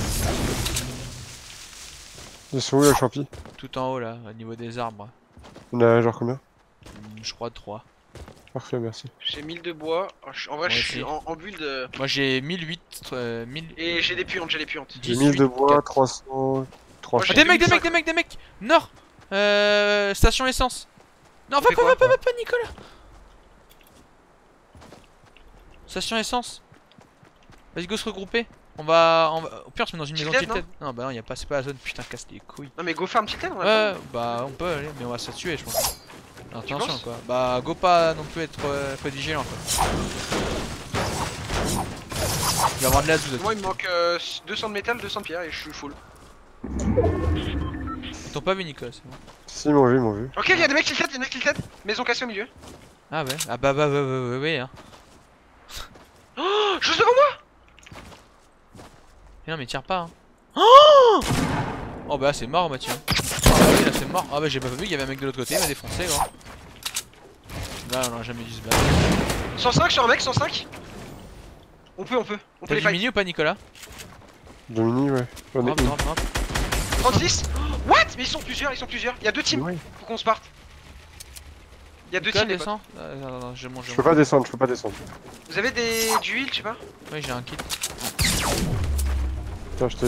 Ils sont où les champis? Tout en haut là, au niveau des arbres. On a genre combien? Je crois 3. Parfait, merci. J'ai 1000 de bois. En vrai, Moi je aussi. suis en build. 1008, 1000. Et j'ai des puantes, j'ai des puantes. J'ai 1000 de bois, 4. 300. Moi, 300. j'ai Des mecs, 2005. des mecs Nord station essence. Non, fait quoi va pas Nicolas. Station essence. Vas-y go se regrouper. On va... Au pire on se met dans une maison Tilted, tilted. Non bah non, y'a pas, c'est pas la zone, putain casse les couilles. Non, mais go farm tilted, on a Ouais, bah on peut aller, mais on va se faire tuer je pense. Attention penses quoi. Bah go pas non plus être faut être vigilant quoi. Il va y avoir de la zone. Moi, il me manque 200 de métal, 200 de pierre et je suis full. Ils t'ont pas vu Nicolas, c'est bon. Si, ils m'ont vu, ils m'ont vu. Ok, il y a des mecs tilted, il y a des mecs tilted. Maison cassée au milieu. Ah ouais. Ah bah ouais hein. Oh, juste devant moi! Mais non mais tire pas hein. Oh bah là c'est mort Mathieu. Ah bah oui là c'est mort. Ah bah j'ai pas vu qu'il y avait un mec de l'autre côté, il m'a défoncé gros. Là on aurait jamais dû se battre. 105 sur un mec, 105. On peut T'as les du fight. mini ou pas Nicolas? Domini, ouais. J'en ai Drop, une. drop. 36. What? Mais ils sont plusieurs. Il y a deux teams. Ouais. Faut qu'on se parte. Il y a deux Nicolas teams. les potes. descend. Non, je mange. Je peux pas descendre, je peux pas descendre. Vous avez du heal, je sais pas. Oui j'ai un kit. Putain, je te.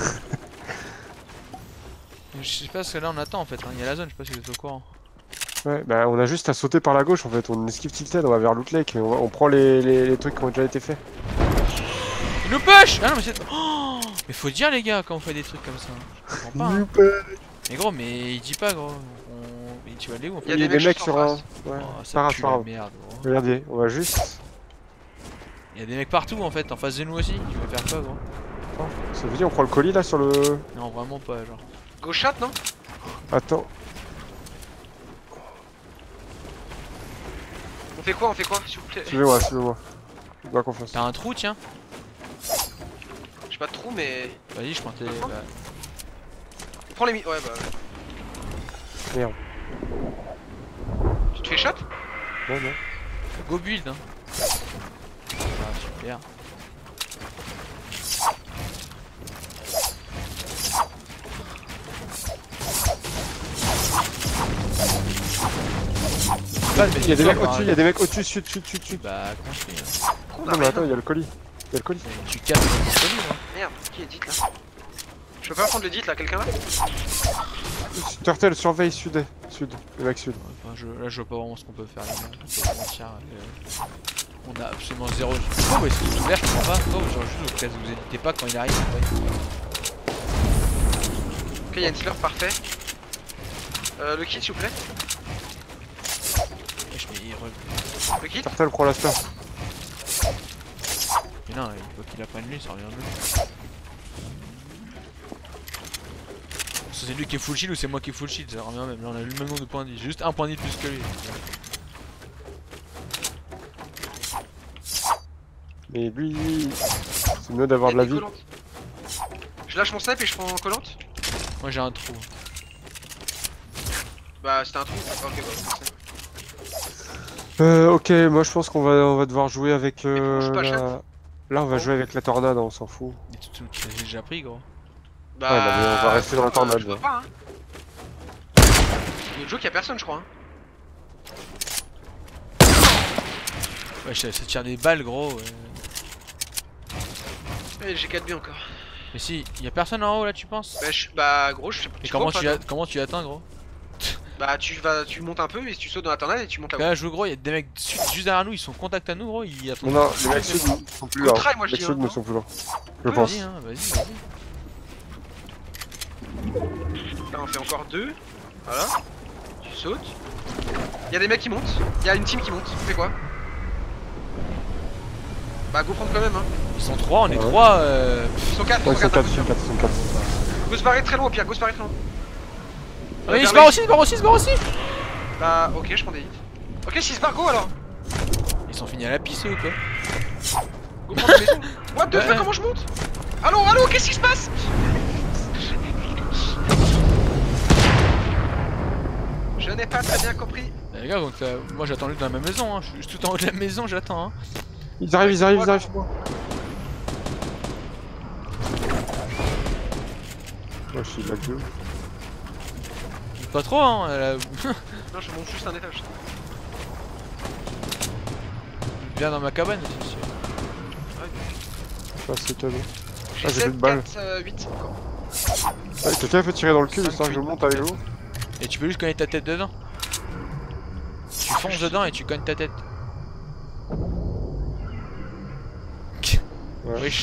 Je sais pas ce que là on attend en fait. Il y a la zone, je sais pas si vous êtes au courant. Ouais, bah on a juste à sauter par la gauche en fait. On esquive tilted, on va vers Loot Lake. On prend les trucs qui ont déjà été faits. Il nous push. Ah non mais c'est... Oh mais faut dire les gars quand on fait des trucs comme ça. Je comprends pas. Hein. Mais gros mais il dit pas gros. Mais tu vas aller où on fait Il y a des mecs juste sur en un. face. Ouais, Oh, c'est ça pas pue grave, la merde gros. Regardez, on va juste. Il y a des mecs partout en fait, en face de nous aussi. Tu veux faire quoi gros? Ça veut dire on prend le colis là sur le. Non vraiment pas genre. Go shot, non? Attends. On fait quoi, s'il vous plaît? Suivez-moi, suivez-moi. Fais-moi confiance. T'as un trou tiens. J'ai pas de trou, mais. Vas-y je prends tes... Prends. bah, On prend les mi. Ouais, bah. Merde. Tu te fais shot? Non, non. Go build hein. Ah super. Il y a des mecs au-dessus, il y a des mecs au-dessus, sud. Bah construis hein. On a Non, mais rien. attends, il y a le colis. Il y a le colis. Tu casses le colis hein. Merde, qui est dit là? Je peux pas prendre le dit là, quelqu'un là? Turtle, surveille sud. Sud. Le mec sud. Enfin, là je vois pas vraiment ce qu'on peut faire les gars. Je vais pas mentir, on a absolument zéro. Oh mais c'est tout ouvert, je comprends pas. Oh genre juste au cas où vous hésitez pas quand il arrive. Ouais. Ok, il y a une healer, parfait. Le kit s'il vous plaît. Wesh, mais il Le kit. Turtle, prends la star. non, il faut qu'il apprenne lui, ça revient à nous. C'est lui qui est full shield ou c'est moi qui est full shield, ça revient même. Là on a le même nombre de points de vie, j'ai juste un point de vie de plus que lui. Mais lui, c'est mieux d'avoir de la vie. Je lâche mon snipe et je prends collante. Moi j'ai un trou. Bah c'était un trou. Ok, bah, Ok, moi je pense qu'on va devoir jouer avec joue pas Là on va jouer avec la tornade, on s'en fout. Et tout, tu l'as déjà pris gros. bah, Ouais, mais on va rester dans la tornade. Je vois pas, hein. Il y a Joe qui a personne, je crois. Hein. Ouais, ça tire des balles gros. Eh, j'ai 4 B encore. Mais si, y'a personne en haut là tu penses? Bah gros, je sais pas. Et vois pas, toi comment tu atteins gros? Bah tu montes un peu et tu sautes dans la tornade et tu montes là-haut. Là je veux gros, y'a des mecs juste derrière nous, ils sont en contact à nous gros, ils attendent. Non, les mecs sud sont plus là. Try, moi, je Les dis, sud hein, ne non sont plus là. Je Ouais, pense. Vas-y hein, vas-y. Là on fait encore 2. Voilà. Tu sautes. Y'a des mecs qui montent. Y'a une team qui monte. Tu fais quoi? Bah go prendre quand même hein. Ils sont 3, on est 3 Ils sont 4, Ouais, ils sont 4, ils ils sont 4, ils sont 4. Go se barrer très loin au pire, go se barrer très loin. il se barre aussi, il se barre aussi. Bah ok, je prends des hits. Ok, s'il se barre, go alors. Ils sont finis à la pisse ou quoi? Go prendre la maison. What the Ouais. fuck, comment je monte? Allô, qu'est-ce qui se passe? Je n'ai pas très bien compris. Les gars, donc moi j'attends lui dans ma maison, hein. Je suis juste tout en haut de la maison, j'attends hein. Ils arrivent chez moi. Moi je suis la gueule. Pas trop hein, Non, je monte juste un étage. viens dans ma cabane aussi. Ah, c'est cadeau. J'ai Ah, j'ai 7, plus de balles. 4, 8 encore. Ouais, quelqu'un peut tirer dans le cul, 5, histoire que je 8. monte avec vous. Et tu peux juste cogner ta tête dedans. Tu fonces dedans et tu cognes ta tête. Ouais. Wesh.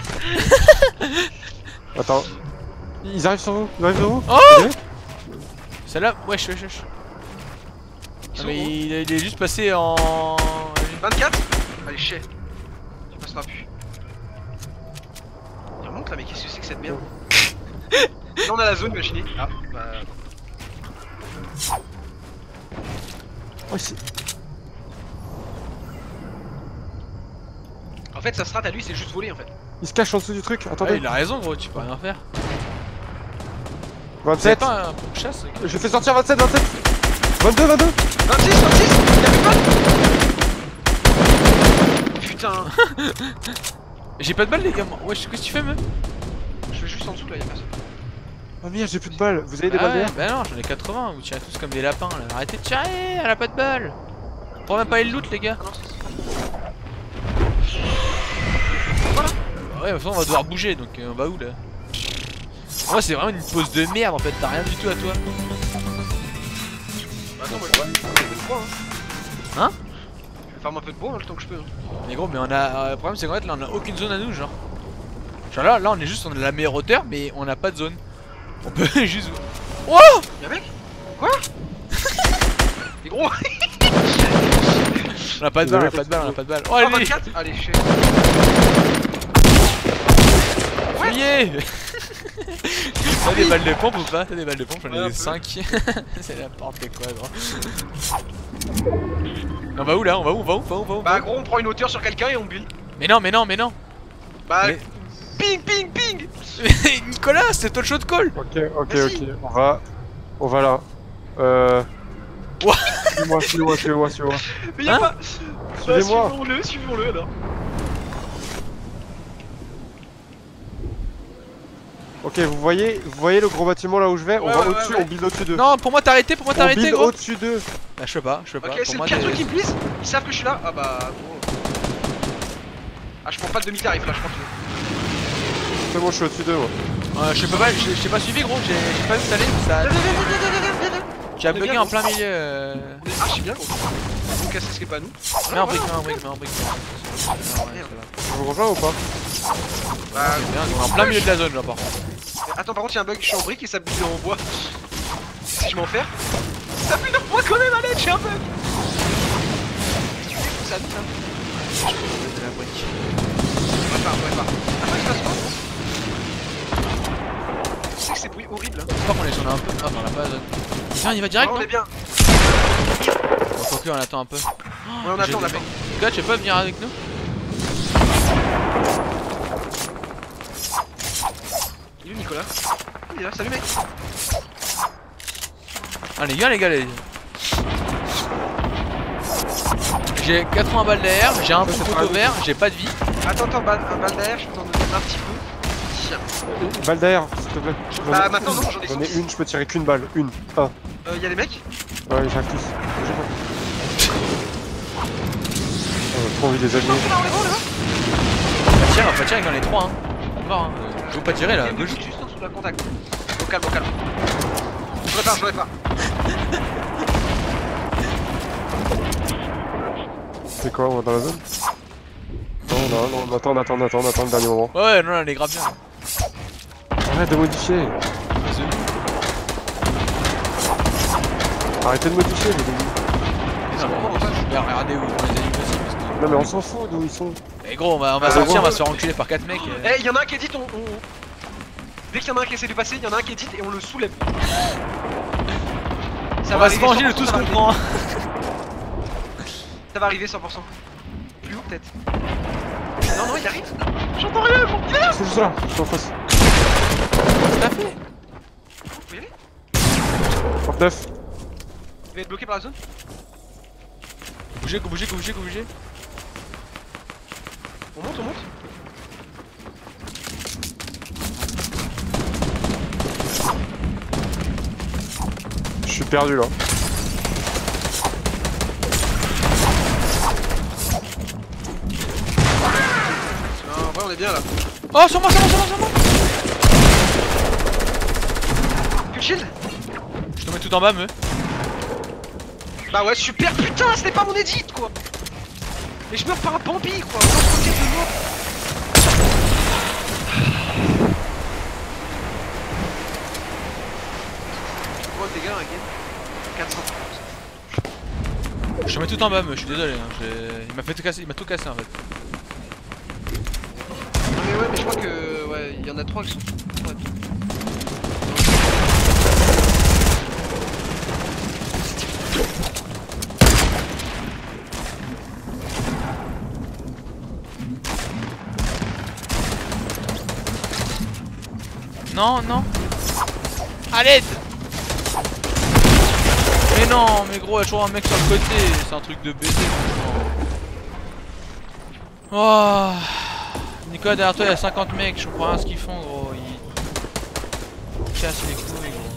Attends. Ils arrivent sur vous, Oh Ok. Celle-là, wesh. Ils Ah, sont mais où il est juste passé en... 24. Allez, chais. Tu passeras plus. Il remonte là, mais qu'est-ce que c'est que cette merde? Là, on a la zone, imaginez. Ah, bah. Oh, c'est... En fait, sa strat à lui, c'est juste voler en fait. Il se cache en dessous du truc, Ah, attendez. il a raison gros, tu peux rien faire. 27. C'est pas un pour chasse. Je fais sortir 27. 22. 26, 26. Y'a plus de balles. Putain. J'ai pas de balles les gars, moi. Wesh, qu'est-ce que tu fais meuf? Je vais juste en dessous là, y'a personne. Oh merde, j'ai plus de balles. Vous avez des Ah balles ouais, derrière? bah non, j'en ai 80, vous tirez tous comme des lapins là. Arrêtez de tirer, elle a pas de balles. Prends même pas les loot les gars. Ah non, c'est Ouais, de toute façon on va devoir bouger donc on va où là? Moi c'est vraiment une pause de merde en fait, t'as rien du tout à toi. Bah attends, moi je vais farmer un peu de bois Hein? Je vais farmer un peu de bois hein, le temps que je peux. Hein. Mais gros, mais on a. Le problème c'est qu'en fait là on a aucune zone à nous, genre. Genre là on est juste, on a la meilleure hauteur mais on a pas de zone. On peut juste. Oh! Y'a un mec? Quoi? Mais gros! On a pas de balle, on a pas de balle, on a pas de balle. Oh Oh, allez! 24. Allez, chais. Fuyez! T'as des balles de pompe ou pas? T'as des balles de pompe? J'en Ouais, un ai peu. 5. C'est n'importe quoi, gros. On va où là? On va où? Bah gros, on prend une hauteur sur quelqu'un et on build. Mais non! Bah. Mais- Ping! Nicolas, c'est toi le shot call! Ok. Vas-y. On va là. Ouah. Suivez-moi. Mais y'a Hein? pas. Suivez-moi. Bah, suivons-le alors. Ok, vous voyez le gros bâtiment là où je vais? On Ouais, va ouais, au-dessus, ouais. on build au-dessus d'eux. Non, pour moi t'arrêter, On build gros! au-dessus d'eux. Bah, je peux pas. Ok, Pour c'est le moi, pire t'es- truc qui me glisse. Ils savent que je suis là. Ah bah gros. Ah, je prends pas le demi-tarif là, je prends tout. C'est bon, je suis au-dessus d'eux, moi. Je peux pas, je t'ai pas suivi gros, j'ai pas vu où t'allais, ça... Viens. Tu as On est bugué bien, en plein milieu. Ah, je suis bien gros. On casse ce qui est pas nous. Mets en brique, mets en brique. Merde. Je vous rejoins ou pas? Bah, Bien, on est en plein milieu de la zone là par contre. attends, par contre, y'a un bug, je suis en brique et ça bute en bois. Si je m'en fais. Ça bute en bois quand même, allez, j'ai un bug. Ça bute, hein. de la brique. On va pas. Attends, il se passe quoi? Tu sais que c'est bruit horrible hein. J'espère qu'on les en a un peu. Ah, mais on l'a pas. Viens, il va direct, Ouais, on non? est bien. Bon, quoique, on attend un peu. Ouais, on attend. Nicolas, tu veux pas venir avec nous? Il est où Nicolas? Il est là, salut mec. Ah, les gars. J'ai 80 balles d'air, j'ai un poteau vert, j'ai pas de vie. Attends, un balle d'air, je peux t'en donner un petit peu. Tiens. Balle d'air, s'il te plaît. Bah maintenant non, j'en ai J'en ai 110. une, je peux tirer qu'une balle. Une. Un. Y'a les mecs? Ouais, ils arrivent tous. Bougez pas. Trop envie de les allier. On est bon. On va tirer dans les 3 hein. Mort hein. Faut pas tirer là, Il y a gauche. une juste en dessous de la contact. Au calme. Je répare. C'est quoi, on va dans la zone? Non, on attend le dernier moment. Ouais, non, elle est grave bien. Arrête de modifier. Arrêtez de modifier, les gars. Regardez où les animaux aussi. Parce que... Non mais on s'en fout d'où ils sont. Eh gros, on va sortir, on va se faire enculer par 4 mecs. Eh, y'en a un qui édite, dès qu'il y en a un qui essaie de passer, y'en a un qui édite et on le soulève. On va se venger de tout ce qu'on prend. Ça va arriver 100%. Plus haut peut-être. Non, il arrive. J'entends rien, bon. Il est là. C'est juste là, je suis en face. Tout à fait. Vous pouvez y aller? 39. Il va être bloqué par la zone. Bougez. On monte. Je suis perdu là. Non, en vrai, on est bien là. Oh, sur moi. Que shield? Je te mets tout en bas, me. Bah ouais, super, putain, c'était pas mon edit quoi. Mais je meurs par un Bambi quoi. Moi, je continue de mort. Gros dégâts, again. 400. Je te mets tout en bas, me. Je suis désolé. Hein. Il m'a tout cassé en fait. Non mais ouais, mais je crois que ouais, il y en a 3 qui sont. Ouais. Non. À l'aide. Mais non, mais gros, il y a toujours un mec sur le côté. C'est un truc de baiser. Oh. Nicolas, derrière toi, il y a 50 mecs. Je comprends rien ce qu'ils font, gros. Ils cassent les couilles, gros.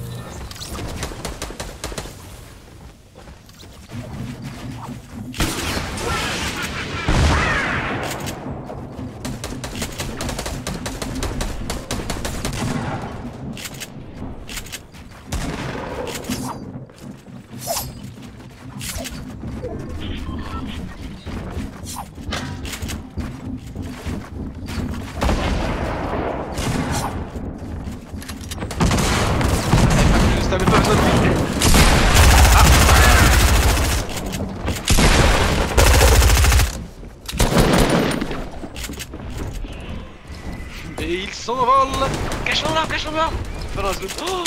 T'avais pas besoin de buter. Et il s'envole. Cache-le là. Pas dans la zone. Oh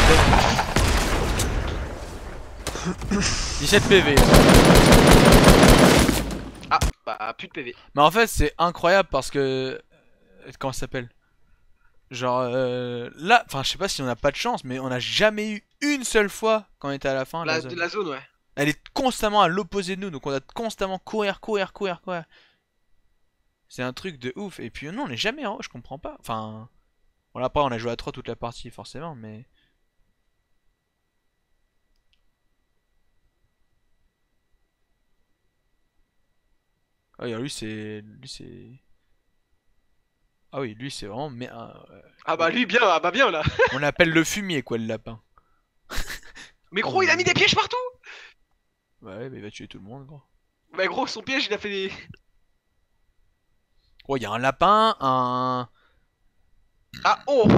17 PV. Ah, bah plus de PV. Mais en fait, c'est incroyable parce que. Comment ça s'appelle? Genre là, enfin, je sais pas si on a pas de chance, mais on a jamais eu une seule fois quand on était à la fin. La zone. La zone, ouais. Elle est constamment à l'opposé de nous, donc on doit constamment courir. C'est un truc de ouf. Et puis non, on est jamais en haut, je comprends pas. Enfin, bon, là, après, on a joué à 3 toute la partie, forcément, mais. Oh, regarde, lui, c'est. Ah oui, lui, c'est vraiment. Mais, Ah bah lui, bien, ah bah bien là. on l'appelle le fumier, quoi, le lapin. Mais gros, il a mis des pièges partout. Ouais, mais il va tuer tout le monde, gros. Bah gros, son piège, il a fait des... Gros, il y a un lapin, un Oh.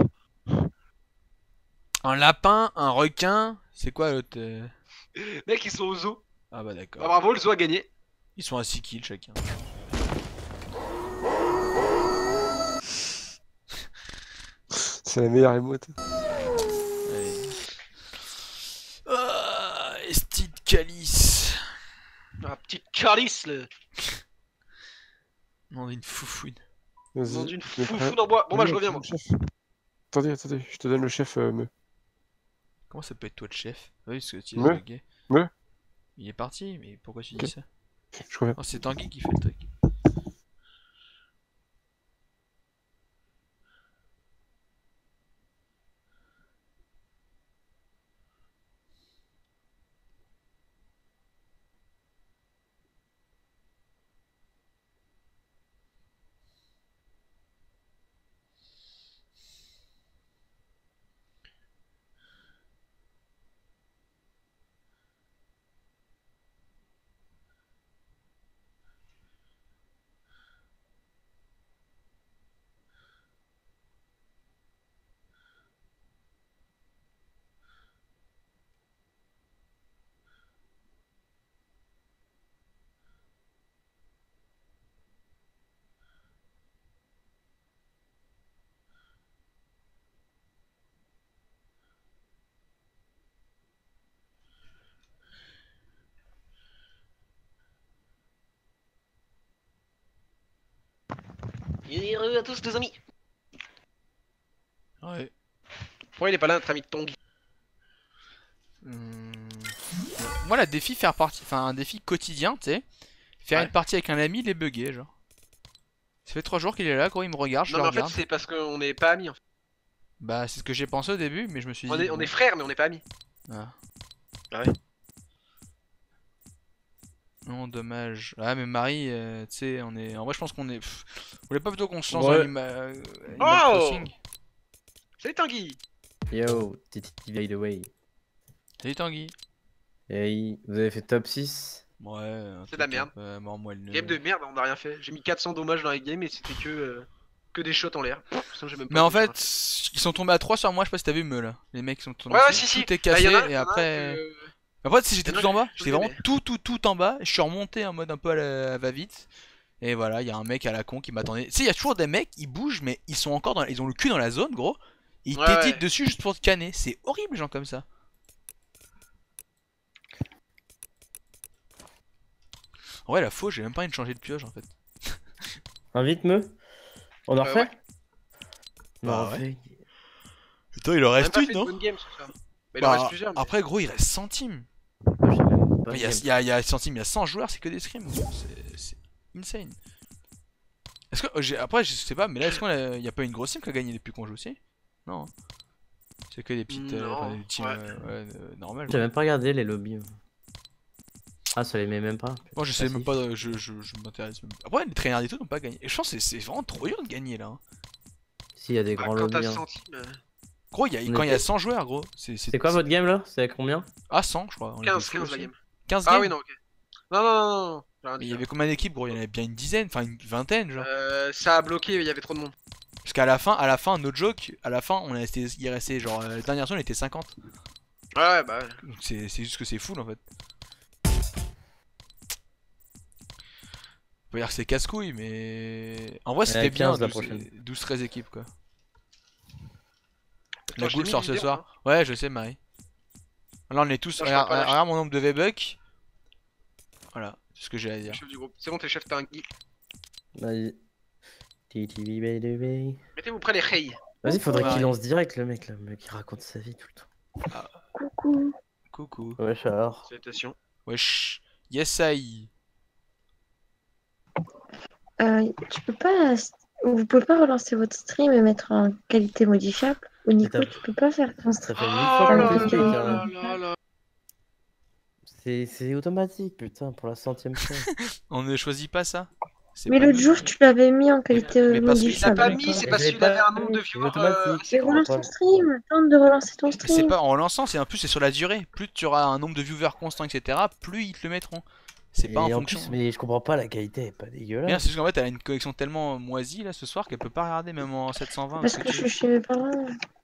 lapin, un requin. C'est quoi l'autre Mec, ils sont au zoo. Ah bah Bah d'accord. bravo, le zoo a gagné. Ils sont à 6 kills chacun. C'est la meilleure émote. Allez. Ah, Estide Calice. Ah, petite calice, là. Non, une foufoune. Vas-y. Dans une mais foufoune en bois. Bon, bah, je le reviens, moi. chef. Attendez, je te donne le chef me. Comment ça peut être toi le chef? Ah oui, parce que tu Ouais. es gay. Ouais. Il est parti, mais pourquoi tu dis Ok. ça? Je reviens. Oh, c'est Tanguy qui fait le truc. Et à tous, les amis. Ouais. Pourquoi il est pas là, notre ami Tanguy? Moi, la défi faire partie, enfin un défi quotidien, tu sais, faire Ouais. une partie avec un ami, il est bugué, genre. Ça fait 3 jours qu'il est là, gros, il me regarde, je Non, le mais en fait, regarde. c'est parce qu'on n'est pas amis. En fait. Bah, c'est ce que j'ai pensé au début, mais je me suis dit. On bon. est frères, mais on n'est pas amis. Ah. Ah ouais. Non, dommage. Ah, mais Marie, tu sais, on est. En vrai, je pense qu'on est. Vous voulez pas plutôt qu'on se lance Ouais. dans Animal Oh Crossing? Salut Tanguy. Yo, TTT by the way. Salut Tanguy. Hey, vous avez fait top 6? Ouais, un C'est de la truc merde. un peu mort moelleux. Game de merde, on n'a rien fait. J'ai mis 400 dommages dans les games et c'était que des shots en l'air. Sinon, j'ai même pas Mais en vu ça. fait, ils sont tombés à 3 sur moi, je sais pas si t'as vu me là. Les mecs sont tombés Ouais, ouais, dessus, si, si. tout est Bah, cassé y en a un, et y en a un après. que- Après, si j'étais y en a tout en bas, que je j'étais vraiment connais. tout en bas. Je suis remonté en mode un peu à la va-vite. Et voilà, il y a un mec à la con qui m'attendait. Tu sais, il y a toujours des mecs, ils bougent, mais ils sont encore dans. Ils ont le cul dans la zone, gros. Ils Ouais, t'éditent ouais. dessus juste pour te canner. C'est horrible, les gens comme ça. En vrai, la faux, j'ai même pas envie de changer de pioche en fait. Invite-me. On en refait? ouais. On Bah en refait. Putain, il en On a même reste pas une, fait de non? bonne game sur ça. Bah, il Bah, en reste plusieurs. Mais... Après, gros, il reste 100 teams. Moi, j'ai même pas Il de y a, game. y a centimes, il y a 100 joueurs, c'est que des scrims. C'est insane. Est-ce que après je sais pas, mais là est-ce qu'il y a pas une grosse team qui a gagné depuis qu'on joue aussi? Non. C'est que des petites Non, enfin, des teams ouais. normales. J'ai même pas regardé les lobbies. Ah, ça les met même pas. Moi je sais même Passif. pas, je m'intéresse même pas. Après les traîneurs et tout n'ont pas gagné. Et je pense que c'est vraiment trop dur de gagner là. Hein. Si, il y a des Bah, grands quand t'as lobbies. Hein. centimes. Gros, On quand il y a était- 100 joueurs, gros. C'est quoi votre game là? C'est à combien? Ah, 100 je crois. On était 15, full 15 la aussi. game. 15 Ah games. oui, non, ok. Non, non, non, non. J'ai rien Mais dit, il y là. avait combien d'équipes, gros? Il y en avait bien une dizaine, enfin une vingtaine, genre. Ça a bloqué, il y avait trop de monde. Parce qu'à la fin, no joke, à la fin, il restait genre. La dernière zone était 50. Ouais, ouais, bah ouais. Donc c'est juste que c'est full en fait. On peut dire que c'est casse-couille, mais. En vrai, c'était bien 15 la prochaine. 12-13 équipes quoi. Attends, La je t'ai goule mis sort une ce vidéo, soir. Ouais, je sais, Marie. Là, on est tous. Non, je peux pas lâcher. Regarde mon nombre de V-Bucks. Voilà, c'est ce que j'ai à hein. dire. Chef du groupe. C'est bon, t'es chef, t'as un geek. Vas-y. TTV by the way. Mettez-vous près les rails. Vas-y, faudrait Ouais. qu'il lance direct le mec là, le mec qui raconte sa vie tout le temps. Coucou. Coucou. Wesh alors. Salutations. Wesh. Yes, I. Tu peux pas. Vous pouvez pas relancer votre stream et mettre en qualité modifiable? Ou Nico, t'as- tu peux pas faire ton Ça stream? fait 1000 Oh fois là qu'on t'explique. là Hein. là là. C'est automatique, putain, pour la 100ème fois. On ne choisit pas ça. C'est Mais pas l'autre nous. jour, tu l'avais mis en qualité mais parce que Il l'a modifiable. pas mis, c'est Mais parce j'ai qu'il avait pas un nombre de mis, c'est viewers automatique. assez Mais grand. relance ton stream. Tente de relancer ton Mais c'est stream. pas en relançant, c'est en plus c'est sur la durée. Plus tu auras un nombre de viewers constant, etc., plus ils te le mettront. C'est pas en Et fonction. plus, mais je comprends pas, la qualité est pas Bien, dégueulasse. c'est juste qu'en fait, elle a une connexion tellement moisie là ce soir qu'elle peut pas regarder même en 720. Parce ce que tu je veux. suis chez mes parents.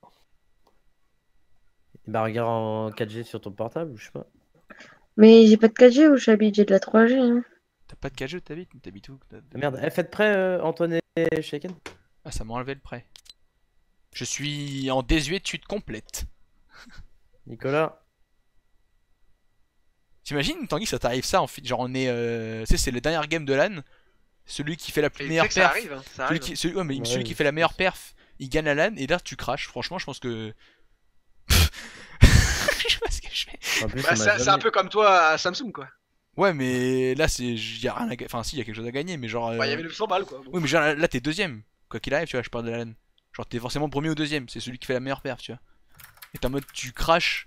Bah regarde en 4G sur ton portable, ou je sais pas. Mais j'ai pas de 4G où j'habite, j'ai de la 3G. Hein. T'as pas de 4G où t'habites? T'habites où? Ah, merde, faites prêt Antoine et Shaken? Ah, ça m'a enlevé le prêt. Je suis en désuétude complète. Nicolas. T'imagines, Tanguy, ça t'arrive ça en fait, genre on est, tu sais, c'est le dernier game de LAN, celui qui fait la Et tu sais meilleure que ça perf, arrive, hein, ça celui arrive. qui, celui, ouais, mais Ouais, celui qui je fait la sais. meilleure perf, il gagne la LAN et là tu craches. Franchement, je pense que, je sais pas ce que je fais. En plus, Bah, on m'a c'est un jamais... peu comme toi à Samsung quoi. Ouais, mais là c'est, y a rien à, enfin si, y a quelque chose à gagner, mais genre, Bah, il y avait 900 balles quoi. Bon. oui, mais genre là t'es deuxième, quoi qu'il arrive, tu vois, je parle de la LAN. Genre t'es forcément premier ou deuxième, c'est celui qui fait la meilleure perf, tu vois. Et t'es en mode tu craches.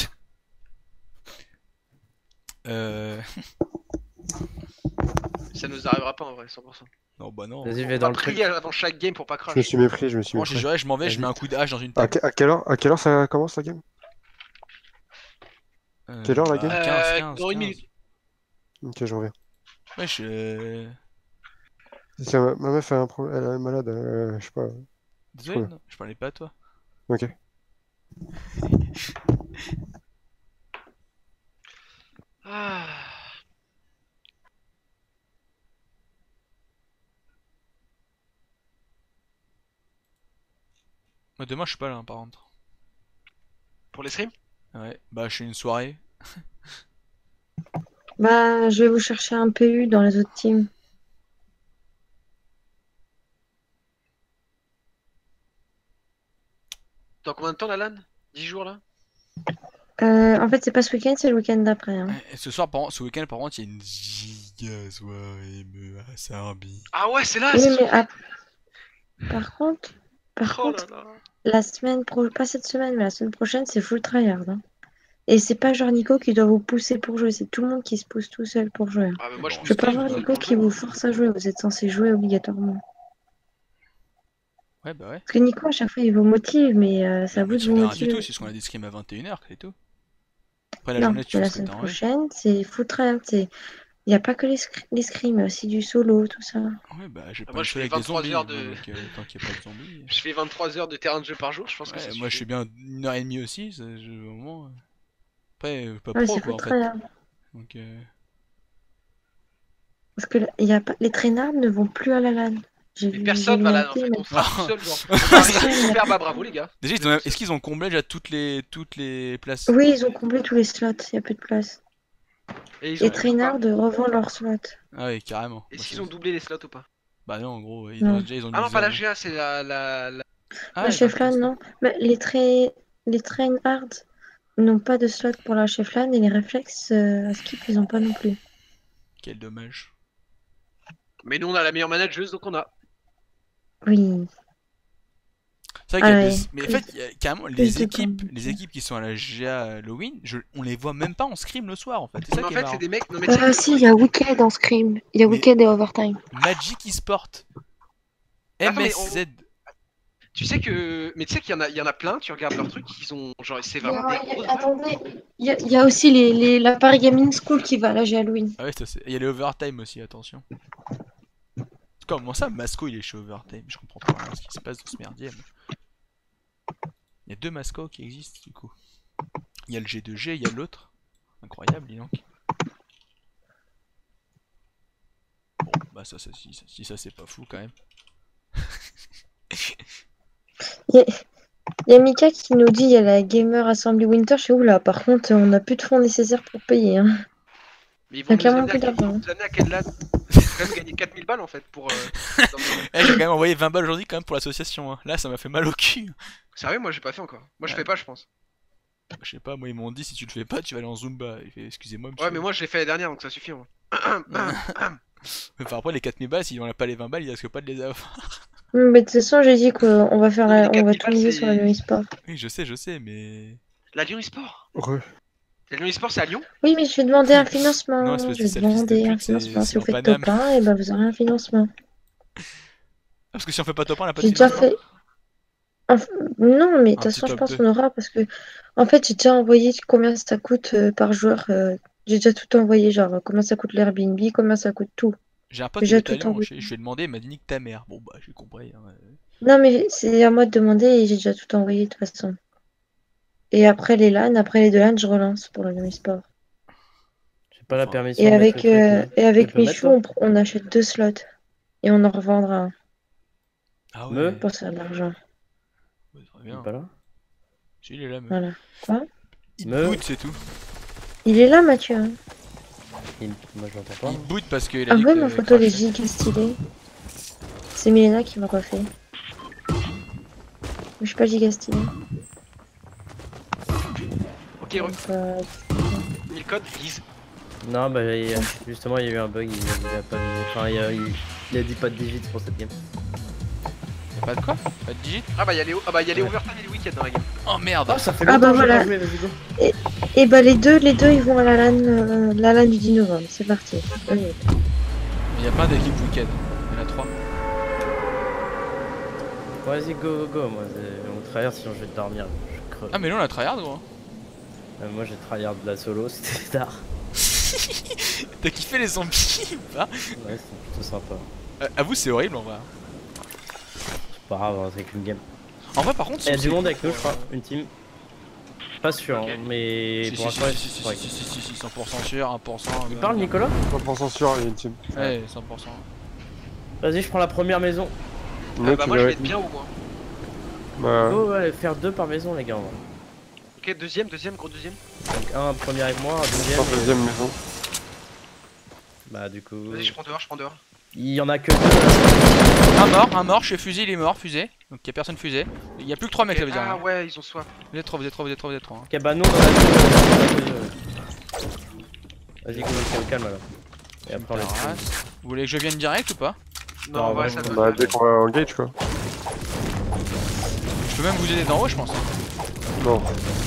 euh... Ça nous arrivera pas en vrai, 100%. Non, bah non. Vas-y, On vais va dans le truc. prier avant chaque game pour pas Je me crash. suis mépris, je me suis Moi mépris. je m'en vais, je mets un coup de hache dans une À, table. à quelle heure ça commence la game? Quelle heure, la game 15, dans une 15. minute. Ok, j'en reviens. Ouais, je... Ma meuf elle est malade, je sais pas. Désolé, Cool. non, je parlais pas à toi. Ok. Ah. Moi demain je suis pas là, hein, par contre. Pour les streams Ouais, bah je fais une soirée. Bah, je vais vous chercher un PU dans les autres teams. Dans combien de temps la LAN 10 jours là En fait, c'est pas ce week-end, c'est le week-end d'après. Hein. Ouais, et ce soir, ce week-end, par contre, il y a une giga soirée à Sarbi. Ah ouais, c'est là Oui, c'est mais ce- par contre, Oh là là. la semaine pas cette semaine, mais la semaine prochaine, c'est full tryhard. Hein. Et c'est pas genre Nico qui doit vous pousser pour jouer, c'est tout le monde qui se pousse tout seul pour jouer. Hein. Ah mais moi je Bon, pousse Je peux pas, pas je voir pousse seul Nico pour qui jouer. vous force à jouer, vous êtes censé jouer obligatoirement. Ouais, bah ouais. Parce que Nico, à chaque fois, il vous motive, mais c'est Mais à vous de motive vous rien du tout, motiver. c'est ce qu'on a des scrims à 21h, c'est tout. Après la Non, journée, tu mais fais la ce que semaine t'as envie. prochaine, c'est full tryhard. Il n'y a pas que les scrims, mais aussi du solo, tout ça. Ouais, bah j'ai Ah, pas moi, une je seule fais avec des 23 zombies, heures moi, de- donc tant qu'il y a pas de zombies. Je fais 23 heures de terrain de jeu par jour, je pense que ça Ouais, moi je suffit. fais bien 1h30 aussi, au moment. Après, pas Ouais, pro c'est quoi full en fait. tryhard. Donc, Parce que il y a pas... les traînards ne vont plus à la LAN. J'ai Mais vu, personne j'ai va vu là un en team, fait, mais- on sera tout seul genre. On Personne, va arriver il y a- super, bah bravo les gars. déjà, Vous êtes tout est-ce seuls. qu'ils ont comblé déjà toutes les places? Oui, ils ont comblé tous les slots, il n'y a plus de place. Et ils Les ont doublé ou pas traînards revendent leurs slots. Ah oui, carrément. Et Moi, s'ils ont doublé les slots ou pas Bah non, en gros, Non. déjà ils ont Ah mis non, pas la zéro. GA, c'est la... Ah, La ils ont chef LAN, non. Mais les traînards n'ont pas de slot pour la chef LAN et les réflexes à skip, ils n'ont pas non plus. Quel dommage. Mais nous on a la meilleure manageuse donc on a. Oui. C'est vrai qu'il y a Ouais, des... Mais en fait, il y a carrément plus les de équipes, temps. les équipes qui sont à la GA Halloween, on les voit même pas en scrim le soir en fait. C'est ça Mais en qui est fait marrant. c'est des mecs... Non mais tu sais que- Si, il y a Wicked en scrim. Il y a Mais- Wicked et Overtime. Magic Esport. Attends, mais MSZ. Tu sais que... Mais tu sais qu'il y en a plein, tu regardes leurs trucs, ils ont... Genre c'est vraiment des grosses... Attendez, il y a aussi la Paris Gaming School qui va à la G Halloween. Ah ouais, ça c'est. Il y a les overtime aussi, attention. Comment ça, Masco il est chez overtime? Je comprends pas rien ce qui se passe dans ce merdier. Il y a deux Masco qui existent du coup. Il y a le G2G, il y a l'autre. Incroyable, dis donc. Bon, bah si ça c'est pas fou quand même. Il y a Mika qui nous dit il y a la Gamer Assembly Winter chez où là. Par contre, on n'a plus de fonds nécessaires pour payer. Hein. Mais ils Il y vont a nous clairement amener à plus quel... d'argent. ils vont nous amener à quelle LAN Il faut quand même gagner 4000 balles en fait pour... dans le- Eh, j'ai quand même envoyé 20 balles aujourd'hui quand même pour l'association. Hein. Là ça m'a fait mal au cul. Sérieux, moi j'ai pas fait encore. Moi je Ouais. fais pas je pense. Je sais pas, moi ils m'ont dit si tu le fais pas tu vas aller en Zumba. Il fait excusez-moi monsieur. Ouais mais moi je l'ai fait l'année dernière donc ça suffit. Moi. Enfin après les 4000 balles, si on a pas les 20 balles, il risque pas de les avoir. Mais de toute façon, j'ai dit qu'on va faire Non, mais les on va 4000 tout miser balles, sur la c'est- Lyon Sport. Oui je sais, mais... La Lyon eSport Re. La Lyon eSport c'est à Lyon Oui, mais je vais demander un financement. Non, c'est parce Je que vais c'est le fils de demander un pute, c'est- financement. Si c'est vous en faites Paname. top 1, et ben vous aurez un financement. Ah, parce que si on fait pas top 1, on a pas de J'ai déjà financement. fait. Non, mais de Un toute petit façon, je top pense 2. qu'on aura parce que, en fait, j'ai déjà envoyé combien ça coûte par joueur. J'ai déjà tout envoyé, genre combien ça coûte l'Airbnb, combien ça coûte tout. J'ai un pote qui Déjà habite à tout Lyon, envoyé. je lui ai demandé, il m'a dit nique ta mère. Bon bah j'ai compris. Hein. Non, mais c'est à moi de demander et j'ai déjà tout envoyé de toute façon. Et après les LAN, après les deux LAN, je relance pour le Lyon Sport. J'ai pas la Enfin, permission Et de mettre avec, le truc, mais et avec tu peux mettre, Michou, toi on achète 2 slots et on en revendra un Ah Me ouais. pour se faire de l'argent. bien. Pas là. Si, il est là, mais. Voilà. Quoi? Il Me- boot, c'est tout. Il est là, Mathieu. Hein. Moi je l'entends pas. Il boot parce qu'il a Ah dit ouais, que ma photo elle est giga stylée. C'est Milena qui m'a refait. Je suis pas giga stylée. Ok, Donc, mis le code, guise. Non, bah justement, il y a eu un bug, il a pas mis. Enfin, il a dit pas de digits pour cette game. Y'a pas de quoi? Pas de digit? Ah bah il y a les Ouais. overtime et les week-ends dans la game. Oh merde! Ah, ça fait Ah, longtemps bah, que j'ai voilà. pas joué, vas-y go. et bah les deux ils vont à la LAN du 10 novembre. C'est parti. Ok. Il y a plein d'équipes week-end. Il y en a 3. Vas-y, go, moi, on tryhard sinon je vais dormir. Je creve. Ah, mais là on a tryhard gros. Moi j'ai tryhard de la solo, c'était tard. T'as kiffé les zombies ou pas? Ouais, c'est plutôt sympa. Avoue, c'est horrible en vrai. C'est pas grave, c'est qu'une game. En vrai, par contre, Il y a si du on monde s'est- avec nous, je crois, une team. Pas sûr, Ok. hein, mais Si, pour si, l'instant, si, ouais, si, c'est si, correct. si, si, si, 100% sûr, 1%. Il parle, Nicolas? 100% sûr, il y a une team. Ouais, 100%. Vas-y, je prends la première maison. Le mec, Bah il moi je vais va être bien au moins. Bah, Go, ouais, faire 2 par maison, les gars. En vrai. Ok, deuxième, gros deuxième. Donc, un premier avec moi, un deuxième. en deuxième maison. Bah, du coup. Vas-y, je prends dehors. Il y en a que 2. Un mort, chez fusil, il est mort, fusée. Donc il y a personne fusée. Il y a plus que 3 mecs, ça veut dire. Ah hein. ouais, ils ont soif. Vous êtes 3, vous êtes 3, vous êtes 3, vous êtes 3. Ok, bah, nous, on en a 2. Vas-y, go, au calme alors. Et après, on les tue. Vous voulez que je vienne direct ou pas? Non, bah, ouais, ça bah, me Bah, dès qu'on va engage, quoi. Je peux même vous aider d'en haut, je pense. hein. Non,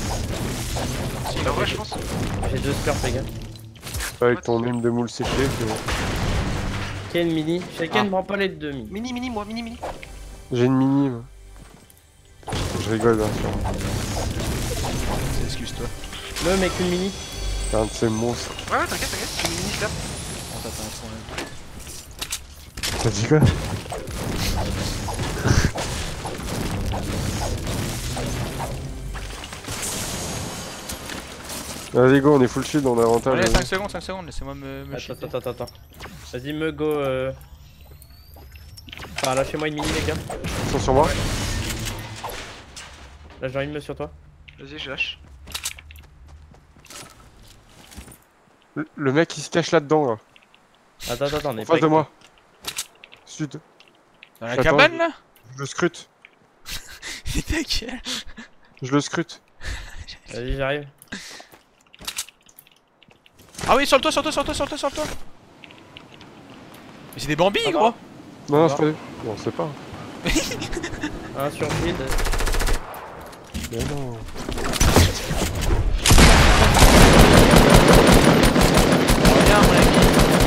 En vrai, je pense. J'ai 2 spurts, les gars. pas avec ton mime de moule séché. Ken mini. Chacun Ah. ne prend pas les 2 mini. Mini, moi, mini. J'ai une mini, moi. Je rigole, bien sûr. Excuse-toi. Le mec, une mini. C'est un de ces monstres. Ouais, t'inquiète, j'ai une mini slap. On t'attend un problème. T'as dit quoi? Vas-y, go, on est full shield, on a avantage. Allez, vas-y. 5 secondes, laissez-moi me shielder. Attends. Vas-y, me go. Enfin, lâchez-moi une mini, les gars. Ils sont sur moi. Là, j'ai une me sur toi. Vas-y, je lâche. Le mec il se cache là-dedans, là. Attends, on est En face pas de moi. Sud. Dans la J'attends. cabane là? Je le scrute. Il ta gueule. Je le scrute. Vas-y, j'arrive. Ah oui, sur le toit. Mais c'est des bambis, Ah, gros. Non, va. c'est pas lui. Bon, c'est pas. Un sur shield. Mais non. Regarde, mon ami.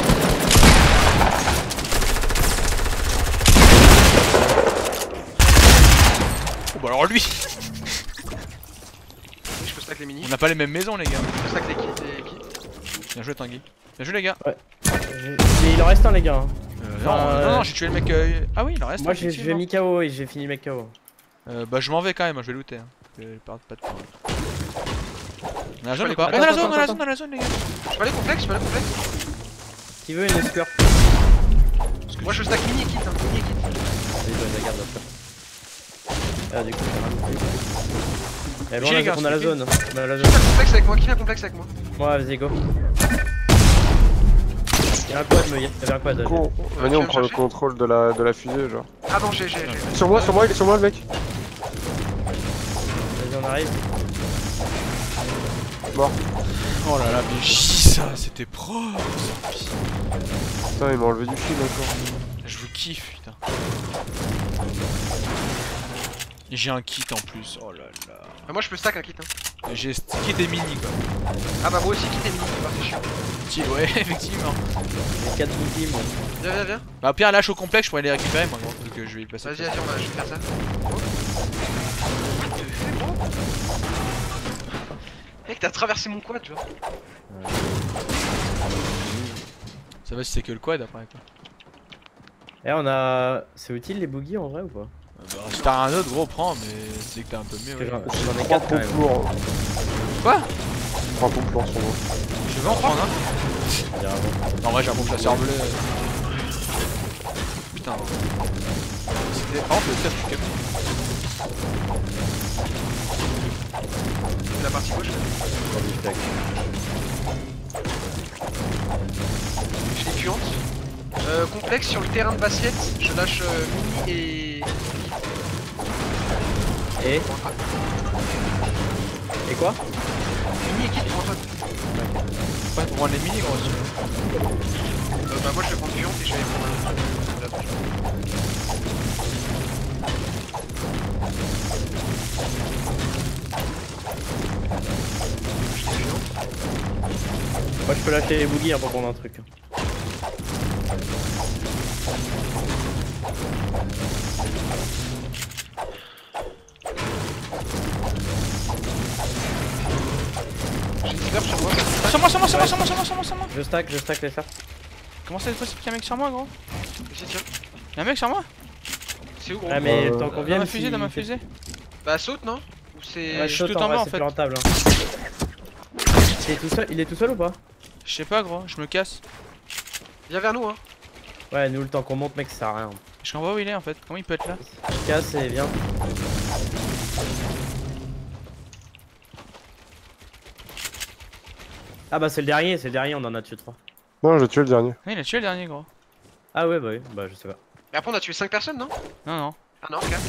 Oh bah alors lui. Je peux stack les mini. On n'a pas les mêmes maisons, les gars. Je peux stack les kits. Bien joué, Tanguy. Bien joué, les gars. Il en reste un, les gars. Hein. Non, j'ai tué le mec. Ah oui, il en reste. Moi, j'ai effectivement. mis KO et j'ai fini le mec KO. Bah, je m'en vais quand même, je vais looter. Hein. Pas de temps. On a la zone aller ou pas? attends, On a la attends, zone, on a la attends. zone, on a la zone, les gars. Je peux aller complexe. Qui veut une escort? Moi je stack mini kit. Vas-y, bah, je la garde après. Ah, du coup, j'ai rajouté. Eh, bon, J'ai les gars, on a la c'est zone. On a la Qui zone. fait complexe avec moi? Ouais, vas-y, go. Y'a un quad, il y avait un quad. Con. Venez, tu on vas me prend le chercher contrôle de la fusée, genre. Ah non, j'ai. Sur moi, il est sur moi, le mec. Vas-y, on arrive. Mort. Oh là là, mais ça, c'était pro. Putain, il m'a enlevé du shield encore. Je vous kiffe, putain. Et j'ai un kit en plus, oh là là. Moi je peux stack un kit. J'ai kit et mini quoi. Ah bah moi aussi kit et mini. C'est chiant. Ouais, effectivement. J'ai 4 bouquets, moi. Viens. Bah, au pire, lâche au complexe, je pourrais les récupérer moi, gros, vu que je vais y passer. Vas-y, je vais faire ça. Mec, t'as traversé mon quad, tu vois. Ça va si c'est que le quad après quoi. Eh, on a. C'est utile les boogies en vrai ou pas? Bah, si t'as un autre, gros, prends, mais c'est que t'as un peu mieux. Parce que Ouais. j'en ai 3 4 quand même. pompes lourds. Quoi? 3 pompes lourds sur moi. Je vais en prendre un. En vrai, j'ai un bon chasseur bleu. Putain. C'était. Par contre, le stuff, je suis capté. La partie gauche. Je les puante. Complexe sur le terrain de basket, je lâche Mini et... Et quoi? Mini et Kit pour Antoine. Ouais, pour prendre les mini gros. Bah moi je vais prendre puante et je vais prendre la touche. Moi je peux lâcher les boogies pour prendre un truc. J'ai une slurp sur moi. Sur moi. Je stack les slurps. Comment ça, cette fois, c'est qu'il y a un mec sur moi, gros? Tiens, tiens. Y'a un mec sur moi? C'est où gros? Ouais, mais tant qu'on Dans vient. ma fusée, dans ma fusée. Bah saute non? Ou c'est... Ouais, je saute suis tout en bas, en c'est fait. plus rentable. Il est tout seul ou pas? Je sais pas, gros, je me casse. Viens vers nous hein. Ouais, nous le temps qu'on monte, mec, ça sert à rien. Je comprends où il est en fait. Comment il peut être là? Casse et viens. Ah bah c'est le dernier, on en a tué 3. Non, j'ai tué le dernier. Ouais, il a tué le dernier, gros. Ah ouais, bah oui, bah je sais pas. Mais après on a tué 5 personnes non? Non, non. Ah non, 4.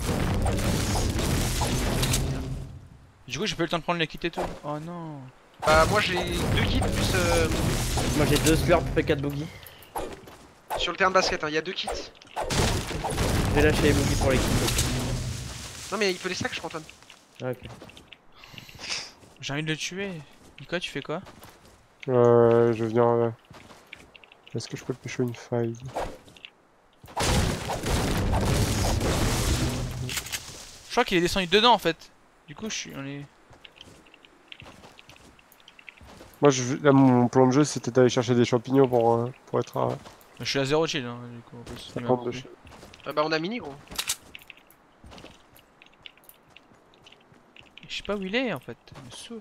Du coup, j'ai pas eu le temps de prendre les kits et tout. Oh non. Bah moi j'ai 2 kits plus Moi j'ai 2 slurps et 4 boogies. sur le terrain de basket, hein. Il y a 2 kits. Je vais lâcher les boogies pour les kits. Non mais il peut les stack je crois Antoine. Ah, ok. J'ai envie de le tuer. Nico, tu fais quoi? Je vais venir... Est-ce que je peux le pêcher une faille? Je crois qu'il est descendu dedans en fait. Du coup, on est. Moi, là, mon plan de jeu, c'était d'aller chercher des champignons pour être à Je suis à 0 shield, hein, du coup, en plus. 50 de chez... Bah on a Mini gros. Je sais pas où il est en fait. Il me saoule.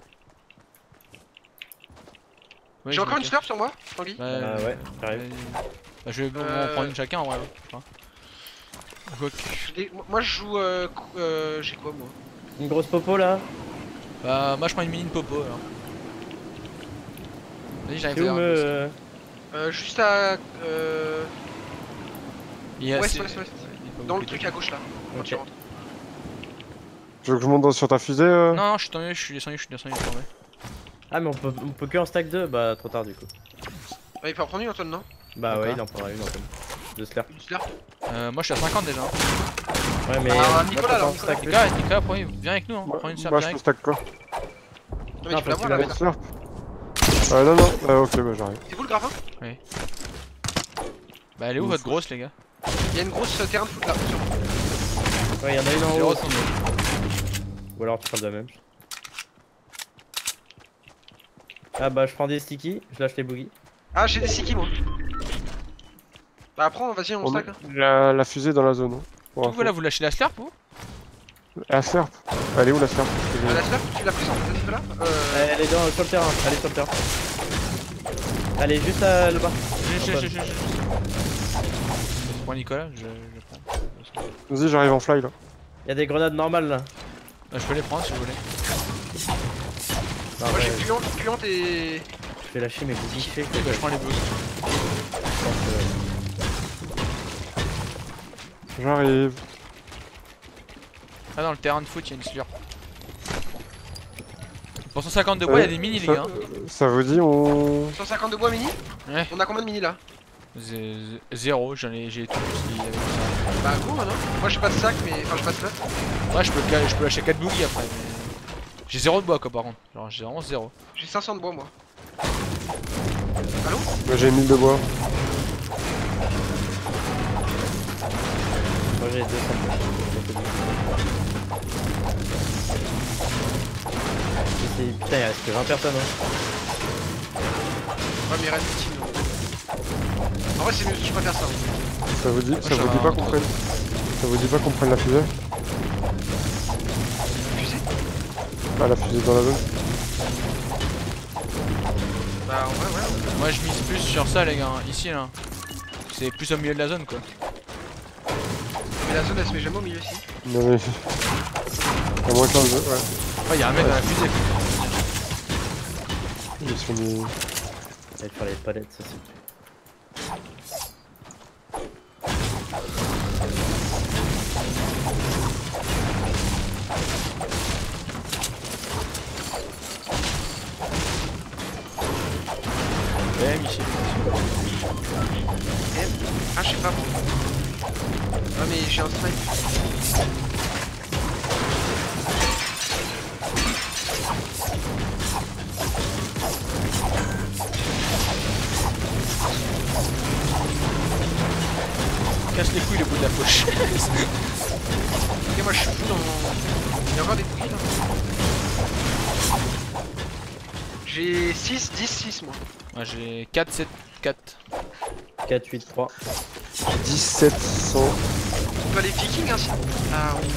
Ouais, J'ai je encore me une slurp sur moi, Tanguy. casse. Ah ouais, j'arrive. Vas-y. Bah, je vais en prendre une chacun en vrai. Je crois. Moi je joue j'ai quoi moi? Une grosse popo là. Bah, moi je prends une mini de popo alors. Vas-y, j'arrive C'est où derrière. Juste à Il y a ouest, assez- ouest, ouest. il est pas Dans le beaucoup truc à gauche là, quand Ok. tu rentres. Tu veux que je monte sur ta fusée Non, non, je suis tombé, je suis descendu, je suis tombé. Ah mais on peut que en stack 2, bah trop tard du coup. Bah il peut en prendre une Antoine non? Bah D'accord. ouais, il en prendra une en fait. 2 slurps. Une slurp. Moi je suis à 50 déjà. Ouais mais... Ah, moi, Nicolas, faut alors, en stack plus. Nicolas, viens avec nous, hein. Prends une Moi, serpe je peux direct. stack quoi? Non mais Non, tu peux parce l'avoir que là. tu Slurp. Non, non, ok, bah j'arrive. C'est vous le grappin? Bah, elle est où votre grosse, les gars? Il y a une grosse terrain de foot là. Sur moi. Ouais, y'en a une en haut. Zéro aussi. tombé. Ou alors tu prends de la même. Ah bah je prends des stickies, je lâche les boogies. Ah j'ai des stickies moi. Bah après vas-y on On stack met hein. la fusée dans la zone. Hein, pour Du info. coup, là, vous lâchez la slurp ou? La slurp. Elle est où la slurp? Ah, la slurp tu l'as prise en fait là? Elle est sur le terrain, elle est sur le terrain. Elle est juste là-bas. Je prends Nicolas, je prends. Vas-y, j'arrive en fly là. Y'a des grenades normales là. Je peux les prendre si vous voulez. Non, Moi ouais, j'ai puante et... je vais lâcher mes boogies. Oui, bah, je prends les boosts. J'arrive. Ah, dans le terrain de foot, il y a une slurp. Pour 150 de bois, il y a des mini, les gars. Ça vous dit, on. 150 de bois mini? Ouais. On a combien de mini là? Zéro, j'ai tout ce qu'il y avait comme ça. Bah go non? Moi j'ai pas de sac mais... Enfin j'ai pas de slot. Ouais, je peux lâcher 4 boogies après, mais. J'ai 0 de bois, quoi, par contre. Genre, j'ai vraiment 0. J'ai 500 de bois moi. Allô? Moi j'ai 1000 de bois. Moi j'ai 200. Putain, il reste que 20 personnes. Hein. Ouais mais il reste petit non. En vrai c'est mieux, je préfère ça. Ça vous dit, ça va, pas hein, qu'on prenne. Ça vous dit pas qu'on prenne la fusée? Fusée? Ah, la fusée dans la zone. Bah en vrai ouais. Moi, je mise plus sur ça, les gars. Ici, là. C'est plus au milieu de la zone, quoi. Mais la zone elle se met jamais au milieu ici. Non mais... À moins 15, ouais. Oh, y'a un mec dans la fusée. Il est sur des... Allez faire les palettes, ça c'est. Ouais, Michel. Ah, je sais pas. Ah, mais j'ai un snipe. Casse les couilles le bout de la poche. Ok, moi je suis fou dans mon... Il y a encore des couilles là. J'ai 6, 10, 6 moi. Moi j'ai 4, 7, 4. 4, 8, 3. 1700. On va les vikings hein. Ah oui.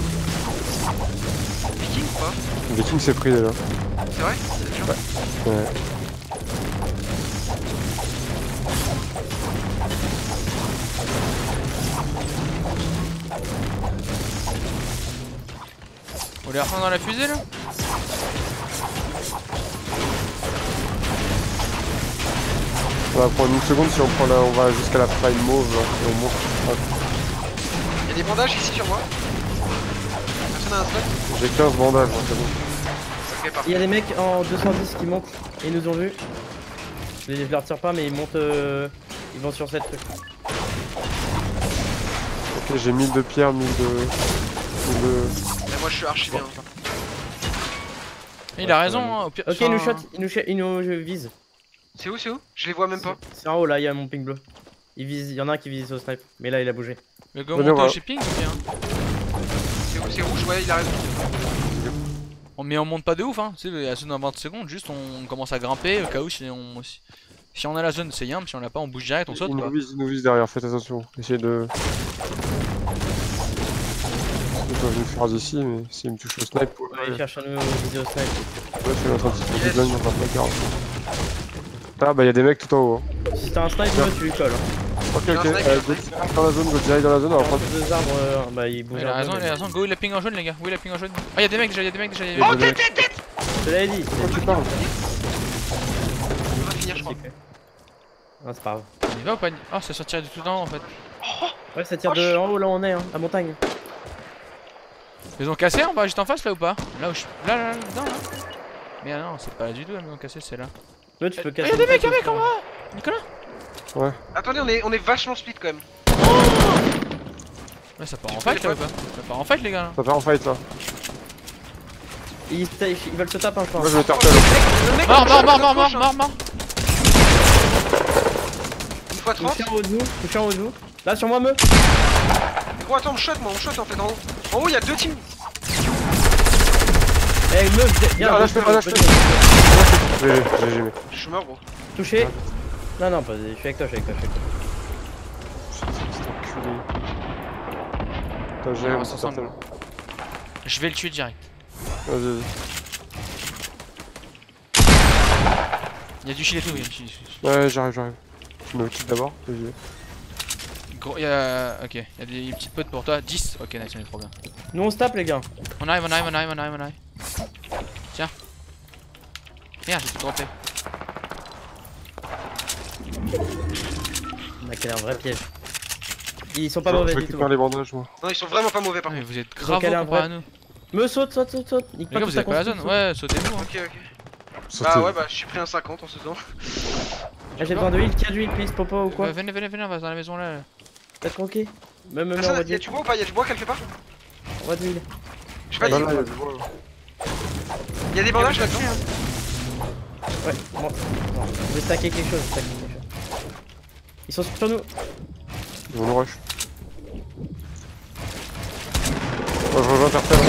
Viking ou pas? Le Viking s'est pris déjà. C'est vrai? C'est sûr. Ouais. On les reprend dans la fusée là? On va prendre une seconde si on prend là, on va jusqu'à la prime mauve là, et on monte. Il y a des bandages ici sur moi. Personne a un slot? J'ai 15 bandages, hein, c'est bon. Ok, Il parfait. y a des mecs en 210 qui montent. Ils nous ont vus. Je les retire pas, mais ils montent. Ils vont sur cette truc. Ok, j'ai 1000 de pierre, 1000 de... Mais moi je suis archi bien. Il a raison, hein, au pire. Ok, ils nous shot, ils nous visent. C'est où? C'est où? Je les vois même pas. C'est en haut là, il y a mon ping bleu. Il y en a un qui vise au snipe, mais là il a bougé. Le gars Venez, monte on au va- shipping ou bien? C'est rouge, ouais, il a raison. Mais on monte pas de ouf, hein. Tu sais, la zone dans 20 secondes, juste on commence à grimper au cas où si on a la zone, c'est yam. Si on l'a pas, on bouge direct, on saute Ils quoi. nous visent derrière, faites attention. Essayez de... Ils peuvent nous faire d'ici, mais s'ils me touchent au snipe... Ouais, ils cherchent à nous viser au snipe. Ouais, c'est notre anti-speed line, on va pas faire. Ah bah y'a des mecs tout en haut. Hein. Si t'as un snipe, moi tu lui colles. Ok, J'ai un ok, snipe, j'ai un go snipe. dans la zone, go direct dans la zone, on va prendre... Entre deux arbres, bah il bouge. Il a un raison, peu, il a mais- raison. Go, il a ping en jaune, les gars. Go, il a ping en jaune. Ah, y'a des mecs déjà, y'a des mecs déjà. Oh, tête, tête, tête! Je l'avais dit. Pourquoi tu parles? On va finir, je crois. Ah, c'est pas grave. On y va ou pas? Oh, ça sortirait de tout en haut en fait. Ouais, ça tire de en haut, là on est, hein, à montagne. Ils ont cassé en bas, juste en face là ou pas? Là où je. Là, dedans là. Mais ah non, c'est pas là du tout, là, mais ils ont cassé, c'est là. Toi, tu peux Ah, casser. y'a des une mecs, tête y'a un mec aussi, en bas! Nicolas? Attendez, on est vachement split quand même. Ouais, ça part en Tu peux fight là les ou pas? Ça part en fight les gars là. Ça part en fight là. Ils veulent se taper un peu. Moi je vais taper Oh, là. le mec, Mort, le mort, mec, mort, le mort, coach, mort, hein. mort, mort. Une fois 30. Touché en haut de nous, touché en haut de nous. Là sur moi, me. Gros, attends, on shot en fait en haut. En haut, il y a deux teams. Eh, me, viens, Ah, lâche le, lâche le. J'ai jamais. Je suis mort, gros. touché. Non, non, pas, je suis avec toi, je suis avec toi, je suis avec toi. C'est enculé. Attends, j'ai On un va s'ensemble. certain. Je vais le tuer direct. Vas-y. Y'a du shield et tout, y'a du shield. Ouais, j'arrive. Je me quitte d'abord. et j'y vais. Gros, y'a. Ok, y'a des petites potes pour toi. 10. Ok, nice, on est trop bien. Nous on se tape, les gars. On arrive. Tiens. Merde, j'ai tout droppé. On a calé un vrai piège. Ils sont pas Je mauvais du récupère tout. les bandages moi. Non, ils sont vraiment pas mauvais par Ah, mais contre. vous êtes Donc, grave elle est un comparé à vrai- nous. Me saute. Nique Les gars, toute vous ta avez pas la zone? construction. Ouais, sautez-vous. Hein. Ok. Sauter. Bah ouais, bah je suis pris un 50 en ce temps. Ah, j'ai besoin de heal, qui a du heal, please, Popo ou quoi? Venez, on va dans la maison là. T'as croqué? Me, on Personne, va y'a dire. du bois ou pas? Y'a du bois quelque part? On va de heal. Je sais pas, Là, là, y'a du bois. y'a des bandages là-dedans? Ouais, bon. Attends, je vais stacker quelque chose, Ils sont sur nous. Ils vont nous rush. Moi je rejoins Tertel.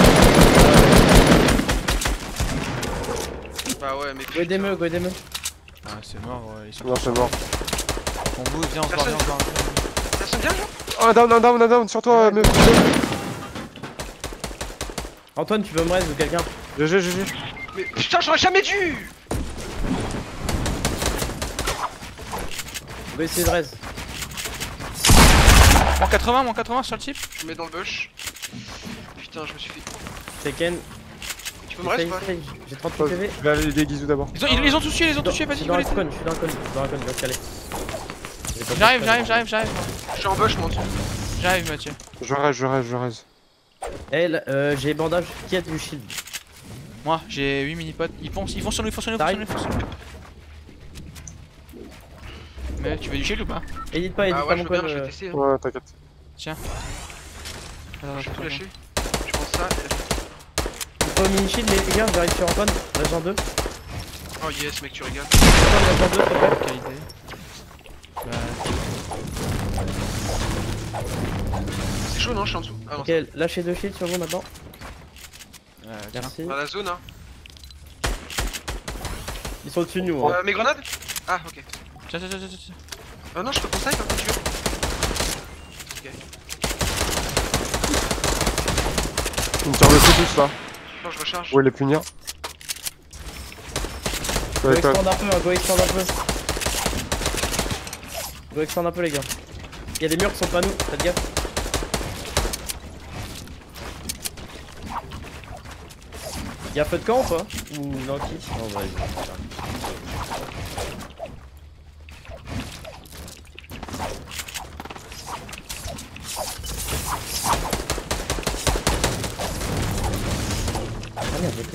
Bah ouais, mais Go des me. Ah, c'est mort, ouais, ils sont. Non, c'est mort. On bouge, viens, on se barre, Personne. viens, on se barre. Personne vient, genre? Oh, down, sur toi, me. Antoine, tu peux me raise ou quelqu'un? GG. Mais putain, j'aurais jamais dû! On va essayer de raise. Mon 80 sur le type. Je me mets dans le bush. putain, je me suis fait. Tekken. Tu peux me rester ou pas? J'ai 38 PV. Je vais aller aider Guizou d'abord. Ils ont tous tué, Je vas-y, suis dans go un les con, je suis dans un con, il va se caler. J'arrive. Je suis en bush, moi en dessous. J'arrive, Mathieu. Je reste. Eh, j'ai bandage, qui a du shield? Moi, j'ai 8 mini-potes. Ils vont sur nous, T'arrives? Mais tu veux du shield ou pas? Hésite pas, Ah hésite ouais, pas je mon veux bien, con. je vais tester. Hein. Ouais, t'inquiète. Tiens. Je vais tout lâcher. Je prends ça. Il faut mini shield les gars, j'arrive sur Antoine, l'agent 2. Oh yes, mec, tu rigoles. Antoine, l'agent 2, s'il te plaît. Qualité. C'est chaud, non? Je suis en dessous. Ah non. Ok, lâchez 2 shields sur vous maintenant. Tiens. Merci. Dans la zone, hein. Ils sont au-dessus de nous. Hein. Mes grenades? Ah, ok. Tiens. Ah non, je peux prendre ça quand tu veux. Ok. Ils me tirent dessus tous là. Non, je recharge. Où est les punir? Go Ouais, toi. expand un peu, hein, go expand un peu. Go expand un peu les gars. Y'a des murs qui sont pas nous, faites gaffe. Y'a feu de camp ou pas? Ou non qui? Oh vas-y. Ah merde, ok.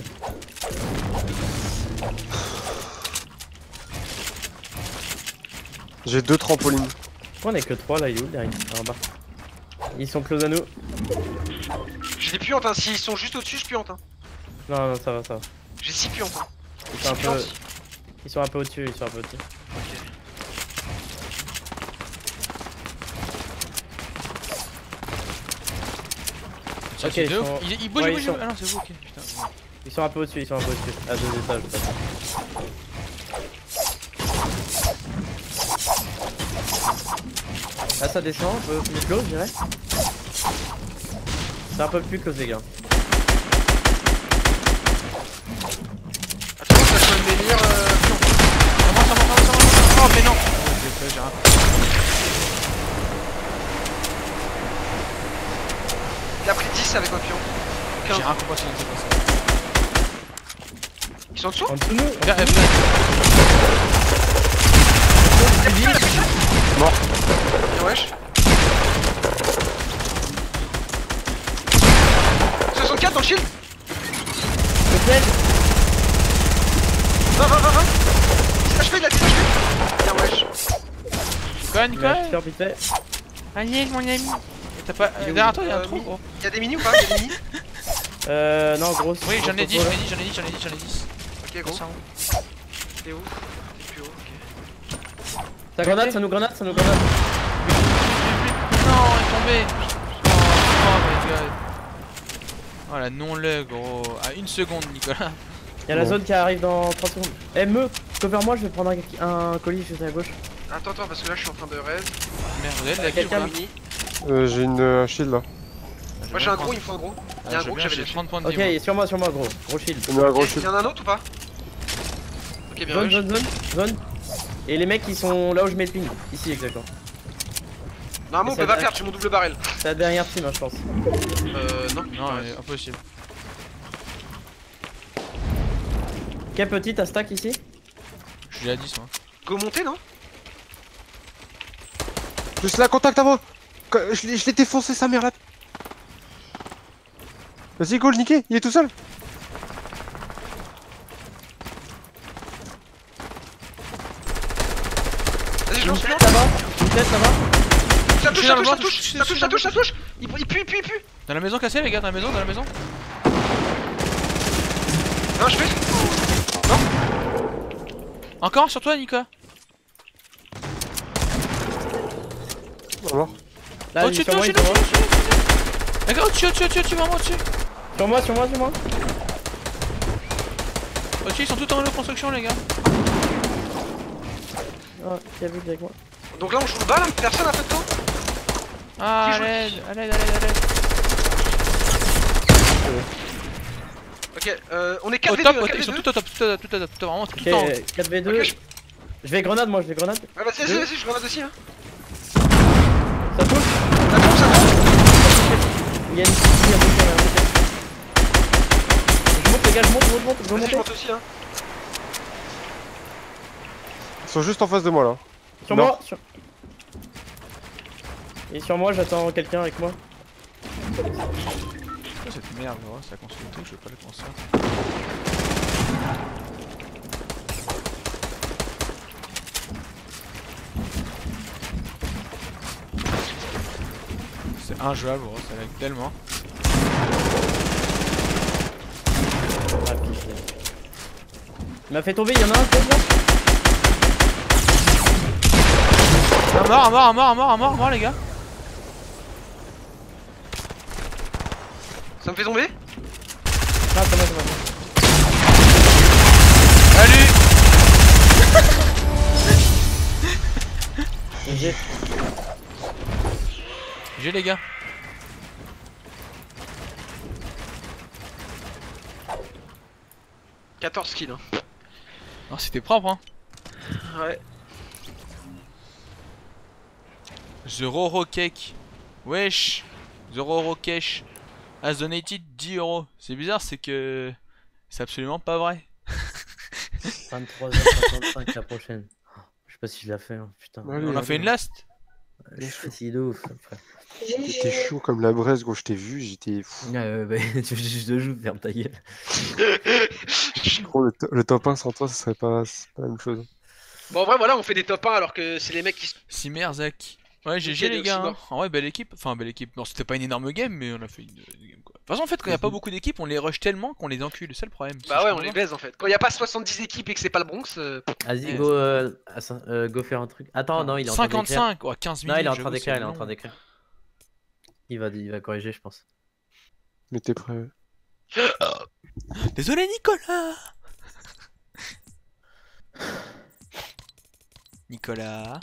J'ai 2 trampolines. Pourquoi on est que 3 là, il est où derrière? En bas. Ils sont close à nous. J'ai des puantes, hein. S'ils sont juste au-dessus, je puante, hein. Non, ça va. J'ai 6 puantes, hein. Ils sont un peu, ils sont un peu au-dessus, Ok. Tiens, Ok, c'est ils deux. sont- Il bouge, ouais, il ils bouge. sont- Ah non, c'est vous, ok. Putain. Ils sont un peu au-dessus, à 2 étages. peut-être. Là ça descend, un peu plus close je dirais. C'est un peu plus close les gars. Attends, ça soit une meilleure pion. Oh, mais non. J'ai rien. Il a pris 10 avec un pion. J'ai rien compris, c'est pas ça. Ils sont en dessous? En dessous de nous. Regarde, Mort. Bien, wesh. 64 dans le shield. Le piège. Va. 10 HP, il a 10 HP. Bien, wesh. Nicolas. Super vite fait. Allez, mon ami. T'as pas. Derrière toi, y'a un trou, gros. Y'a des mini ou pas? Y'a des mini? Non gros. Oui, j'en ai 10, gros, j'en ai 10. Ok, gros. Ça, T'es où? T'es plus haut, ok. Ça grenade, ça nous grenade. Non, il est tombé. Oh my god. Oh la non-le, gros. À 1 seconde, Nicolas. Y'a la zone qui arrive dans 30 secondes. Eh me, cover moi, je vais prendre un colis juste à gauche. Attends, parce que là je suis en train de raise. Merde, vous avez de la Quelqu'un- kill ou Mini. J'ai une shield là. Moi j'ai un gros, il me faut un gros. pas? Y'a un gros que j'avais J'ai lâché. 30 points de Ok, vie. sur moi gros. Gros shield. Il y a un gros shield. Y'en a un autre ou pas? Ok, bien, wesh. Zone. Et les mecs ils sont là où je mets le ping. Ici exactement. Normalement on Et peut ça pas va. perdre, j'ai mon double barrel. C'est la dernière team hein, je pense. Non. Non, impossible. Quelle petite à stack ici? Je suis à 10, moi. Go monter, non? Juste là, contact à moi. Je l'ai défoncé sa mère là. Vas-y, go le niquer, il est tout seul. Vas-y, je lance, Une tête ça va. Ça touche, Je suis ça dans le touche, ça bord, touche, je ça suis touche, dans ça touche, ça touche. Il pue. Dans la maison cassée, les gars, dans la maison. Non, je fais. Encore sur toi, Nicolas. Alors, Là, Au-dessus de sur toi, moi, au-dessus, sur moi. Regarde, au-dessus, vraiment au-dessus. Sur moi. Au-dessus, ils sont tous en haut construction, les gars. Oh, qui a vu avec moi? Donc là on joue le bas là, personne a fait de temps. Ah, Qui à joue l'aide. Ok, on est Au 4v2, top, 4v2. ils sont tout au top, vraiment Ok, tout en haut. 4v2. Ok, Je vais grenade moi, Ouais, vas-y, je grenade aussi hein. Ça touche. Ça tombe. Il y a une petite, gars, je monte, je veux Vas-y, je monter. monte aussi, hein. Ils sont juste en face de moi là. Sur Non. moi Et sur moi, j'attends quelqu'un avec moi. C'est quoi cette merde, gros? Ça construit tout, je veux pas le construire. C'est injouable, gros, ça lag tellement. Ah, pitié. Il m'a fait tomber, il y en a un, c'est là. Un mort, les gars. Ça me fait tomber? Ah, c'est moi. Salut. J'ai. J'ai les gars. « 14 kills, hein. Oh, c'était propre, hein. Ouais. The Roro Cake. Wesh. The Roro Cake has donated 10 €. C'est bizarre, c'est que c'est absolument pas vrai. 23h55 la prochaine. Je sais pas si je l'ai fait, hein, putain. Allez, On a fait une last. Je suis fatigué de ouf, frère. J'étais chaud comme la braise, gros, je t'ai vu, j'étais fou. Bah, tu veux juste de jouer, ferme ta gueule. Gros, le top 1 sans toi, ce serait pas, c'est pas la même chose. Bon, en vrai, voilà, on fait des top 1 alors que c'est les mecs qui. Simerzak. Ouais, GG Nickel, les gars. Hein. Oxymore. En vrai, belle équipe. Enfin, belle équipe. Non, c'était pas une énorme game, mais on a fait une game quoi. De toute façon, en fait, quand il y a pas beaucoup d'équipes, on les rush tellement qu'on les encule. C'est ça le problème. Bah ouais, on les baise en fait. Quand y a pas 70 équipes et que c'est pas le Bronx. Vas-y, Ouais. go faire un truc. Attends, non, il est en train d'écrire. 55, ouais, 15 minutes. Non, il est en train j'avoue, d'écrire, c'est il est en long. train d'écrire. Il va corriger, je pense. Mais t'es prêt? Désolé, Nicolas. Nicolas.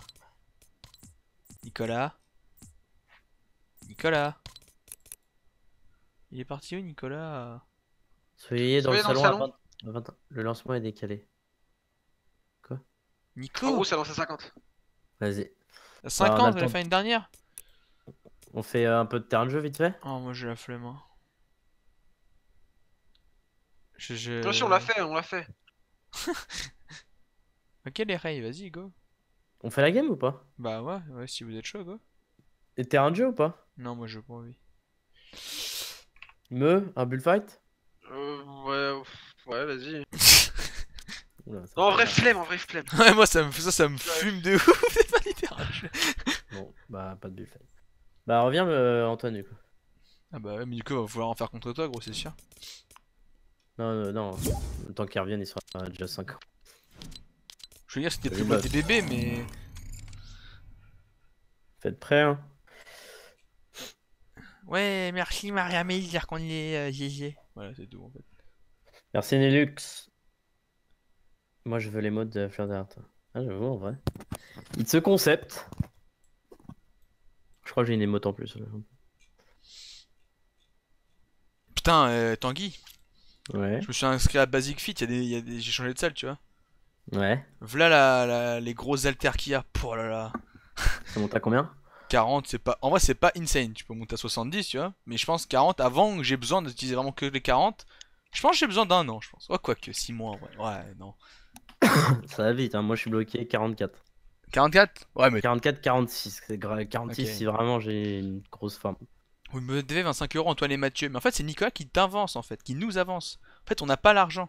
Il est parti où, Nicolas? Soyez dans le Soyez dans le salon salon. à 20. Le lancement est décalé. En Nico. gros, ça lance à 50. Vas-y. À 50, on a vous le l'avez temps. fait une dernière? On fait un peu de terrain de jeu vite fait. Oh, moi j'ai la flemme. Hein. Attention, on l'a fait, on l'a fait. Ok, les rails, vas-y, go. On fait la game ou pas? Bah ouais, si vous êtes chaud, go. Et terrain de jeu ou pas? Non, moi je veux pas envie. Un bullfight? Ouais, vas-y. Oula, ça Non, en fait vrai mal. flemme, en vrai flemme. Ouais, moi ça me fume de ouf. C'est pas des terrains de jeu. Bon, bah pas de bullfight. Bah reviens Antoine du coup. Ah bah ouais, mais du coup, va falloir en faire contre toi, gros, c'est sûr. Non. Le temps qu'il revienne, il sera déjà 5 ans. Je veux dire, c'était Vas-y, plus moi boss. tes bébés, mais. Faites prêt, hein. Ouais, merci Maria dire qu'on est GG. Voilà, c'est tout en fait. Merci Nelux. Moi je veux les modes de Fleur d'Art. Ah j'avoue en vrai. It's a concept. Je crois que j'ai une émote en plus. Putain, Tanguy, Ouais. je me suis inscrit à Basic Fit, j'ai changé de salle, tu vois. Ouais. V'là les grosses haltères qu'il y a. Oh là là. Ça monte à combien? 40, c'est pas. En vrai, c'est pas insane. Tu peux monter à 70, tu vois. Mais je pense 40, avant que j'ai besoin d'utiliser vraiment que les 40. Je pense que j'ai besoin d'un an, je pense. Ouais, quoique, 6 mois, ouais. Ouais, non. Ça va vite, hein. Moi je suis bloqué 44. 44? Ouais, mais. 44, 46. C'est grave. 46 Ok. si vraiment j'ai une grosse forme. Vous me devez 25 €, Antoine et Mathieu. Mais en fait, c'est Nicolas qui t'avance, en fait. Qui nous avance. En fait, on n'a pas l'argent.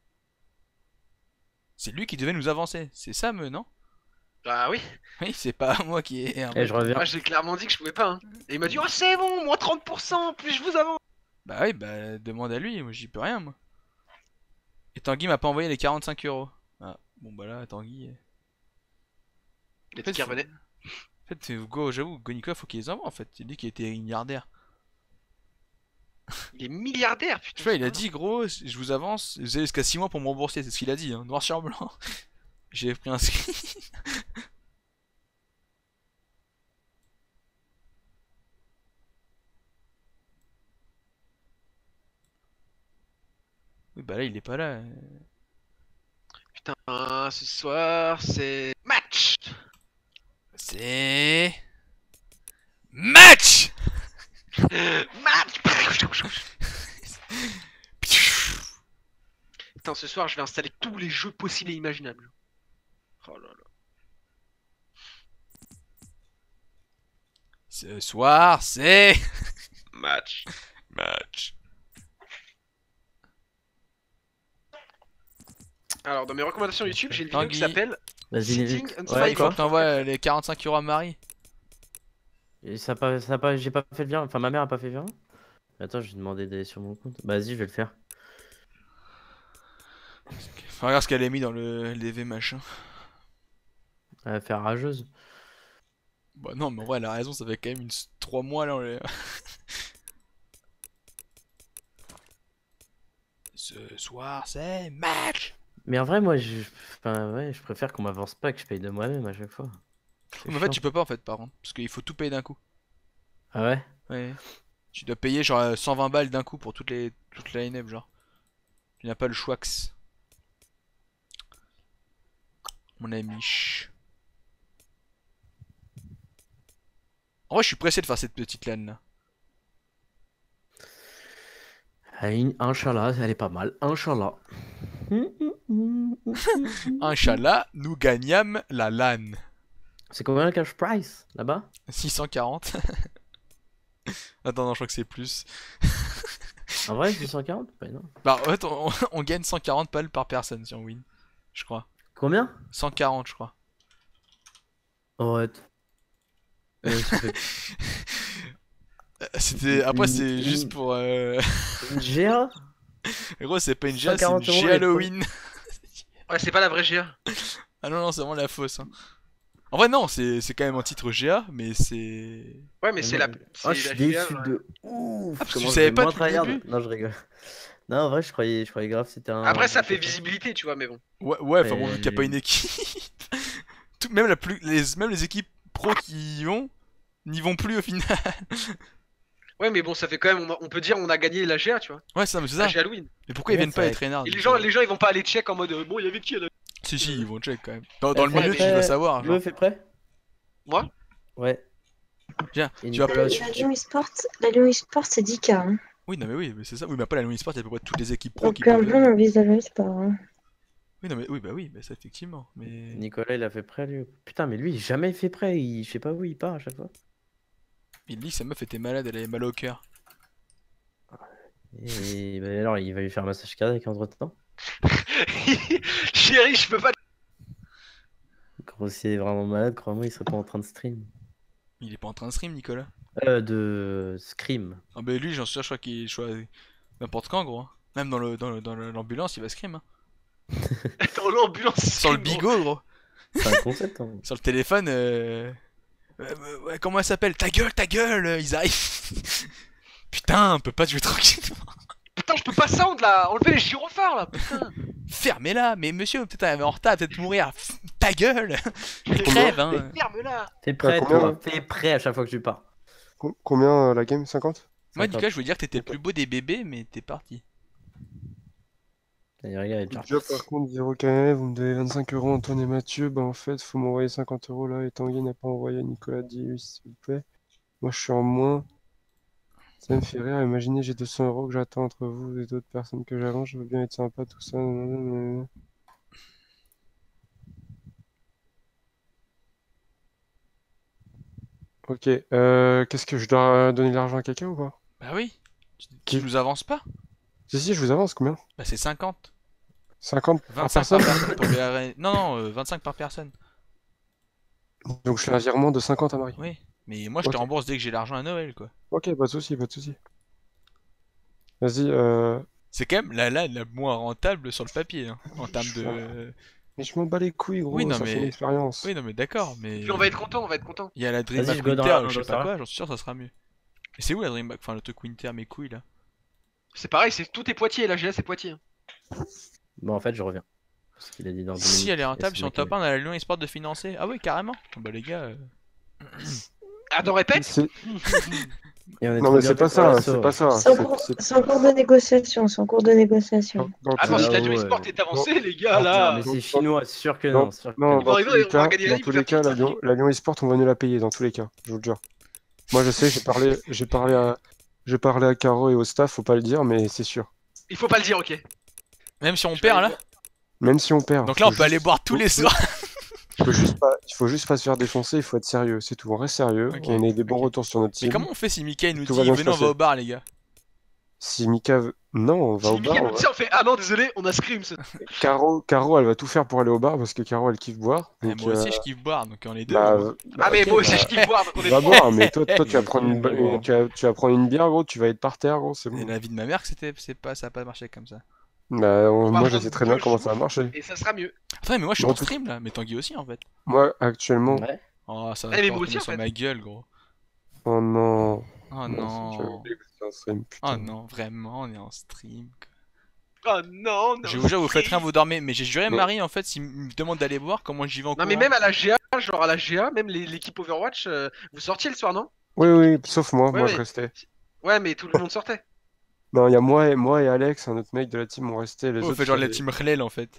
C'est lui qui devait nous avancer. C'est ça, non? Bah oui. Oui, c'est pas moi qui ai. Et je reviens. Moi, j'ai clairement dit que je pouvais pas. Hein. Et il m'a dit, oh, c'est bon, moins 30%, plus je vous avance. Bah oui, bah demande à lui, moi j'y peux rien moi. Et Tanguy m'a pas envoyé les 45 €. Ah, bon bah là, Tanguy. Les petits qui revenaient. En fait, Go, j'avoue, Gonika faut qu'il les envoie en fait. Il dit qu'il était milliardaire. Il est milliardaire, Je putain. sais pas, il a dit gros, je vous avance, vous avez jusqu'à 6 mois pour me rembourser, c'est ce qu'il a dit, hein, noir sur blanc. J'ai pris un screen. Oui, bah là, il est pas là. Putain, ce soir, c'est match. C'est. Match! Match. Putain, ce soir, je vais installer tous les jeux possibles et imaginables. Oh là là. Ce soir, c'est... Match. Match. Alors, dans mes recommandations YouTube, j'ai une vidéo Tanguy. qui s'appelle Vas-y, Sitting Nelux. and Ouais, Ouais, il faut quoi que t'envoies les 45 € à Marie. Et j'ai pas fait le virement. Enfin, ma mère a pas fait le virement. Attends, je vais demander d'aller sur mon compte. Bah, vas-y, je vais le faire. Regarde ce qu'elle a mis dans le LV machin. Elle va faire rageuse. Bah non, mais en vrai, elle a raison, ça fait quand même 3 mois là. Ce soir, c'est match. Mais en vrai, moi, enfin, ouais, je préfère qu'on m'avance pas que je paye de moi-même à chaque fois. C'est Mais en fait, chiant. tu peux pas en fait, par contre, parce qu'il faut tout payer d'un coup. Ah ouais? Ouais. Tu dois payer genre 120 balles d'un coup pour toute la line-up, genre. Tu n'as pas le choix. Mon ami. En vrai, je suis pressé de faire cette petite LAN là. Inch'Allah, elle est pas mal. Inch'Allah. Inch'Allah, nous gagnâmes la LAN. C'est combien le cash price là-bas? 640. Attends, non, je crois que c'est plus. En vrai, 640? Pas énorme. Bah, en fait, on gagne 140 balles par personne si on win. Je crois. Combien? 140, je crois. Arrête. Ça fait C'était. Après, Une- c'est juste une- pour. une GA? Gros, c'est pas une GA, c'est 140 une € GA Halloween. Ouais, c'est pas la vraie GA. Ah non, non, c'est vraiment la fausse. Hein. En vrai, non, c'est quand même un titre GA, mais c'est. Ouais, mais c'est la. Oh, c'est je suis la déçu GA, de ouf. parce que Comment tu je savais vais pas moins depuis le tryhard. début. Non, je rigole. Non, en vrai, je croyais grave que c'était un. Après, ça fait visibilité, tu vois, mais bon. Ouais, enfin bon, vu qu'il n'y a pas Et- une équipe. Même, même les équipes pro qui y vont, n'y vont plus au final. Ouais, mais bon, ça fait quand même. On peut dire on a gagné la GA, tu vois. Ouais, c'est ça, mais c'est La ça. GA Halloween. Mais pourquoi ils Ouais, viennent pas c'est être traînards Et les gens, ils vont pas aller check en mode bon, il y avait qui là? Si, si, ils vont check quand même. Dans le Fais milieu, tu prêt. dois savoir. Bleu, Genre. fais prêt? Moi? Ouais. Tiens, Et tu vas Nicolas, La Lyon eSport, la Lyon eSport, c'est 10K. Hein. Oui, non, mais oui, mais c'est ça. Oui, mais après, la Lyon eSport, il y a à peu près toutes les équipes pro qui Donc, un peuvent. bleu, on vise la Lyon eSport. Hein. Oui, non, mais oui, bah oui, bah ça, effectivement. Mais. Nicolas, il a fait prêt, lui. Putain, mais lui, jamais il fait prêt. Je sais pas où il part à chaque fois. Il dit, sa meuf était malade, elle avait mal au cœur. Et bah, alors, il va lui faire un massage cardiaque entre temps. Chérie, je peux pas. Gros, s'il est vraiment malade, crois-moi, il serait pas en train de stream. Il est pas en train de stream, Nicolas. De scream. Ah, bah lui, j'en suis sûr, je crois qu'il choisit n'importe quand, gros. Hein. Même dans l'ambulance, il va scream. Hein. Dans l'ambulance. Sur le bigot, gros. C'est un concept, hein. Sur le téléphone, ouais, comment elle s'appelle? Ta gueule, ils arrivent. Putain, on peut pas jouer tranquille. Putain, je peux pas sound là. Enlever les gyrophares là. Putain. Fermez-la, mais monsieur, peut-être arriver en retard, peut-être mourir. Ta gueule. Il crève, hein. Ferme-la. Fais prêt, combien, toi. là Fais prêt à chaque fois que tu pars. Combien la game? 50? Moi, Nicolas, je voulais dire que t'étais le plus beau des bébés, mais t'es parti. Allez, regarde, il est Déjà, par contre, 0K, vous me devez 25 € Antoine et Mathieu. Bah, en fait, faut m'envoyer 50 € là. Et Tanguy n'a pas envoyé à Nicolas 10, s'il vous plaît. Moi, je suis en moins. Ça me fait rire. Imaginez, j'ai 200 € que j'attends entre vous et d'autres personnes que j'avance. Je veux bien être sympa, tout ça. Nanana. Ok, qu'est-ce que je dois donner de l'argent à quelqu'un ou pas? Bah oui. Tu Qui? nous avances pas? Si, je vous avance, combien? Bah c'est 50. 50 par 25 personne? par personne pour les Non, non, 25 par personne. Donc je fais un virement de 50 à Marie. Oui. Mais moi, je te Ok. rembourse dès que j'ai l'argent à Noël, quoi. Ok, pas de soucis, pas de soucis. Vas-y, C'est quand même la moins rentable sur le papier, hein, en termes de... mais je m'en bats les couilles, gros, Oui, non, ça fait mais- une expérience. Oui, non, mais d'accord, mais... Puis on va être content, on va être content. Il y a la Dream Vas-y, Hack je go dans Winter, la- je sais dans pas ça. quoi, j'en suis sûr, ça sera mieux. Et c'est où la Dream Hack, enfin le truc Winter, mes couilles, là? C'est pareil, c'est tout est Poitiers, la GA c'est Poitiers. Bon, en fait, je reviens. Parce qu'il a dit dans 2 Si minutes. elle est rentable, Et si on c'est top moi 1, on a la Lyon Esport de financer. Ah oui, carrément. Bah les gars... Attends, répète. C'est- Et on est Non, trop mais c'est bientôt pas pour ça, l'assaut. c'est pas ça. C'est en cours de négociation, c'est en cours de négociation. Dans Attends, tous si les- la ouais. Duel Sport est avancée, les gars, Ah, là. mais c'est chinois, c'est sûr que Non, non. c'est sûr que non, non. Ils vont dans arriver, tous les on va cas, gagner la dans ligue, tous il va les cas, faire la Lyon eSport, on va nous la payer, dans tous les cas, je vous le jure. Moi, je sais, j'ai parlé à Caro et au staff, faut pas le dire, mais c'est sûr. Il faut pas le dire, ok. Même si on perd là. Même si on perd. Donc là, on peut aller boire tous les soirs. Il faut juste pas se faire défoncer, il faut être sérieux, c'est tout. On reste sérieux, Ok, on a des bons retours sur notre Mais team. comment on fait si Mika nous Tout va dit bien se venez, on va passer. au bar, les gars? Si Mika veut... Non, on va Si au bar. Mika nous dit, on fait ah non, désolé, on a Scream. Caro, elle va tout faire pour aller au bar parce que Caro, elle kiffe boire. Ouais, Donc, moi aussi, je kiffe boire, donc on est deux. bah, gros. Ah, mais ok, moi aussi, bah, je kiffe boire, donc on est va trois. boire, mais toi tu vas prendre Va boire. tu vas prendre une bière, gros, tu vas être par terre, gros, c'est Et bon. la vie de ma mère, ça a pas marché comme ça. Bah, On va moi, je prendre sais très bien 2 comment ça va jours, marcher. Et ça sera mieux. Attends, mais moi je suis Bon, en tout- stream là, mais Tanguy aussi en fait. Moi, actuellement... Ouais. Oh, ça va Eh, mais encore moi aussi, tomber en sur fait. ma gueule, gros. Oh non... Oh J'avais non. oublié que c'était un stream, Oh putain. non, vraiment, on est en stream. Oh non, non. Je vous jure, vous faites rien, vous dormez. Mais j'ai juré à Mais- Marie en fait, s'il me demande d'aller boire, comment j'y vais en Non, mais courant. même à la GA, genre à la GA, même l'équipe Overwatch, vous sortiez le soir, non? Oui, sauf moi, Ouais, moi ouais. je restais. Ouais, mais tout le monde sortait. Non, il y a moi et Alex, un autre mec de la team, on restait. Les Oh, on autres, fait genre la ils- team Rlel en fait.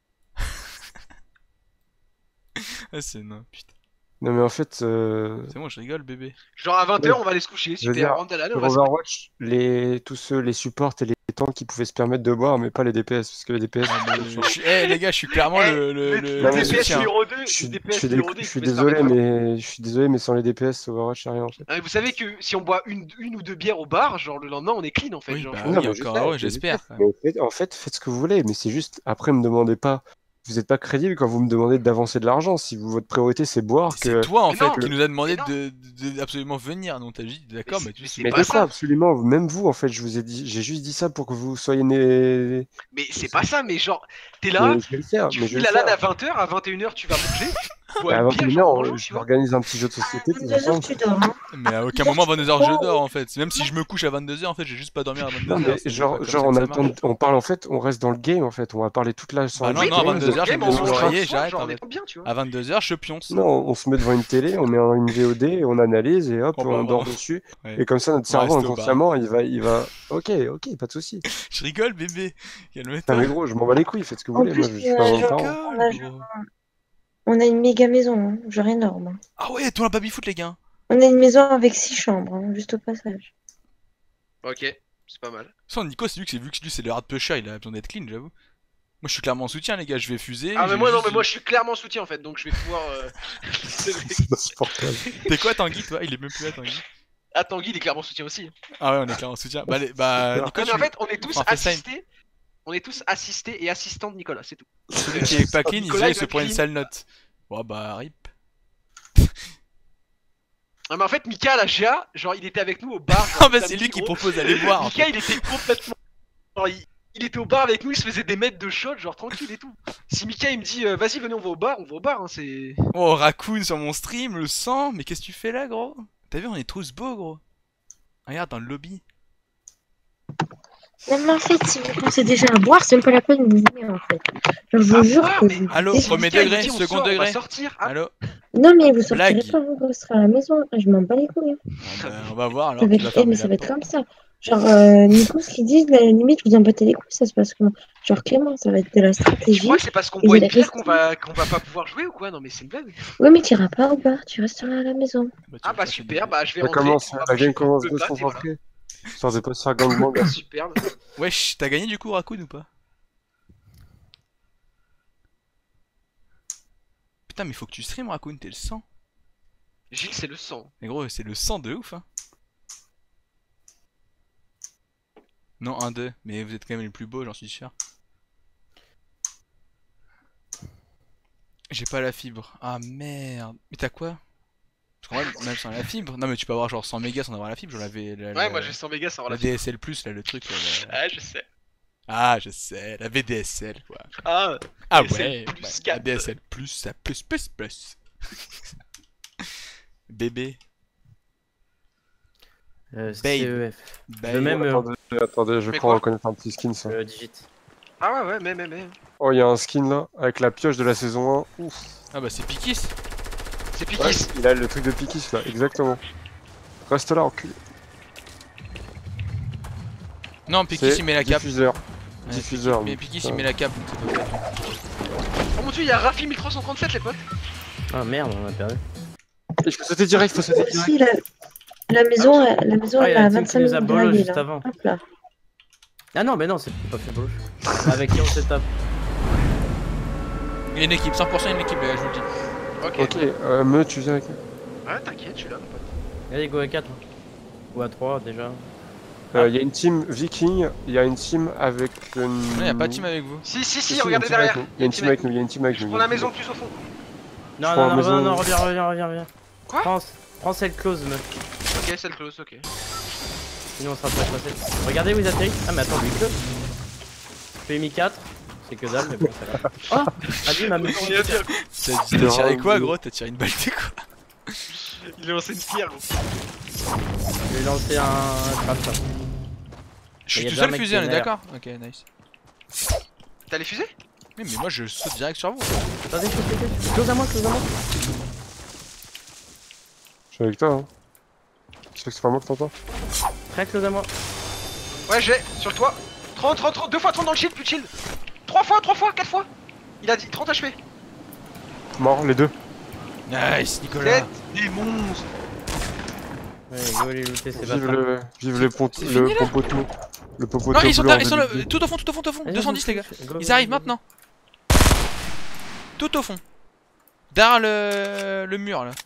Ah, c'est non, putain. Non, mais en fait, C'est bon, je rigole, bébé. Genre à 20h, Ouais. on va aller se coucher. Je veux Super, dire, rentre à l'année, on sur va se Overwatch, tous ceux, les supports et les tanks qui pouvaient se permettre de boire, mais pas les DPS, parce que les DPS... Ah, mais Eh les gars, je suis clairement Eh, le Non, mais DPS soutien. numéro 2, Je suis, le je DPS suis dé- numéro 2, je suis désolé, mais sans les DPS, Overwatch, c'est rien en fait. Vous savez que si on boit une ou 2 bières au bar, genre le lendemain on est clean en fait. Oui, genre. bah Non, oui, mais je encore sais, heureux, mais j'espère. Mais en fait, faites ce que vous voulez, mais c'est juste, après, me demandez pas. Vous êtes pas crédible quand vous me demandez d'avancer de l'argent. Si votre priorité c'est boire, C'est que. toi en Mais fait non, qui nous a demandé mais non. de absolument venir, donc t'as juste dit d'accord, Mais mais tu c'est- sais Mais pas de ça. quoi, absolument, même vous, en fait, je vous ai dit, j'ai juste dit ça pour que vous soyez nés. Mais c'est pas ça, mais genre, t'es là, Mais je vais le faire, tu mais je vais finis le la LAN faire. à 20h, à 21h tu vas manger, tu bois À une bière, 21h, genre bonjour, tu je vois. organise un petit jeu de société tous 22h, ensemble. tu dors. Hein. Mais à aucun moment à 22h je dors en fait. Même si je me couche à 22h en fait, j'ai juste pas dormir à 22h. Non, mais c'est pas genre, comme ça genre que on ça a le temps, marche. on parle en fait, on reste dans le game en fait, on va parler toute la soirée. non, du non, à game. 22h, je Game, me on mets se mon voit oreiller, le soir, j'arrête genre en on fait. est trop bien, tu vois. À 22h, je pionce. Non, on se met devant une télé, on met une VOD, et on analyse et hop, Oh, bah, on dort bon. dessus. Ouais. Et comme ça, notre On va cerveau rester au bar. inconsciemment, il va. Ok, pas de souci. Je rigole, bébé. Non Calme-toi. mais gros, je m'en bats les couilles, faites ce que vous En voulez. Moi, plus, je suis pas Je un parent. on a rigole, gros. On a une méga maison, hein, genre énorme. Hein. Ah ouais, toi la baby foot les gars. On a une maison avec 6 chambres, hein, juste au passage. Ok, c'est pas mal. Sans Nico, c'est lui que vu que lui c'est le hard pusher, il a besoin d'être clean, j'avoue. Moi je suis clairement en soutien les gars, je vais fuser. Ah mais j'ai moi non, juste- mais moi je suis clairement en soutien en fait, donc je vais pouvoir... C'est insupportable. T'es quoi Tanguy toi? Il est même plus là Tanguy. Ah Tanguy il est clairement en soutien aussi. Ah ouais, on est clairement en soutien. Bah, Nico, Non mais tu- en fait on est tous on fait ça. assistés. On est tous assistés et assistants de Nicolas, c'est tout. Celui qui est pas clean, il Nicolas, se il se va prend une clean. sale note. Bon bah rip. Ah mais en fait Mika à la GA, genre il était avec nous au bar. Ah genre, bah samedi, c'est lui qui gros. propose d'aller boire. en Mika fait. il était complètement... Genre, il était au bar avec nous, il se faisait des mètres de shot, genre tranquille et tout. Si Mika il me dit vas-y venez on va au bar, hein, c'est... Oh Raccoon sur mon stream, le sang. Mais qu'est-ce que tu fais là gros? T'as vu on est tous beaux gros. Regarde dans le lobby. Non, mais en fait, si vous pensez déjà à boire, c'est même pas la peine de vous venir en fait. Genre, je vous jure boire, que. mais- Allô, Dès que- premier Mika, il me degré, dit, on second sort, on va degré. sortir. Ah, Allô? Non, mais vous sortirez Blague. pas, vous resterez à la maison. Je m'en bats les couilles. Hein. Bon, bah, on va voir alors. Ça va tu vas être... fermer mais ça la va être porte. comme ça. Genre, Nico, ce qu'ils disent, à la limite, vous en battez les couilles, ça se passe comment? Genre, Clément, ça va être de la tu stratégie. crois que c'est parce qu'on Et boit vous une allez bière rester. qu'on va pas pouvoir jouer ou quoi? Non mais c'est une blague. Ouais, mais tu iras pas au bar, tu resteras à la maison. Bah, tu Ah vas bah chercher super, des- bah je vais Ça rentrer. commence, on va la game manger commence le de se plat, et voilà. concentrer. Histoire de pas se faire gangbang. Superbe. Wesh, t'as gagné du coup Raccoon ou pas? Putain mais faut que tu stream Raccoon, t'es le sang. Gilles c'est le sang. Mais gros c'est le sang de ouf hein. Non 1-2, mais vous êtes quand même les plus beaux j'en suis sûr. J'ai pas la fibre. Ah merde. Mais t'as quoi? Parce qu'en vrai, même sans la fibre. Non mais tu peux avoir genre 100 mégas sans avoir la fibre, j'en avais Ouais moi j'ai 100 mégas sans la relation. DSL plus là le truc. Ah je sais. Ah je sais, la VDSL quoi. Ah Ah DSL ouais, plus ouais, 4. la DSL plus, ça plus. Bébé. CEF. Babe. Le même Attendez, je Mais crois quoi reconnaître un petit skin ça. digit. Ah ouais mais. Oh, il y a un skin là, avec la pioche de la saison 1. Ouf. Ah bah c'est Pikis. C'est Ouais, Pikis. il a le truc de Pikis là, exactement. Reste là, enculé. Non, Pikis C'est il met la cape. Diffuseur. Ouais, Diffuseur. Mais Pikis il met la cape donc c'est pas grave. Oh mon dieu il y a Rafi 1337 les potes. Ah merde, on a perdu. Il faut sauter direct, il faut sauter direct. Si, la maison, Ah, il y elle a a la team 25 qui nous a minutes de bolo rallye, juste là. avant. Hop là. Ah non, mais non, c'est pas fait bouche. Avec qui on se tape? Il y a une équipe, 100% il y a une équipe, les gars, je vous le dis. Ok. Ok, me, tu viens avec moi. Ouais, t'inquiète, je suis là, mon pote. Allez, go à 4. Ou à 3 déjà. Il y a une team viking, il y a une team avec. Non, il y a pas de team avec vous. Si, Si, regardez derrière. Il y a une team avec nous, il y a une team avec Je nous. prends la maison plus au fond. Non, prends non, la maison. non, reviens. Quoi? Prends cette close, meuf. Ok, c'est le close, ok. Sinon on sera pas passé. Regardez où ils atterrissent. Ah, mais attends, lui close. Je lui ai mis 4. C'est que dalle, mais bon, ça va. Oh! Adi m'a mis. Rien à dire, gros. T'as tiré quoi, gros? T'as tiré une balle de quoi? Il a lancé une pierre, gros. Je lui ai lancé un craft. Je Il y suis a tout déjà un seul mec fusée, qui on est est derrière. d'accord? Ok, nice. T'as les fusées? Oui, mais moi je saute direct sur vous. Attendez, close à moi. Je suis avec toi, hein. Tu sais que c'est pas moi que t'entends? Très close à moi. Ouais, j'ai, sur toi. 30, 2 fois 30 dans le shield, plus de shield. 3 fois, 4 fois. Il a dit 30 HP. Mort, les deux. Nice, Nicolas. Tête des monstres. Ouais, go les looter, c'est pas Vive ça. le popoto. Le popoto. Non, ils sont bleu en là, ils sont là, début. tout au fond, 210 les gars. Ils arrivent maintenant. Tout au fond. Derrière le mur là.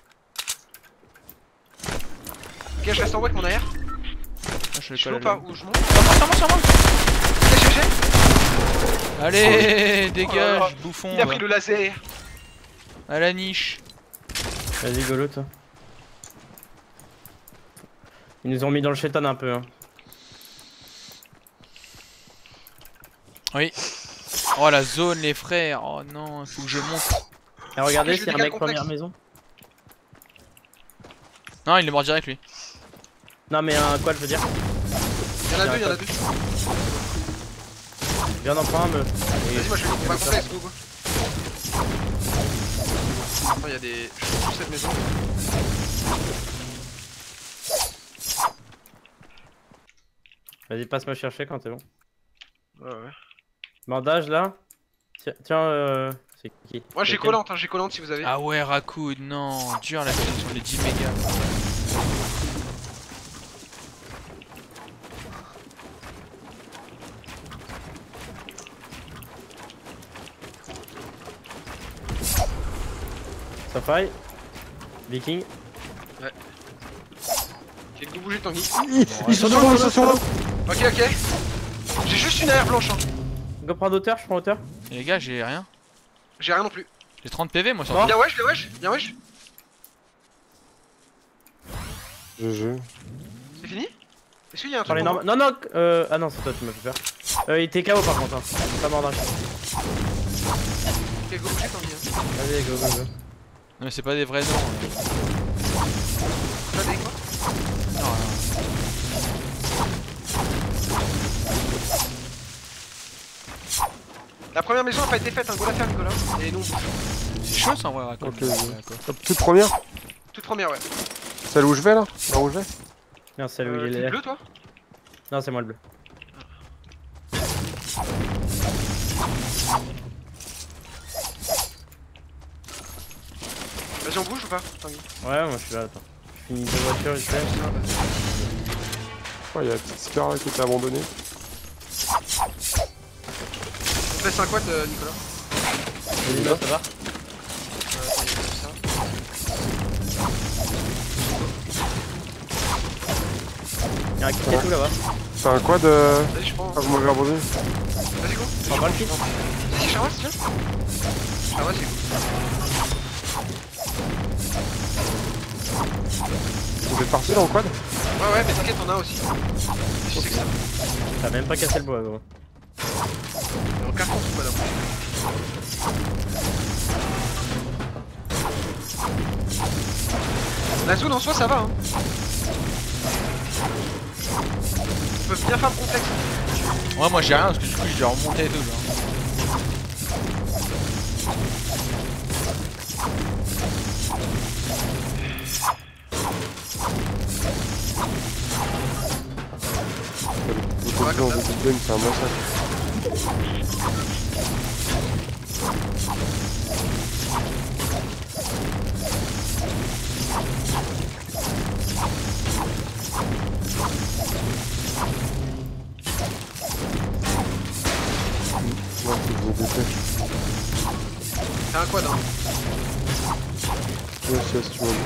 Ok, je reste en haut avec mon AR. Ah, Je suis haut pas, où je monte. Sur moi. GG. Allez, dégage, bouffon. Il a va. pris le laser. À la niche. Vas-y, go loot. Ils nous ont mis dans le chétan un peu. Hein. Oui. Oh la zone les frères. Oh non, faut que je monte. Et regardez Ok, s'il je y a un vais mec dire complexe. première maison. Non, il est mort direct lui. Non mais un quad je veux dire. Il y en a deux. Viens d'en prendre un meuf. Vas-y, moi je vais pas complexe, go. Attends, il y a des. Je suis sur cette maison. Vas-y passe me chercher quand t'es bon. Ouais. Bandage là. Tiens c'est qui? Moi j'ai collante si vous avez. Ah ouais, Rakud, non. Dur la scène sur les 10 mégas. Ça faille. Viking. Ouais. Ok, go bouger Tanguy. Ils sont sur là. Ok. J'ai juste une AR blanche. Hein. Go prendre hauteur, je prends hauteur. Et les gars, j'ai rien. J'ai rien non plus. J'ai 30 PV moi sur Oh. Bien wesh. GG. C'est fini? Est-ce qu'il y a un Prends truc les pour normes. Non, ah non, c'est toi qui m'as fait peur. Il était KO par contre. Hein. Pas mort d'un coup. moi? Ok, go bouger Tanguy. Hein. Vas-y, go. Non mais c'est pas des vrais noms. T'as des quoi? La première maison a pas été faite, hein. Go la faire Nicolas. Et nous on bouge. C'est chaud ça en vrai, Rakud. Ok, toute première? Toute première, ouais. Celle où je vais là? Là où je vais? Non, c'est lui, il T'es est là. bleu toi? Non, c'est moi le bleu. Vas-y, on bouge ou pas Tanguy? Ouais, moi je suis là, attends. Je finis deux voitures, je sais. Oh, il y a la petite Scar là qui était abandonnée. On te laisse un quad Nicolas. Vas-y, là, ça va. Attends, il y a ça. Y'a un kit et tout là-bas. C'est un quad Vas-y, je prends. Ah, vous m'avez abandonné? Vas-y, go. Prends pas le kit. Vas-y, Charles, tiens. Charles, c'est cool. Vous êtes parti dans le quad? Ouais, mais t'inquiète, on a aussi. Je sais que ça. T'as même pas cassé le bois, gros. Mais en carton, c'est pas là. La zone en soi, ça va. Hein. On peut bien faire le complexe. Ouais, moi j'ai rien parce que du coup j'ai remonté et tout. Genre. Vous êtes dans le game, c'est un massacre. T'as un quad, hein. Ouais, c'est si tu veux.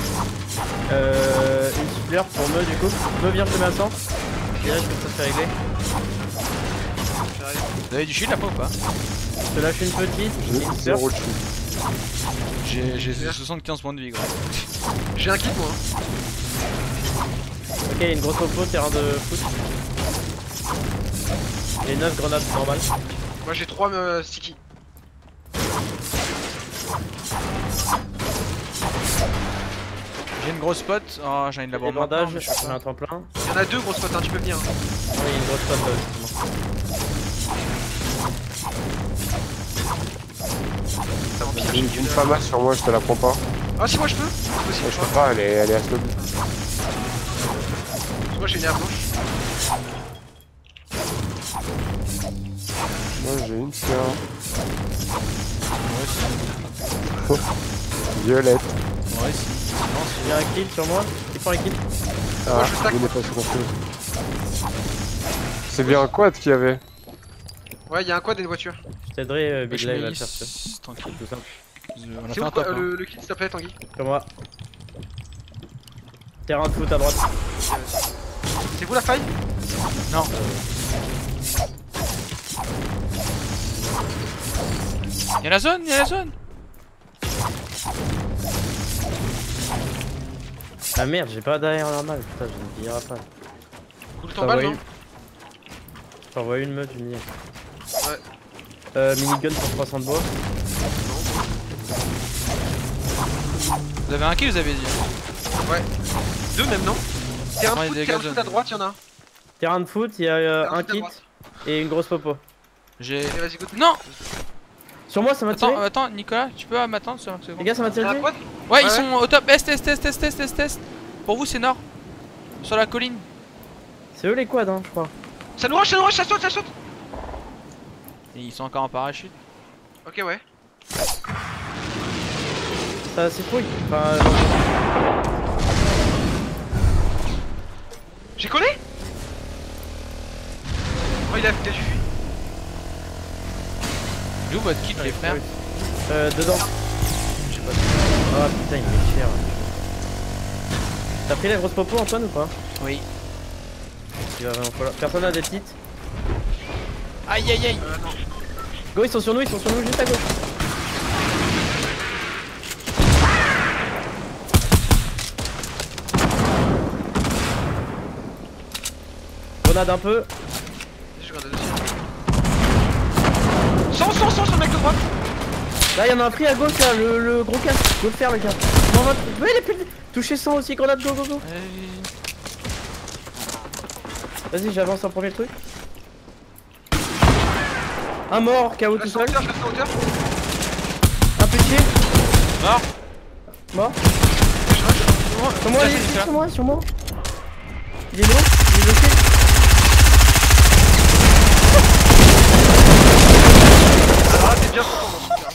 Une fleur pour me du coup. Me viens, je te mets à 100. Direct, comme ça c'est réglé. J'arrive. Vous avez du shield là-bas ou pas? Je te lâche une petite. J'ai Une fleur. 0 de shield. J'ai 75 points de vie, gros. J'ai un kit, moi. Hein. Ok, une grosse popo, terrain de foot. Et 9 grenades normales. Moi, j'ai 3 sticky. J'ai une grosse pote. Oh, j'ai une Des d'abord bandages, maintenant. je mets un tremplin. Il y en a 2 grosses potes, hein, tu peux venir. Hein. Oui, il y a une grosse pote justement. Ça m'empire. Une fama sur moi, je te la prends pas. Ah, si, moi je peux. C'est possible. Je peux pas, elle est à ce lobby. Moi, j'ai une air blanche. Moi j'ai une sœur. Ouais, Violette. si. Il y a un kill sur moi. Qui prend un kill? Ah, je stack. vous n'êtes pas sur quelque chose. C'est bien un quad qu'il y avait. Ouais, il y a un quad et une voiture. Je t'aiderai Big Je Live mets à le faire. ici, tranquille. Tout simple. On a C'est fait où un top. hein. le kit, s'il te plaît, Tanguy? Sur moi. Terrain de foot à droite. C'est vous la faille? Non. Y'a la zone, y'a la zone. Ah merde, j'ai pas d'AR normal. Putain, je ne dirai pas. Coule ton balle, non? Je t'envoie une meute, une minute. Ouais. Minigun pour 300 de bois. Vous avez un kill, vous avez dit? Ouais. 2 même, non? Terrain Ouais, de des foot gaz, à droite, y'en a un. Terrain de foot, il y a Terrain de un foot à kit droite. et une grosse popo. J'ai. Allez, vas-y, go. Non! Sur moi, ça m'a tiré. Attends, Nicolas, tu peux m'attendre sur un Les second? gars, ça m'a tiré. T'as un dessus. quad? Ouais, ils Ouais. sont au top. Est. Pour vous, c'est nord. Sur la colline. C'est eux les quads, hein, je crois. Ça nous rush, ça saute, ça saute. Et ils sont encore en parachute. Ok, ouais. Ça citrouille. Enfin, J'ai collé? Oh, il a du fuit. D'où votre kit, les frères? dedans. Je sais pas. Ah putain, il met cher. T'as pris la grosse popo, Antoine, ou pas? Oui. Il va vraiment falloir. Personne a des petites. Aïe. Non. Go, ils sont sur nous juste à gauche. Grenade un peu. Je regarde dessus. 100 sur le mec de droite. Là, y'en a un pris à gauche, là, le gros casque. Go le faire, le gars. Non, va. Ouais, il est plus. Touché 100 aussi, grenade, go. Vas-y, j'avance en premier truc. Un mort, KO tout seul. Je reste en hauteur. Un petit. Mort. Mort. Je rush. Sur moi, Ça, il c'est ça. est sur moi. Il est lourd, il est bloqué. Alors là, t'es bien content dans ce cas.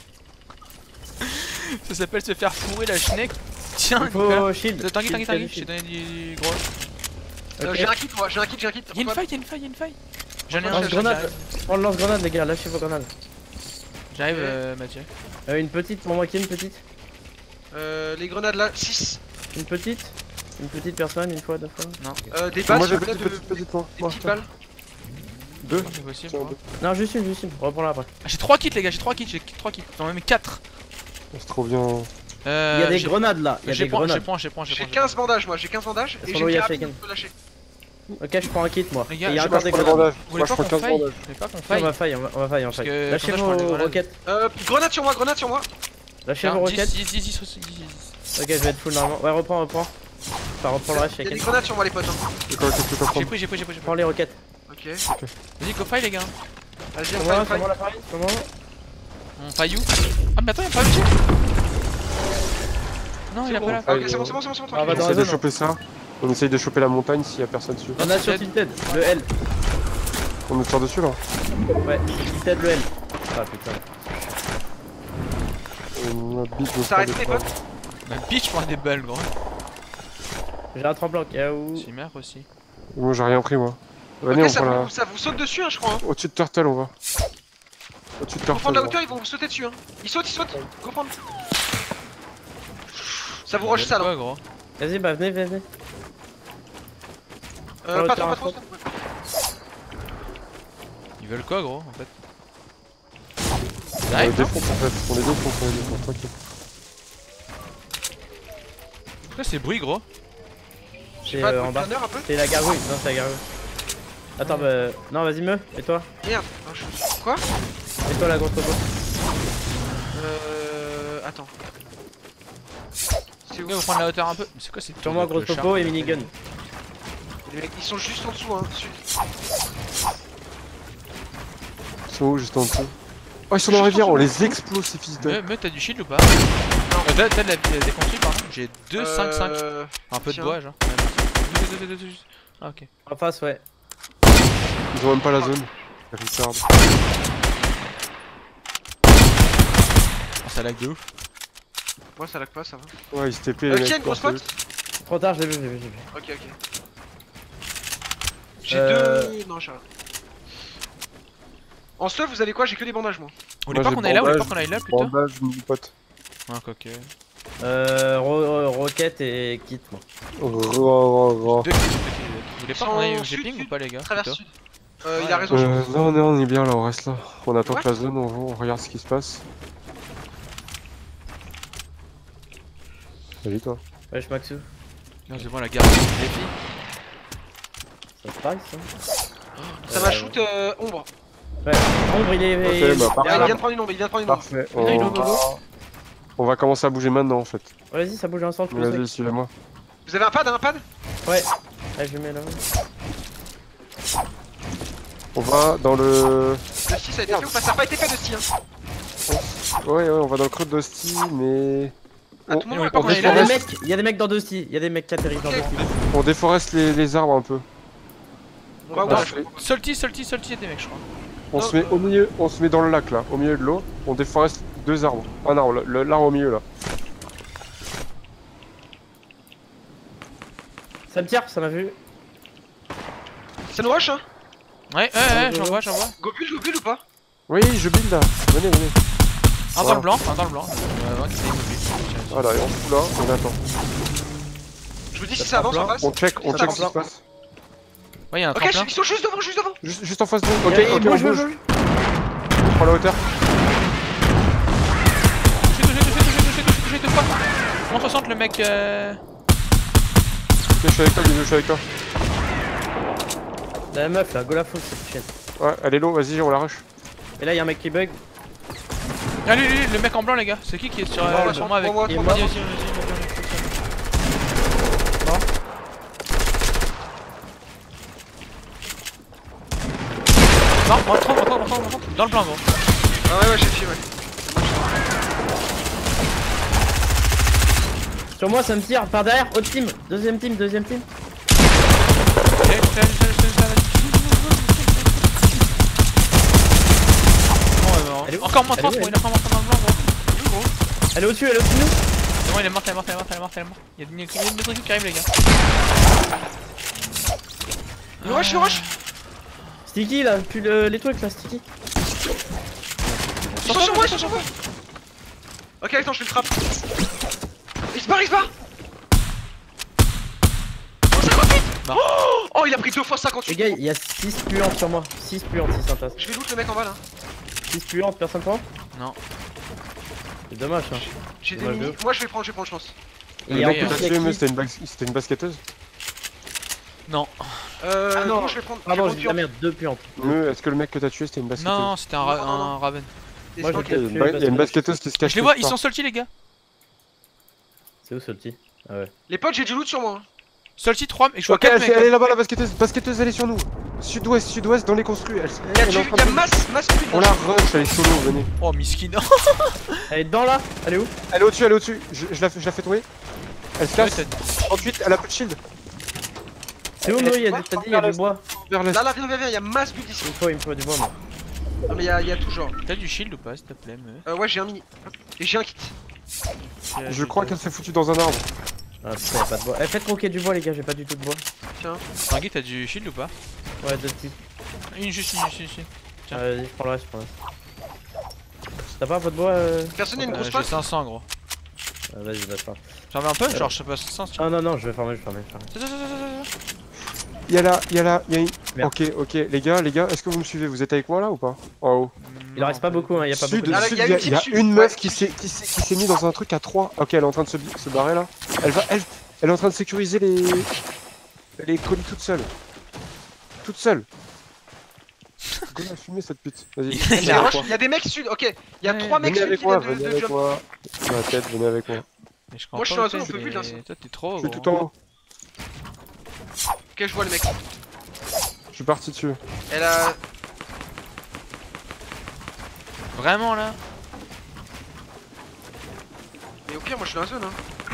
Ça s'appelle se faire fourrer la schneck. Tiens, Il faut shield. Tanguy, Shield, je t'ai shield. donné du gros. Ok. J'ai un kit, moi, j'ai un kit. Y'a une faille. J'en ai un, Lance-grenade. Prends le lance-grenade, les gars, lâchez vos grenades. J'arrive, Mathieu. Une petite pour moi, qui est une petite? Les grenades là, 6. Une petite personne, une fois, deux fois. Des balles, Moi s'il j'ai vous plaît, petite moi. des petites balles. Deux. C'est possible. Tiens, deux. Non, juste une. Reprends-la après. Ah, j'ai 3 kits, les gars, j'ai 3 kits. J'en ai même 4. C'est trop bien. Il y a des grenades là, il y a Je des prends. grenades. J'ai 15 bandages, moi, j'ai 15 bandages. Et Sur j'ai le une Yasha carabine Shaken. que je peux lâcher. Ok, je prends un kit moi. Les Et gars, il y a je encore Moi des je prends les grenades. bandages. Vous Moi voulez je pas prends qu'on 15 faille? bandages. Vous voulez pas qu'on On faille? va faille, on va faille. que comme Lâchez ça, je prends des vos grenades. roquettes. Grenade sur moi. Lâchez vos roquettes. 10. Ok, je vais être full normalement. Ouais, reprends. Enfin, reprends le reste, Il y a des Shaken. grenades sur moi, les potes. Hein. C'est quoi qu'est-ce que tu peux J'ai prendre? pris. Prends les roquettes. Ok. Vas-y, go fight, les gars. Vas-y, Sur on moi, faille. sur moi l'appareil, sur moi. On faille où? Ah, mais attends, y'a pas budget. Non, il a pas la Ah, ok, c'est bon, Ah, bah, tranquille. dans On la essaye de zone. choper ça. On essaye de choper la montagne s'il y a personne dessus. On a sur Tilted, le L. On est sur dessus là. Ouais, Tilted, le L. Ah putain. On a bite On s'arrête, les potes. Ma bitch, je prends des balles, gros. J'ai un tremblant, KO. C'est merde aussi. Moi j'ai rien pris moi. Venez, Ok, on prend la. ça vous saute dessus, hein, je crois. Hein. Au-dessus de Turtle on va. Au-dessus de Faut prendre la Carrefour. hauteur, ils vont vous sauter dessus. Hein. Ils sautent, go prendre. Ça vous rush ça là. Quoi, gros? Vas-y, bah venez, venez. Pas trop, pas trop. Ils veulent quoi, gros, en fait? On les défonce en fait, on les défonce, tranquille. Pourquoi c'est bruit, gros? C'est Pas de en bas. planeur un peu. C'est la gargouille, non, c'est la gargouille. Attends, bah. Non, vas-y, me. Et toi? Merde. Quoi? Et toi, la grosse topo? Attends. C'est Tu où? veux prendre la hauteur un peu? Mais c'est quoi cette Sur moi, grosse topo et minigun. Les mecs, ils sont juste en dessous, hein. Ils sont où juste en dessous? Oh, ils sont dans la rivière, on les explose ces fils de. Mais t'as du shield ou pas? T'as de la déconstruit, pardon. J'ai 2, 5, 5. Un peu de tiens. bois, genre. Ah, ok. En face, ouais. Ils ont même pas la zone. Retard. Ah, ça lag de ouf. Moi ça lag pas, ça va. Ouais, ils se TP. Qui a une grosse pote? Trop tard, je l'ai vu, j'ai vu. Ok. J'ai deux. Non, j'ai rien. En stuff, vous avez quoi? J'ai que des bandages, moi. Vous voulez pas qu'on aille là ou vous voulez pas qu'on aille là plutôt? Bandage, mon pote. Ah, ok. Rocket et kit, moi. Deux kits. Vous voulez pas qu'on aille au G-Ping ou pas, les gars? Traverse plutôt sud. Il a raison, je pense. Non, non, on est bien là, on reste là. On attend Ouais. que la zone, on regarde ce qui se passe. Salut toi. Wesh, Maxou. Non, c'est bon, la garde des filles. Ça se passe, ça. Ça va shoot ombre. Ouais, ombre, il est. Ok, bah, Il parfait. vient de prendre une ombre, Parfait. il est au bobo. On va commencer à bouger maintenant en fait. Vas-y, ça bouge ensemble. Vas-y, suivez-moi. Vous avez un pad, Ouais. Allez, je mets là. On va dans le. Le 6 a été fait ou pas? Ça a pas été fait de 6 hein. Ouais, on va dans le creux d'Hostie, mais. Ah, tout le monde on, veut pas on qu'on aille Il y a là. des mecs, il y a des mecs dans Dusty. Il y a des mecs qui atterrissent dans Ok. Dusty. on déforeste les arbres un peu. On va Parfait. Salty, y'a des mecs, je crois. On se met au milieu, on se met dans le lac là, au milieu de l'eau. On déforeste deux arbres. Un arbre, l'arbre au milieu là. Ça me tire, ça m'a vu. Ça nous rush hein. Ouais, j'en vois. Go build ou pas? Oui, je build là. Venez. Un dans Voilà. le blanc, qui s'est immobile. Voilà, et on fout là, on attend. Je vous dis si ça avance en face. On check ce qui se passe. Ouais, y'a un Ok, tremplin. ils sont juste devant. Juste en face de nous. Ok, Allez, on bouge. bouge. On prend la hauteur. Touché deux fois. 160 le mec. Ok, je suis avec toi, Guido, je suis avec toi. La meuf là, go la fausse cette chienne. Ouais, elle est low, vas-y, on la rush. Et là, il y a un mec qui bug. Ah, lui, le mec en blanc, les gars. C'est qui est sur moi avec. Moi, Il est moi, mort. Vas-y. Non, rentre. Dans le blanc, gros. Ah ouais, j'ai fait, ouais. Sur moi, ça me tire par derrière. Autre team. Deuxième team. Elle est où? Encore moins Elle est 30, où, il a pas mort dans le blanc, gros. Elle est au-dessus de nous. C'est bon, il est mort. Il y a une autre équipe qui arrive, les gars. Le rush. Sticky là, puis les trucs là, Sticky. Ils sont sur moi. Ok, attends, je fais le trap. Il se barre. Oh, 58. Bah. Oh, il a pris 2 fois 58. Les gars, il y a 6 puantes sur moi. 6 puantes, 6 intas. Je vais loot le mec en bas là. 6 puantes, personne prend? Non. C'est dommage hein. J'ai des Dommage mini. de Moi je vais prendre, je pense. Et Le en mec plus, que t'as il y a tué, qui mais c'était une basketteuse. Non. Ah non. Moi je vais prendre. Pardon, je j'ai vais dit la prendre merde, 2 puantes. Est-ce que le mec que t'as tué c'était une basketteuse? Non, c'était un Raven. Moi, Ok, j'ai il y a une basketteuse qui se cache. Je les vois, quelque ils sont part. salty, les gars. C'est où ce petit? Ah ouais. Les potes, j'ai du loot sur moi. Salty 3, et je vois Ok, 4 elle mecs. est là-bas la basketteuse. Basketteuse, elle est sur nous. Sud-ouest dans les construits. Il y a masse plus. On la rush, elle est solo, venez. Oh, miskin. Elle est dedans là? Elle est où? Elle est au-dessus. Je la fais tomber. Elle se casse. Ouais, 38, elle a peu de shield. C'est où, Noé? T'as dit il y a du bois. Vers l'est. Là, viens, il y a masse build ici. Il me faut du bois, moi. Non, mais il y a tout genre. T'as du shield ou pas, s'il te plaît, me Ouais, j'ai un mini. Et j'ai un kit. Je crois qu'elle s'est foutue dans un arbre. Ah putain, y'a pas de bois. Eh, faites croquer du bois, les gars, j'ai pas du tout de bois. Tanguy, t'as du shield ou pas? Ouais, 2 petits. Juste. Tiens. Vas-y, je prends le reste. T'as pas un pot de bois Personne n'a une grosse J'ai patte. 500 gros. Vas-y, va te faire. J'en mets un peu, genre je sais pas 500 si tu veux. Ah non, je vais farmer, Il y a là, il y a une... Merde. Ok, les gars, est-ce que vous me suivez? Vous êtes avec moi là ou pas? En haut. Il en reste pas beaucoup, hein, y a pas Sud, beaucoup de... sud, Ah, il y a sud, une ouais. meuf qui s'est mis dans un truc à 3. Ok, elle est en train de se barrer là. Elle est en train de sécuriser les colis toute seule. Toute seule. Go la fumer cette pute. Vas-y. Il y a des mecs sud, ok. Il y a 3 mecs Venez sud avec qui moi, viennent venez de avec jump. moi. Dans la tête, venez avec moi. Mais je Moi, je suis dans la zone, on peut plus, là, ça. Toi t'es trop Je suis gros. tout en haut. Ok, je vois le mec. Je suis parti dessus. Elle a. Vraiment là? Mais au pire, moi je suis dans la zone, hein.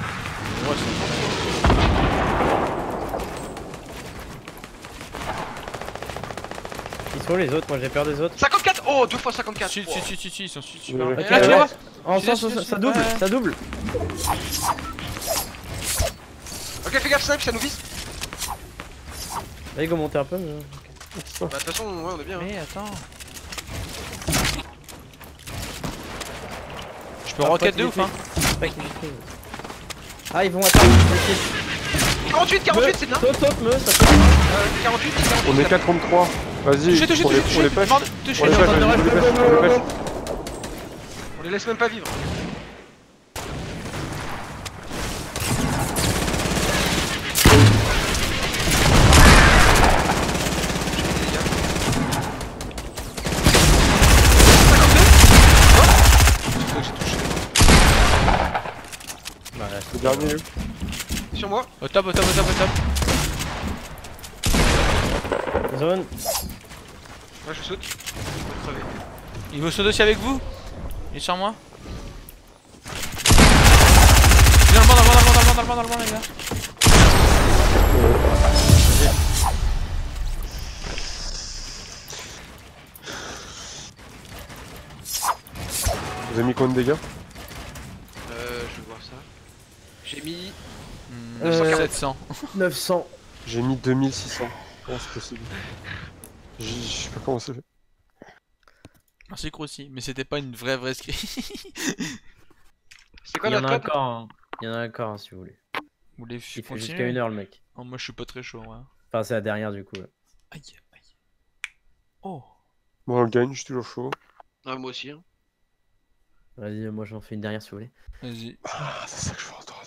Ils sont où les autres? Moi j'ai peur des autres. 54. Oh, 2 fois 54. Si, Oh. ils sont super. Ouais. Et là tu vois? En Je sens, laisse, ça double, ouais. ça double. Ok, fais gaffe, snipe, ça nous vise. Allez, go monter un peu. Bah, de toute façon, ouais, on est bien. Hein. Mais attends. Je peux rocket de ouf hein. Ah, ils vont attaquer. 48, c'est bien. Saute, me, ça saute. 48, On est 4 contre 3. Vas-y, Touché, on les pêche. Merde, On touché. les pêche, vas-y, on les pêche, on les pêche. On les laisse même pas vivre. Le dernier, lui. Sur moi. Au top. Zone. Ouais, je saute. Je vais crever. Il veut sauter aussi avec vous? Il est sur moi? Viens dans le banc les gars. Vous avez mis combien de dégâts? Je vais voir ça. J'ai mis. 700. 900. J'ai mis 2600. Comment c'est possible? Je sais pas comment c'est fait. Merci Crossy, mais c'était pas une vraie skin. C'est quoi Il y en notre a code? encore, hein. Il y en a encore, hein, si vous voulez. Vous voulez Il fait continuer? jusqu'à 1h le mec. Oh, moi je suis pas très chaud, ouais. Enfin, c'est la dernière du coup. Ouais. Aïe. Oh. Moi, on le gagne, je suis toujours chaud. Ah, moi aussi. Hein. Vas-y, moi j'en fais une dernière si vous voulez. Vas-y. Ah, c'est ça que je veux entendre.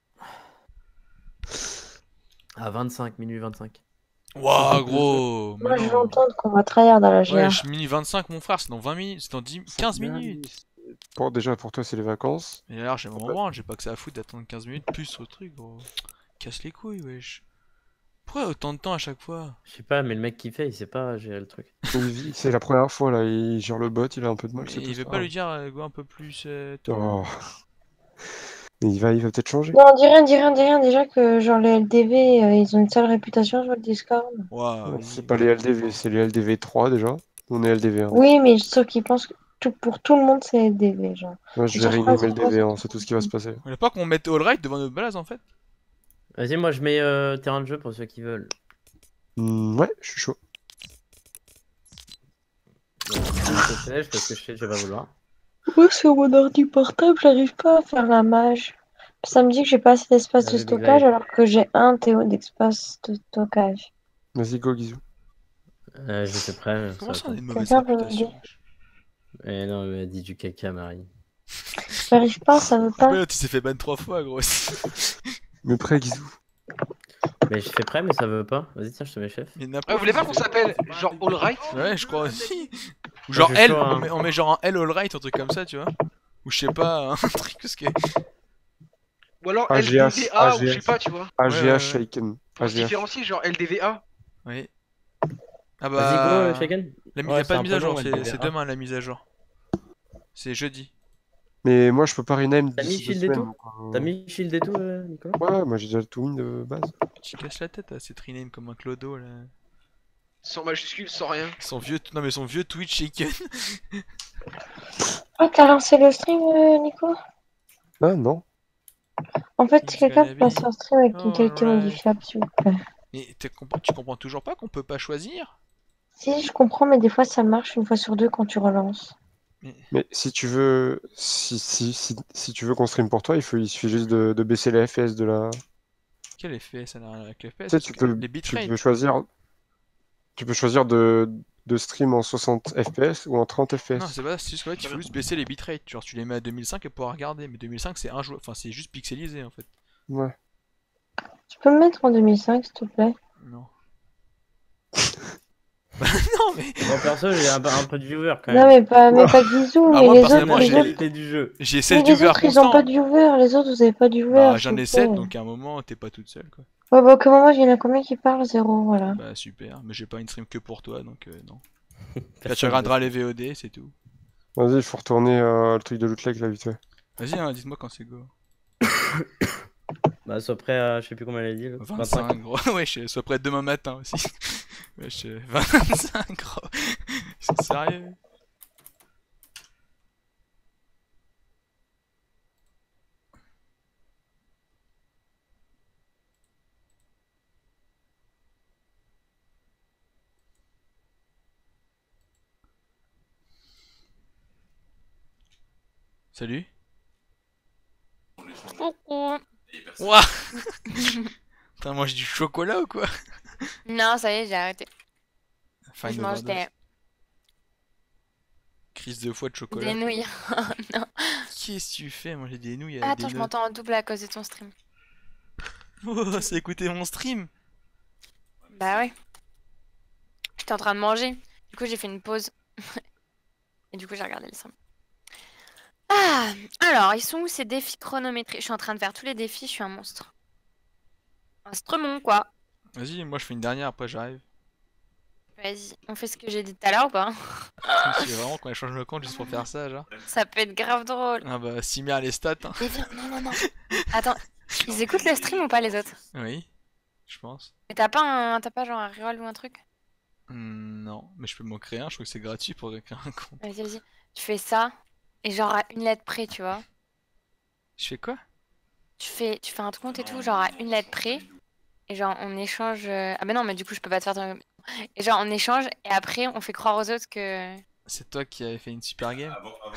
À 25, minuit 25. Waouh, gros. Moi, je veux entendre qu'on va tryhard dans la GR. Ouais, je mini 25 mon frère, c'est dans 20 minutes, c'est dans 15 minutes. Bon, déjà, pour toi, c'est les vacances. Et alors, j'ai mon branle, j'ai pas que ça à foutre d'attendre 15 minutes plus au truc, gros. Casse les couilles, wesh. Pourquoi autant de temps à chaque fois? Je sais pas, mais le mec qui fait, il sait pas gérer le truc. C'est la première fois, là, il gère le bot, il a un peu de mal. Mais c'est il tout veut ça. pas lui dire, go un peu plus. Toi. Oh. Mais il va peut-être changer. Non, dis rien, déjà que genre les LDV, ils ont une sale réputation sur le Discord. Waouh. C'est pas les LDV, c'est les LDV 3 déjà. On est LDV 1. Oui, mais sauf qu'ils pensent que pour tout le monde, c'est LDV, genre. Moi, je Ils vais cherchent renommer pas, LDV 1, c'est tout ce qui va se passer. Vous voulez pas qu'on mette All Right devant notre base en fait? Vas-y, moi je mets terrain de jeu pour ceux qui veulent. Ouais, je suis chaud. Donc, je flèche parce que je sais que je vais pas vouloir. Moi, sur mon ordi portable, j'arrive pas à faire la mage. Ça me dit que j'ai pas assez d'espace de Avec des stockage glides. alors que j'ai 1 TO d'espace de stockage. Vas-y, go, Guizou. Je suis prêt. Comment ça, on a une Quelqu'un mauvaise peut me réputation? dire. Eh non, mais elle dit du caca, Marie. J'arrive pas, ça veut pas. Ouais, là, tu s'est fait ban 3 fois, gros. Mais prêt, Guizou. Mais je fais prêt, mais ça veut pas. Vas-y, tiens, je te mets chef. Mais n'importe Ah, vous voulez pas qui qu'on fait- s'appelle genre All Right? Ouais, je crois aussi. Ou genre j'ai L, chaud, hein. on met genre un L All Right, un truc comme ça, tu vois. Ou je sais pas, un truc ce qui est. Ou alors AGH, LDVA, ou je sais pas, tu vois. AGH Shaken. Pour se AGH. différencier, genre LDVA. Oui. Ah Vas-y, bah. go, Shaken. Il y Ouais, a c'est pas de un mise à peu jour, long, elle c'est verra. demain la mise à jour. C'est jeudi. Mais moi, je peux pas rename T'as mis d'ici 2 shield et semaines. tout donc, T'as mis shield et tout, Nicolas? Ouais, moi j'ai déjà tout mis de base. Tu casses la tête à cette rename comme un clodo là. Sans majuscule, sans rien. Son vieux. Non mais son vieux Twitch shaken. Ah, t'as lancé le stream, Nico? Ah non. En fait, It's c'est quelqu'un gonna qui passe be un stream avec une qualité alright. modifiable, s'il vous plaît. Mais tu comprends toujours pas qu'on peut pas choisir? Si, je comprends, mais des fois ça marche une fois sur deux quand tu relances. Mais si tu veux, si tu veux qu'on stream pour toi, il suffit juste de baisser les FPS de la. Quel FPS? Ça n'a rien avec les FPS. Tu sais, parce tu que peux, les tu bitrates. peux choisir de stream en 60 FPS ou en 30 FPS. Non, c'est pas ça, c'est juste que tu faut juste baisser les bitrates. Genre, tu les mets à 2005 et pouvoir regarder. Mais 2005, c'est injouable. Enfin, c'est juste pixelisé en fait. Ouais. Tu peux me mettre en 2005, s'il te plaît? Non. Non, mais. Moi perso, j'ai un peu de viewer quand Non, même. mais pas de bisous, Ah, mais moi, les personnellement, autres, La les j'ai- autres, qualité du jeu. J'ai mais 16 les viewers autres, ils ont pas constants. de viewers, les autres, vous avez pas de viewers. Bah, s'il j'en vous ai 7, plaît. donc à un moment, t'es pas toute seule quoi. Ouais, bah, comment moi, il y en a combien qui parlent? Zéro, voilà. Bah, super. Mais j'ai pas une stream que pour toi, donc non. Là, tu Personne regarderas ne- les VOD, c'est tout. Vas-y, il faut retourner le truc de loot lake là vite fait. Vas-y, hein, dites-moi quand c'est go. Bah, soit prêt à. Je sais plus comment elle a dit. Là. 25, gros. Ouais, je sois prêt demain matin aussi. Ouais, 25, gros. C'est sérieux? Salut. Coucou. Ouah. T'as mangé du chocolat ou quoi? Non, ça y est, j'ai arrêté. Fine Je mange overdose. Crise de foie de chocolat. des nouilles. Non. Qu'est-ce que tu fais? Manger des nouilles Ah, avec attends, des je nœuds. m'entends en double à cause de ton stream. Oh, c'est écouter mon stream. Bah ouais. J'étais en train de manger. Du coup, j'ai fait une pause. Et du coup, j'ai regardé le stream. Ah, alors, ils sont où ces défis chronométriques? Je suis en train de faire tous les défis, je suis un monstre. Un stremon, quoi. Vas-y, moi je fais une dernière, après j'arrive. Vas-y, on fait ce que j'ai dit tout à l'heure ou pas? C'est vraiment qu'on échange le compte juste pour faire ça, genre. Ça peut être grave drôle. Ah bah, Simia les stats. Hein. Mais viens, non, non, non. Attends, ils écoutent le stream ou pas les autres? Oui, je pense. Mais t'as pas genre un reroll ou un truc? Non, mais je peux m'en créer un, je crois que c'est gratuit pour créer un compte. Vas-y, vas-y. Tu fais ça, et genre à une lettre près, tu vois. Je fais quoi? Tu fais un compte et tout, genre à une lettre près. Et genre on échange. Ah bah non, mais du coup je peux pas te faire ton. Et genre on échange, et après on fait croire aux autres que. C'est toi qui avais fait une super game?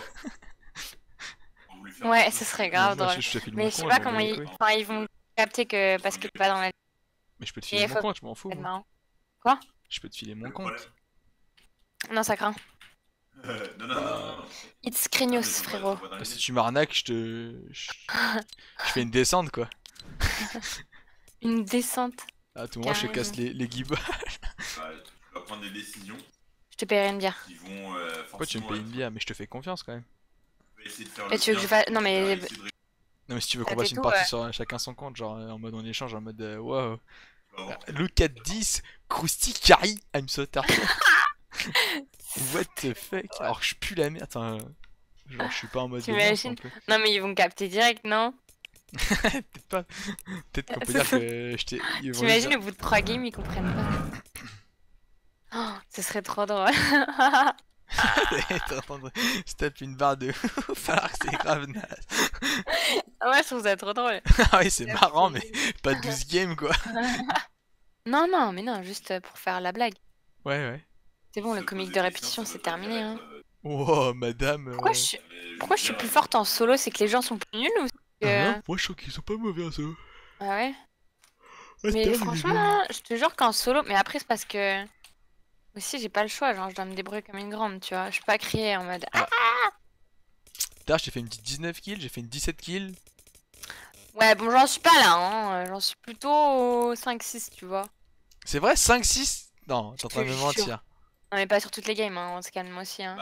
Ouais, ce serait grave Moi, drôle. je te file Mais mon je sais compte, pas je m'en comment bats les ils. couilles. Enfin, ils vont capter que parce que t'es pas dans la. Mais je peux te Et filer mon faut- compte, je m'en fous. C'est moi. marrant. Quoi? Je peux te filer mon compte. Non, ça craint. Non. It's craignos, frérot. Bah, si tu m'arnaques, je fais une descente quoi. Une descente. À tout moment, je te Carrément. casse les guibolles. Tu vas prendre des décisions Je te paierai une bière. qui vont Pourquoi tu me payes une bière? Mais je te fais confiance quand même. essayer de faire Et tu veux que je fasse. Non, mais. Non, mais si tu veux Ça qu'on fasse fait une tout, partie ouais. sur chacun son compte, genre en mode on échange, en mode wow. Look at this, Krusty Carry, I'm so tired. What the fuck? Alors que je pue la merde. Attends, genre je suis pas en mode. T'imagines? Non, mais ils vont capter direct, non? Peut-être pas. Peut-être qu'on peut dire que je t'ai. ils vont T'imagines dire- au bout de 3 games ils comprennent pas. Oh, ce serait trop drôle. T'es en train de se taper une barre de ouf alors que c'est grave naze. Ah ouais, je trouve ça trop drôle. Ah oui, c'est marrant, mais pas 12 games quoi. Non, non, mais non, juste pour faire la blague. Ouais, ouais. C'est bon, le comique de répétition, c'est terminé. Hein. Oh, madame. Pourquoi je suis plus forte en solo? C'est que les gens sont plus nuls ou c'est que... Hein, moi je trouve qu'ils sont pas mauvais en solo. Ah ouais? Ouais, Mais t'as, franchement, je te jure qu'en solo... Mais après, c'est parce que... Aussi, j'ai pas le choix, genre, je dois me débrouiller comme une grande, tu vois. Je peux pas crier en mode... Ah D'ailleurs, j'ai fait une petite 19 kills, j'ai fait une 17 kills. ouais, bon, j'en suis pas là, hein. J'en suis plutôt au 5-6, tu vois. C'est vrai, 5-6? Non, t'es en train de te me jure. mentir. Non, mais pas sur toutes les games, hein. On se calme aussi, hein.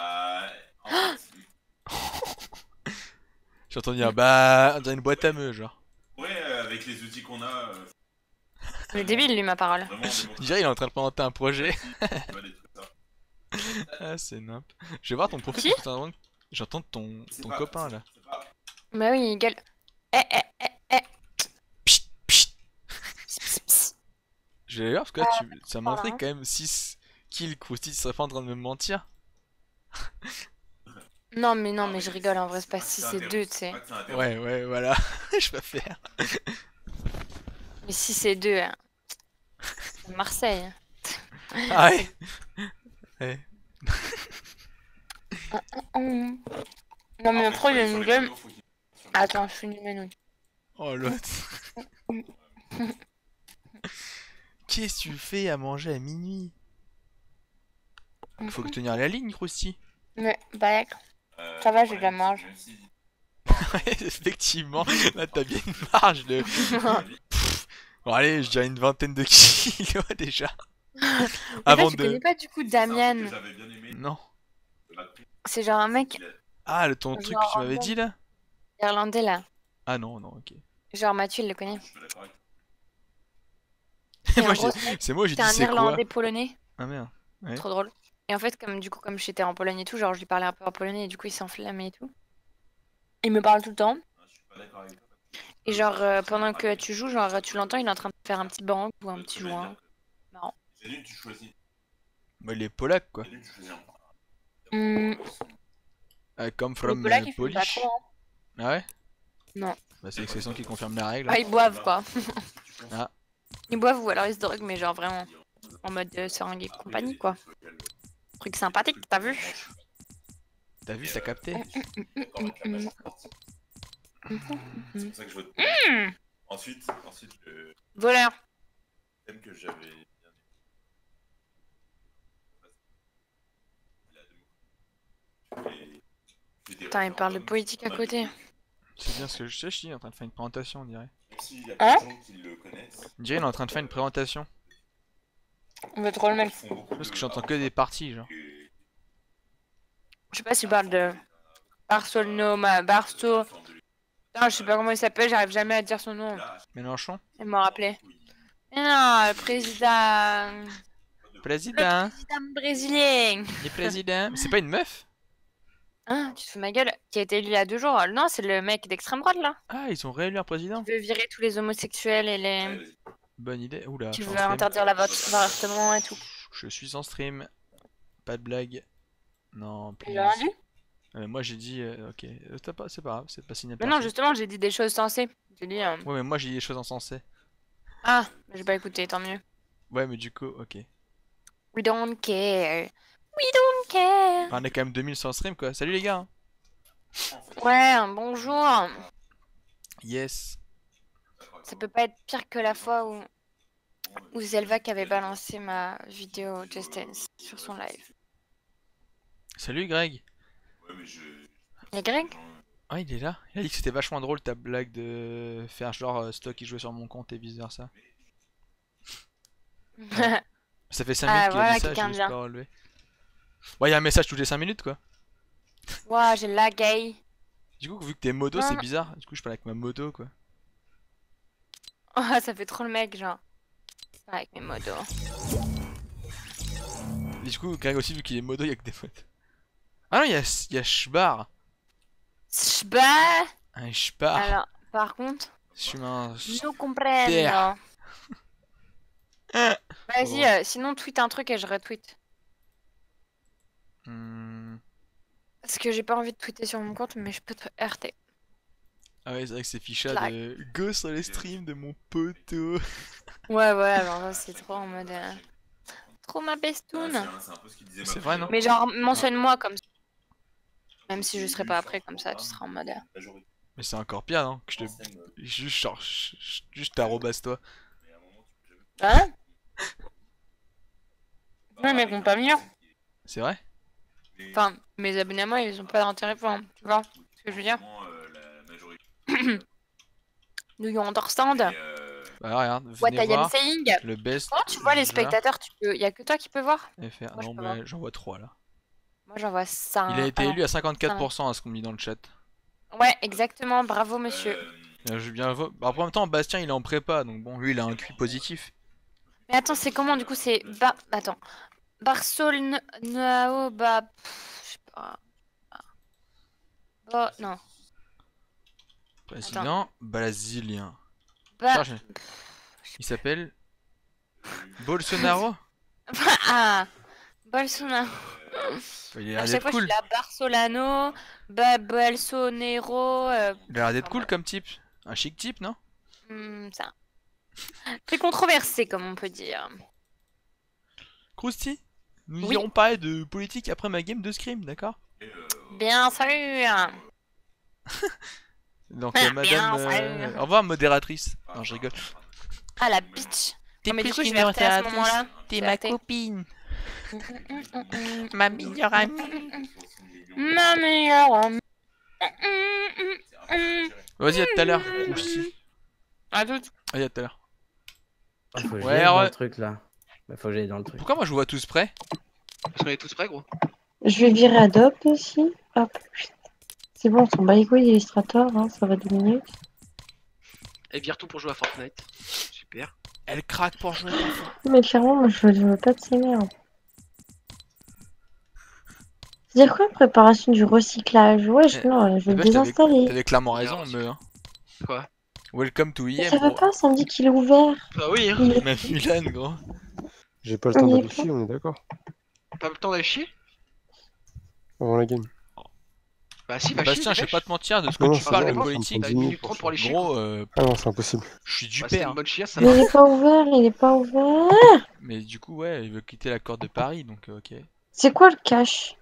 J'ai entendu dire, bah, on dirait une boîte à meux, genre. Ouais, avec les outils qu'on a. Il est débile, lui, ma parole. Je dirais, il est en train de présenter un projet. Ah, c'est nimp. Je vais voir ton profil. Qui? parce que j'entends ton copain là. Bah oui, il gueule. Eh. Psst, psst. Je vais voir parce que là, ça voilà. montrait quand même 6 kills. Krusty, tu serais pas en train de me mentir? Non, mais je rigole, en vrai, c'est pas 6 et 2, tu sais. Ouais, voilà. Je peux faire. Mais 6 et 2, hein. C'est Marseille. Ah ouais. Ouais. Non mais après il y a une gueule. Attends, je finis mes nouilles. Oh l'autre. Qu'est-ce que tu fais à manger à minuit? Faut que tenir la ligne, Krusty. Mais bah ça va, j'ai de la marge. Ouais, effectivement, là t'as bien une marge de... Pff, bon allez, je dirais une vingtaine de kilos déjà. Avant tu connais pas du coup Damien? Non. C'est genre un mec Ah, ton truc que tu m'avais dit là? irlandais là. Ah non, non, ok. Genre Mathieu il le connaît. C'est moi j'ai dit c'est un c'est quoi? irlandais polonais. Ah merde. Ouais. Trop drôle. Et en fait comme j'étais en Pologne et tout, genre je lui parlais un peu en polonais et du coup il s'enflammait et tout. Il me parle tout le temps. Et genre pendant que tu joues, genre tu l'entends, il est en train de faire un petit bang ou un petit joint. Marrant. Bah il est polac quoi. I come from Polac, ils fument pas Polish. trop, hein. Ah ouais? Non. Bah c'est l'expression qui confirme la règle. Ah, ils boivent quoi. Ah. Ils boivent ou alors ils se droguent, mais genre vraiment en mode seringue et compagnie quoi. Truc sympathique, t'as vu? T'as vu, t'as capté? C'est pour ça que je vote. Ensuite, le Voleur. thème que j'avais bien aimé. Putain, il parle de politique à côté. C'est bien ce que je sais, il est en train de faire une présentation, on dirait. Hein? On dirait il est en train de faire une présentation. On veut trop le mec. Parce que j'entends que des parties, genre. Je sais pas s'il parle de Barsto. Non, je sais pas comment il s'appelle, j'arrive jamais à dire son nom. Mélenchon? Il m'a rappelé. Mais non, le président. Président. Le président brésilien. Le président. Mais c'est pas une meuf? Hein, tu te fous de ma gueule? Qui a été élu il y a 2 jours. Non, c'est le mec d'extrême droite là. Ah, ils ont réélu un président? Qui veut virer tous les homosexuels et les. Bonne idée. Oula. Qui je suis veut en stream. interdire l'avortement et tout. Je suis en stream. Pas de blague. Non, plus. Il a rien dit? Moi j'ai dit. Ok. C'est pas grave, c'est pas signé. Mais non, justement, j'ai dit des choses sensées. J'ai dit. Ouais, mais moi j'ai dit des choses insensées. Ah, j'ai pas écouté, tant mieux. Ouais, mais du coup, ok. We don't care. We don't care. Enfin, on est quand même 2000 sur le stream quoi. Salut les gars. Hein. Ouais, bonjour. Yes. Ça peut pas être pire que la fois où Zelvac avait balancé ma vidéo Just Dance sur son live. Salut Greg. Et Greg? Ah, il est là. Il a dit que c'était vachement drôle ta blague de faire genre stock qui jouait sur mon compte et vice versa. Ça fait 5 minutes qu'il a voilà, dit ça, quelqu'un je l'ai vient. pas relevé. Ouais, y'a un message toutes les 5 minutes quoi. Ouah, j'ai lagué. Du coup, vu que t'es modo, Non, c'est non. bizarre. Du coup, je parle avec ma moto quoi. Oh, ça fait trop le mec, genre. Avec mes modos. Et du coup, Greg aussi, vu qu'il est modo, y'a que des motos. Ah non, y'a Shbar. Shba. Un Shbar. Alors, par contre, Je suis un. je comprends. Terre. Vas-y, sinon tweet un truc et je retweet. Parce que j'ai pas envie de tweeter sur mon compte, mais je peux te RT. Ah ouais, c'est vrai que c'est ficha Clac. de go sur les streams de mon poteau. Ouais, voilà, genre ça, c'est trop en mode. Trop ma bestoune. C'est vrai, non? Mais genre, mentionne-moi comme ça. Même si je serai pas après, comme ça, tu seras en mode. Mais c'est encore pire, non? Que je te. Juste, genre, juste t'arrobasse toi. Hein? Ouais, mais bon, pas mieux. C'est vrai? Enfin, mes abonnements, ils ont pas d'intérêt pour. Tu vois ce que je veux dire? Do you understand? Bah, regarde, What venez I am voir saying? le best. Oh, tu vois les joueur spectateurs, y a que toi qui peux voir? FR. Moi, je Non, peux bah, voir. j'en vois 3 là. Moi, j'en vois 5. Il a été élu à 54% à ce qu'on me dit dans le chat. Ouais, exactement, bravo monsieur. Je bien bah, en même temps, Bastien il est en prépa, donc bon, lui il a un QI positif. Mais attends, c'est comment du coup? C'est. Attends. Barcelone. Je sais pas. Oh, non. Président brésilien. Bah. Cherche. Il s'appelle Bolsonaro. Ah, Bolsonaro. Il a l'air À chaque d'être fois, cool. je suis là, Barcelano, Bolsonaro. Il a l'air d'être cool comme type. Un chic type, non? Ça. Très controversé, comme on peut dire. Krusty, nous Oui. irons parler de politique après ma game de Scream, d'accord? Bien sûr. Donc Bien madame... sûr. Au revoir modératrice. Non, je rigole. Ah la bitch. T'es Non, mais du plus coup, je qu'une vais arrêter à ce modératrice, moment-là. t'es Je vais ma arrêter. copine. Ma meilleure amie. Ma meilleure amie. Vas-y, à tout à l'heure, Roussi. À toutes. Vas-y, à tout à l'heure. Ah, faut que Ouais, j'aille dans ouais. le truc là. Bah, faut que j'aille dans le truc. Pourquoi moi je vous vois tous prêts? Parce qu'on est tous prêts, gros. Je vais virer Adopt aussi. Hop. C'est bon, on s'en bat les couilles d'Illustrator, hein, ça va 2 minutes. Elle vire tout pour jouer à Fortnite. Super. Elle craque pour jouer. Mais clairement, moi je veux pas de ces merdes. C'est-à-dire quoi, préparation du recyclage? Ouais, non, je vais le désinstaller. T'avais clairement raison, me. Hein. Quoi? Welcome to Mais IM, ça va gros. pas, ça me dit qu'il est ouvert. Bah oui, hein. Même Mulan, gros. J'ai pas le temps Il est d'aller chier, on est d'accord. T'as le temps d'aller chier? Avant la game. Bah si, bah Bastien, je vais pas te mentir, de ce que Non, tu ça parles va, de ça me politique, prend 10 minutes pour aller chier. gros, Ah non, c'est impossible. je suis du Bah, c'est père. une bonne chiasse, ça Mais va. il est pas ouvert, il est pas ouvert. Mais du coup, ouais, il veut quitter la cour de Paris, donc ok. C'est quoi le cache?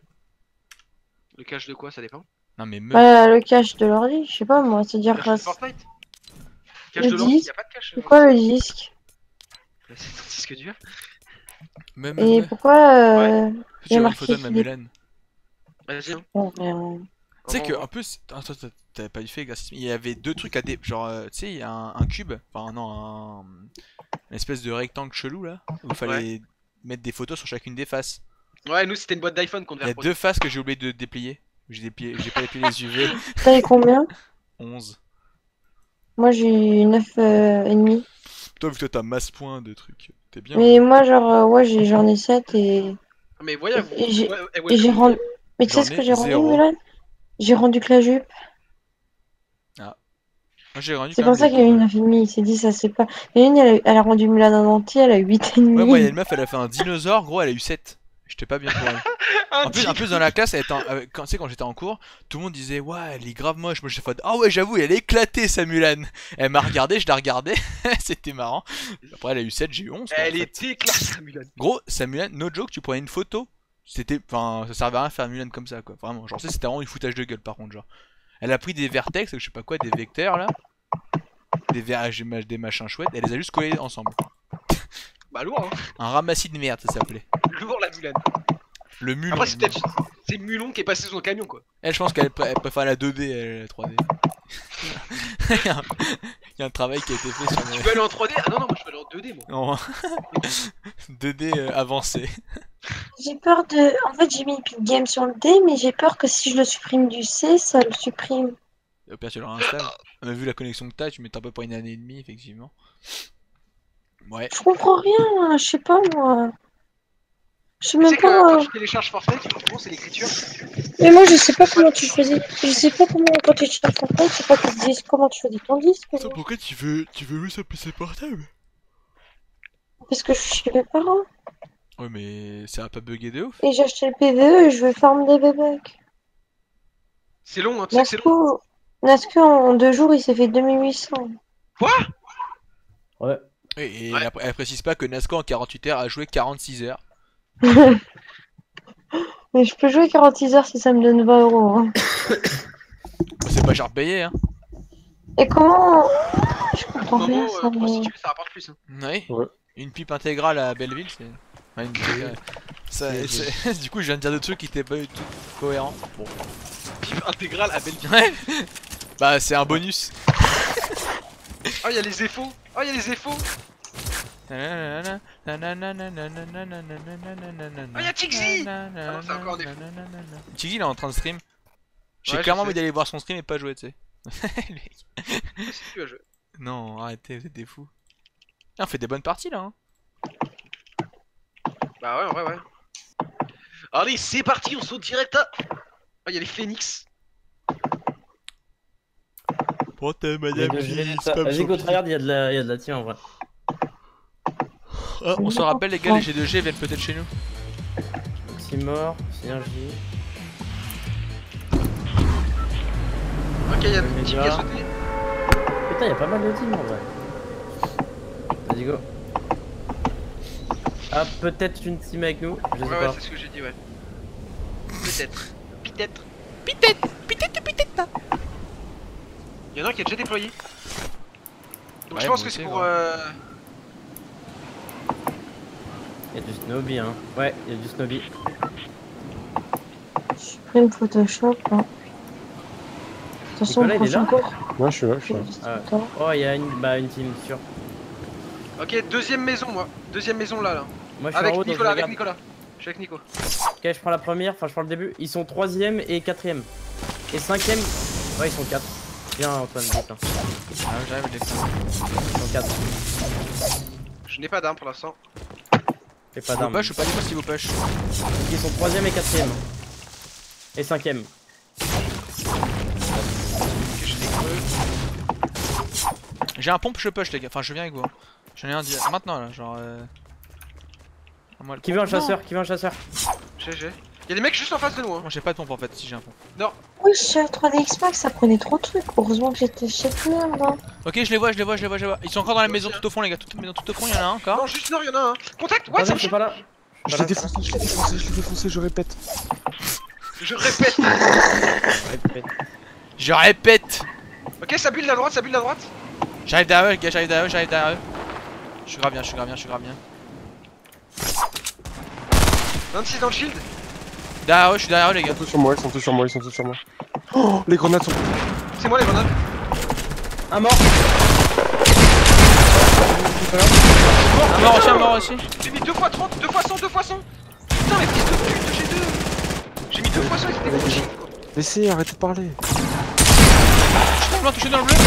Le cache de quoi, ça dépend? Non mais meuf. Bah, le cache de l'ordi, je sais pas moi, c'est-à-dire Cache que de Fortnite? Cache le de l'ordi, disque. y'a pas de cache. C'est quoi le disque? Bah, c'est ton disque dur. Même, Et pourquoi tu il y a veux une marqué photo de ma qu'il est... Mulan. Vas-y, hein. Bon, ben, Tu sais que en plus, attends, t'avais pas fait exercice, il y avait deux trucs à genre, tu sais, il y a un cube, enfin non, une espèce de rectangle chelou là, où il fallait mettre des photos sur chacune des faces. Ouais, nous c'était une boîte d'iPhone qu'on devait Il y a reproduire. deux faces que j'ai oublié de déplier. J'ai pas déplié les UV. T'as eu combien? 11. Moi j'ai eu 9 et demi. Toi, vu que toi t'as masse point de trucs, t'es bien. Mais moi genre, ouais, j'en ai 7 et... Mais voyez, vous. Et j'ai ouais, et j'ai rendu... Mais tu sais J'en ce que ai j'ai rendu, 0. Mulan? J'ai rendu que la jupe. Ah. Moi j'ai rendu C'est quand pour ça même qu'il y a eu 9 et demi, il s'est dit ça c'est pas... Mais une, elle a rendu Mulan en entier, elle a eu 8 et demi. Ouais, moi, il y a une meuf, elle a fait un dinosaure, gros, elle a eu 7. J'étais pas bien pour elle. En plus, dans la classe, quand j'étais en cours, tout le monde disait, ouais, elle est grave moche. Moi, j'ai fait, ah ouais, j'avoue, elle est éclatée, sa Mulan. Elle m'a regardé, je la regardais, c'était marrant. Après, elle a eu 7, j'ai eu 11. Elle est éclatée, sa Mulan. Gros, sa Mulan, no joke, tu prenais une photo. Enfin, ça servait à rien de faire Mulan comme ça, quoi. Vraiment, genre, c'était vraiment une foutage de gueule, par contre, genre. Elle a pris des vertex, je sais pas quoi, des vecteurs là. Des machins chouettes, elle les a juste collés ensemble. Bah lourd, hein. Un ramassis de merde, ça s'appelait. Lourd la Mulan. Le mulon. Après, c'est Mulon qui est passé sur le camion, quoi. Elle, je pense qu'elle préfère la 2D, elle, la 3D. Il y a un travail qui a été fait sur Tu veux aller en 3D? Ah non, non, moi je veux aller en 2D, moi. Non. 2D avancé. J'ai peur de... En fait j'ai mis Epic Game sur le D, mais j'ai peur que si je le supprime du C, ça le supprime. Au pire, tu le réinstalles. On a vu la connexion que t'as, tu mets un peu pour une année et demie, effectivement. Ouais. Je comprends rien, là, je sais pas moi. Je sais Tu sais même que pas... quand tu télécharges Fortnite, franchement, c'est l'écriture. Mais moi je sais pas comment tu faisais. Je sais pas comment quand tu cherches Fortnite, c'est pas qu'ils te disent comment tu faisais ton disque. Ça, pourquoi tu veux jouer sur PC portable? Parce que je suis chez mes parents. Ouais, mais ça a pas bugué de ouf. Et j'ai acheté le PVE et je veux farm des bébés. C'est long, hein, tu sais que c'est long. Nasco en 2 jours il s'est fait 2800. Quoi? Ouais. Et elle précise pas que Nasco en 48 heures a joué 46 heures. Mais je peux jouer 46 heures si ça me donne 20 €. Hein. C'est pas cher payé, hein. Et comment... Je comprends Momo, rien ça. prostituée, ça rapporte plus. Hein. Oui. Ouais. Une pipe intégrale à Belleville, c'est. Enfin, du coup, je viens de dire des trucs qui étaient pas du tout cohérents. Bon. Pipe intégrale à Belleville. Ouais. Bah, c'est un bonus. Oh, y'a les effos. Oh, y'a les effos. Oh, y'a Tixi. Ah non, c'est encore des fous. Tixi, il est en train de stream. J'ai Ouais, clairement je envie sais. d'aller voir son stream et pas jouer, tu sais. Le mec. Si tu vas jouer. Non, arrêtez, vous êtes des fous. Ah, on fait des bonnes parties là, hein. Bah ouais, en vrai, ouais. Allez, c'est parti, on saute direct à... Oh, y'a les phoenix. Oh, t'as madame, Vas-y, go tryhard, il y a de la team en vrai. Ah, on se rappelle, les gars, les G2G viennent peut-être chez nous. Oxymore, Synergie. Ok, y'a une team qui a sauté. Putain, y'a pas mal de teams en vrai. Vas-y, go. Ah, peut-être une team avec nous, je sais Ouais, pas. c'est ce que j'ai dit, ouais. Peut-être. peut-être. Peut-être. Y'en a un qui est déjà déployé. Donc Ouais, je pense moi que c'est aussi, pour. ouais. Il y a du snowby, hein. Ouais, il y a du snowby. Je supprime Photoshop. Hein. Attention, Nicolas, il est prochain là cours. Ouais, je suis là, je suis là. Ah. Oh, il y a une team, sûr. Ok, deuxième maison, moi. Deuxième maison là. Moi, je suis Avec en haut, donc Nicolas, je avec regarde. Nicolas. Je suis avec Nico. Ok, je prends la première, enfin, je prends le début. Ils sont 3ème et 4ème. Et 5ème. Ouais, ils sont 4. Viens, Antoine, vite. Hein. Ah, j'arrive, les prendre. Ils sont 4. Je n'ai pas d'armes pour l'instant. Fais pas Vos d'armes. push ou pas, dis-moi si vos push. Ils sont 3ème et 4ème. Et 5ème. Ok, je les creux. J'ai un pompe, je push, les gars. Enfin, je viens avec vous. J'en ai un maintenant là, genre. À moi, le Qui veut un pompe. chasseur? Qui veut un chasseur? GG. Y'a des mecs juste en face de nous. Hein. Moi, j'ai pas de pompe en fait, si j'ai un pompe. Oui, chez 3DX Max, ça prenait trop de trucs. Heureusement que j'étais chez Claire, là. Ok, je les vois. Ils sont encore dans la maison tout au fond, les gars. Toute maison tout au fond, y'en a un encore. Non, juste nord, y'en a un. Contact, ouais, Attends, c'est je suis pas là. Je l'ai défoncé, je répète. Je répète. Je répète. Ok, ça build à droite, ça build à droite. J'arrive derrière eux, les gars, j'arrive derrière eux. Je suis grave bien. 26 dans le shield. Derrière eux, je suis derrière eux, les Ils gars. sont tous sur moi, ils sont tous sur moi. Oh, les grenades sont. C'est moi les grenades. Un mort. Un mort aussi. J'ai mis 2 fois 30, 2 fois 100, 2 fois 100. Putain, mais fils de pute, j'ai 2. J'ai mis 2 fois 100 et c'était bullshit. Laissez, arrêtez de parler. Touché dans le bleu.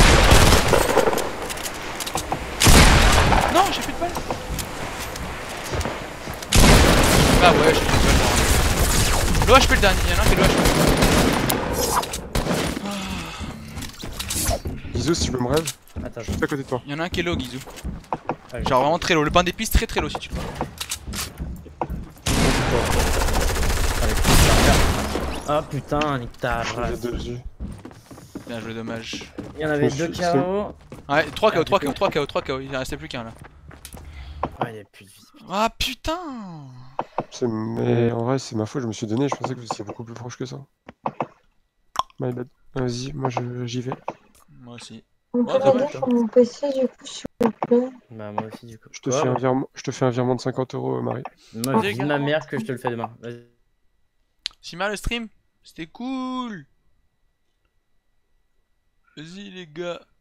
Non, j'ai plus de balles. Ah ouais, j'ai plus de balles. L'OHP le dernier, y'en a un qui est l'OHP. Guizou, si tu veux me rêve, Attends, je suis à côté de toi. Y'en a un qui est low, Guizou. Ah, Genre vraiment très low. Le pain d'épices très low si tu le vois. Ah putain, nique ta J'ai race. 2 yeux. Bien joué, dommage. Il y en avait Je 2 suis- KO. Ouais, 3 KO, 3 KO, 3 KO, 3 KO. Il en restait plus qu'un là. Ah, il y a plus de vie. Ah putain. Mais en vrai, c'est ma faute, je me suis donné, je pensais que vous étiez beaucoup plus proche que ça. My bad. Vas-y, moi j'y vais. Moi aussi. On peut Ouais, m'aider dommage. sur mon PC, du coup, s'il vous plaît. Bah, moi aussi, du coup. Je te fais un virement de 50 €, Marie. Moi, Vas-y, dis gars. ma mère que je te le fais demain. Vas-y. Sima le stream, c'était cool. Vas-y les gars.